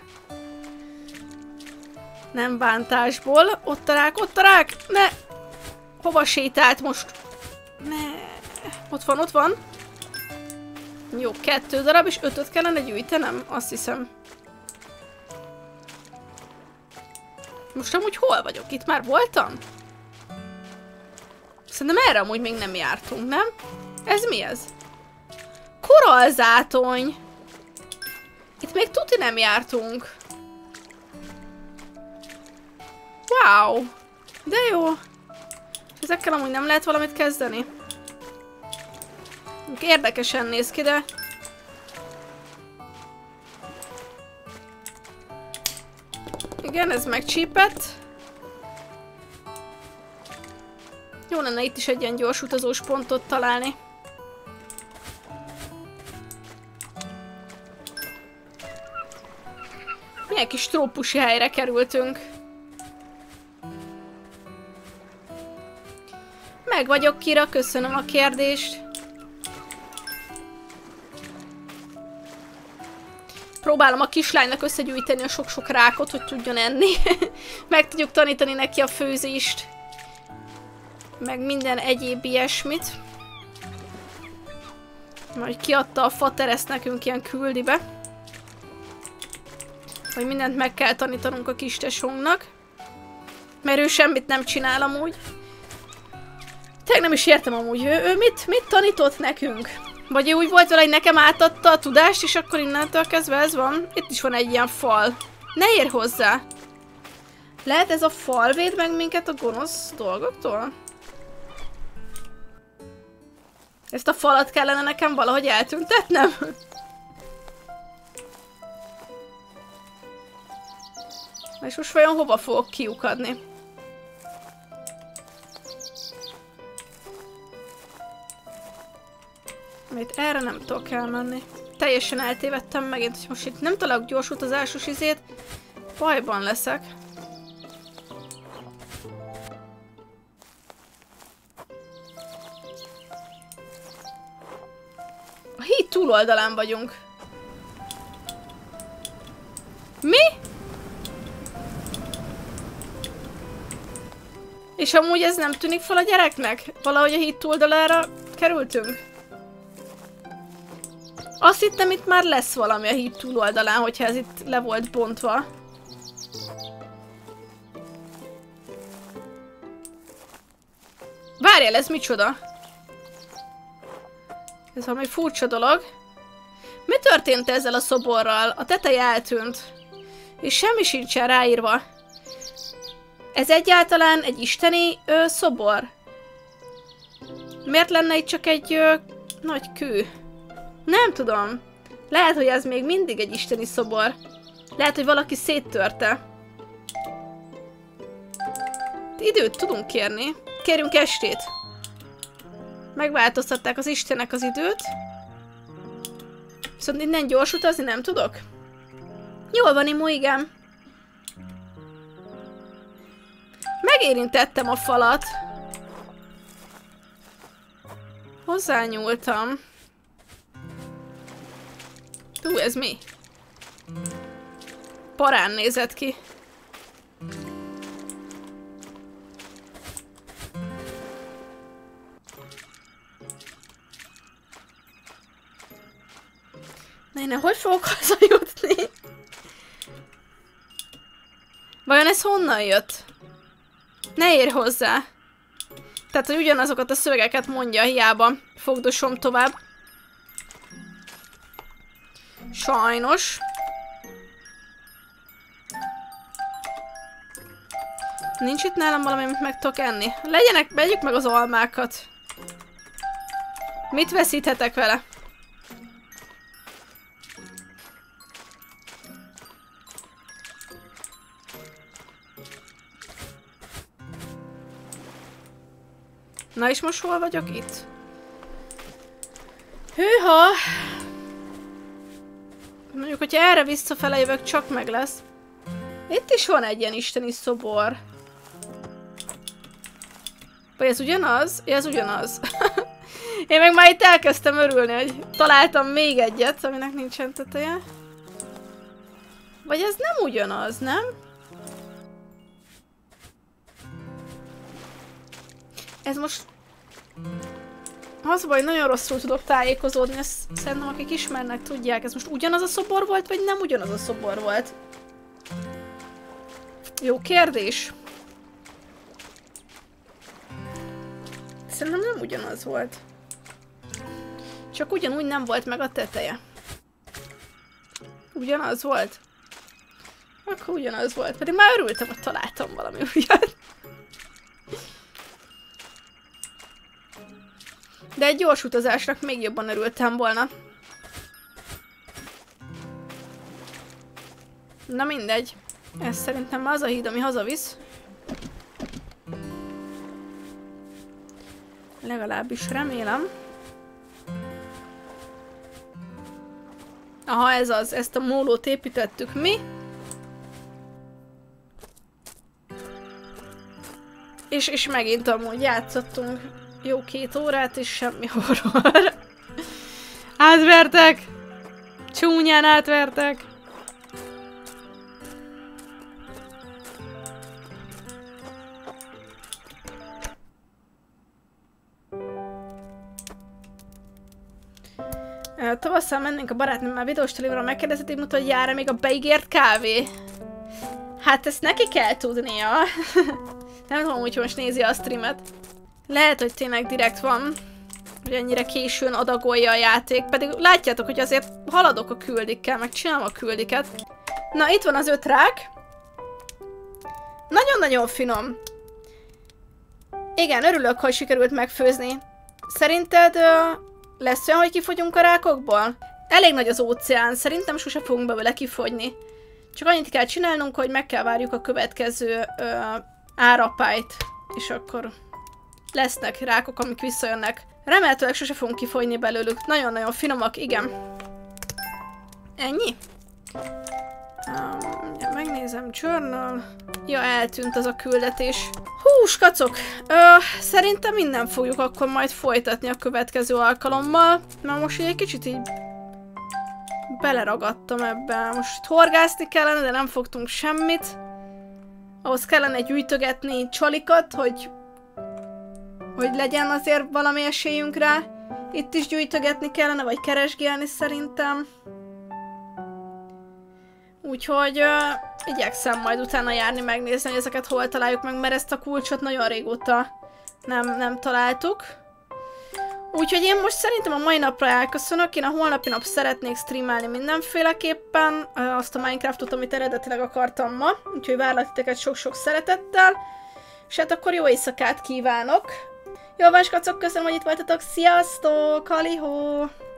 Nem bántásból. Ott a rák, Ne! Hova sétált most? Ne! Ott van. Jó, 2 darab, és 5-öt kellene gyűjtenem, azt hiszem. Most amúgy hol vagyok? Itt már voltam? Szerintem erre amúgy még nem jártunk, nem? Ez mi ez? Korallzátony! Itt még tuti nem jártunk. Wow! De jó! Ezekkel amúgy nem lehet valamit kezdeni. Érdekesen néz ki, de... Igen, ez megcsípett. Jó lenne itt is egy ilyen gyors utazós pontot találni. Milyen kis trópusi helyre kerültünk. Meg vagyok, Kira, köszönöm a kérdést. Próbálom a kislánynak összegyűjteni a sok-sok rákot, hogy tudjon enni. Meg tudjuk tanítani neki a főzést. Meg minden egyéb ilyesmit. Majd kiadta a fater, ezt nekünk ilyen küldibe. Hogy mindent meg kell tanítanunk a kis tesónknak. Mert ő semmit nem csinál amúgy. Tényleg nem is értem amúgy, ő mit tanított nekünk? Vagy ő úgy volt vele, hogy nekem átadta a tudást, és akkor innentől kezdve ez van. Itt is van egy ilyen fal. Ne érj hozzá! Lehet ez a fal véd meg minket a gonosz dolgoktól? Ezt a falat kellene nekem valahogy eltüntetnem? És most vajon hova fogok kiukadni? Mert erre nem tudok elmenni. Teljesen eltévedtem megint, hogy most itt nem találok gyors utazásos izét. Bajban leszek. A híd túloldalán vagyunk. Mi? És amúgy ez nem tűnik fel a gyereknek? Valahogy a híd túloldalára kerültünk? Azt hittem, itt már lesz valami a híd túloldalán, hogyha ez itt le volt bontva. Várjál, ez micsoda? Ez valami furcsa dolog. Mi történt ezzel a szoborral? A teteje eltűnt. És semmi sincsen ráírva. Ez egyáltalán egy isteni szobor? Miért lenne itt csak egy nagy kő? Nem tudom. Lehet, hogy ez még mindig egy isteni szobor. Lehet, hogy valaki széttörte. Időt tudunk kérni. Kérjünk estét. Megváltoztatták az istenek az időt. Viszont innen gyors utazni nem tudok. Jól van, Imó, igen. Megérintettem a falat. Hozzányúltam. Ez mi? Parán nézett ki. Ne, hogy fogok hazajutni? Vajon ez honnan jött? Ne érj hozzá! Tehát, hogy ugyanazokat a szövegeket mondja, hiába fogdosom tovább. Sajnos. Nincs itt nálam valami, amit meg tudok enni. Vegyük meg az almákat. Mit veszíthetek vele? Na és most hol vagyok itt? Hűha! Mondjuk, hogyha erre visszafele jövök, csak meg lesz. Itt is van egy ilyen isteni szobor. Vagy ez ugyanaz? Ja, ez ugyanaz. Én meg már itt elkezdtem örülni, hogy találtam még egyet, aminek nincsen teteje. Vagy ez nem ugyanaz, nem? Ez most... Az baj, nagyon rosszul tudok tájékozódni, ezt szerintem akik ismernek, tudják. Ez most ugyanaz a szobor volt, vagy nem ugyanaz a szobor volt? Jó kérdés. Szerintem nem ugyanaz volt. Csak ugyanúgy nem volt meg a teteje. Ugyanaz volt? Akkor ugyanaz volt. Pedig már örültem, hogy találtam valami újat. De egy gyors utazásnak még jobban örültem volna. Na mindegy. Ez szerintem az a híd, ami hazavisz. Legalábbis remélem. Aha, ez az. Ezt a mólót építettük mi. És megint amúgy játszottunk jó 2 órát, és semmi horror. Átvertek! Csúnyán átvertek! Tavasszal mennénk a barátnőmmel videós televizorra, megkérdezhették, hogy jár-e még a beígért kávé? Hát ezt neki kell tudnia. Nem tudom úgy, hogy most nézi a streamet. Lehet, hogy tényleg direkt van, hogy ennyire későn adagolja a játék, pedig látjátok, hogy azért haladok a küldikkel, meg csinálom a küldiket. Na, itt van az 5 rák. Nagyon-nagyon finom. Igen, örülök, hogy sikerült megfőzni. Szerinted lesz olyan, hogy kifogyunk a rákokból? Elég nagy az óceán, szerintem sose fogunk belőle kifogyni. Csak annyit kell csinálnunk, hogy meg kell várjuk a következő árapályt, és akkor lesznek rákok, amik visszajönnek. Remélhetőleg sose fogunk kifogyni belőlük. Nagyon-nagyon finomak, igen. Ennyi? Megnézem, journal. Ja, eltűnt az a küldetés. Hú, skacok! Szerintem minden fogjuk akkor majd folytatni a következő alkalommal. Mert most egy kicsit így beleragadtam ebbe. Most horgászni kellene, de nem fogtunk semmit. Ahhoz kellene gyűjtögetni csalikat, hogy legyen azért valami esélyünk rá. Itt is gyűjtögetni kellene, vagy keresgélni szerintem. Úgyhogy igyekszem majd utána járni, megnézni, hogy ezeket hol találjuk meg, mert ezt a kulcsot nagyon régóta nem találtuk. Úgyhogy én most szerintem a mai napra elköszönök, én a holnapi nap szeretnék streamelni mindenféleképpen, azt a Minecraftot, amit eredetileg akartam ma, úgyhogy várlak titeket sok-sok szeretettel, és hát akkor jó éjszakát kívánok! Jó van, skacok, köszönöm, hogy itt voltatok, sziasztok, halihó!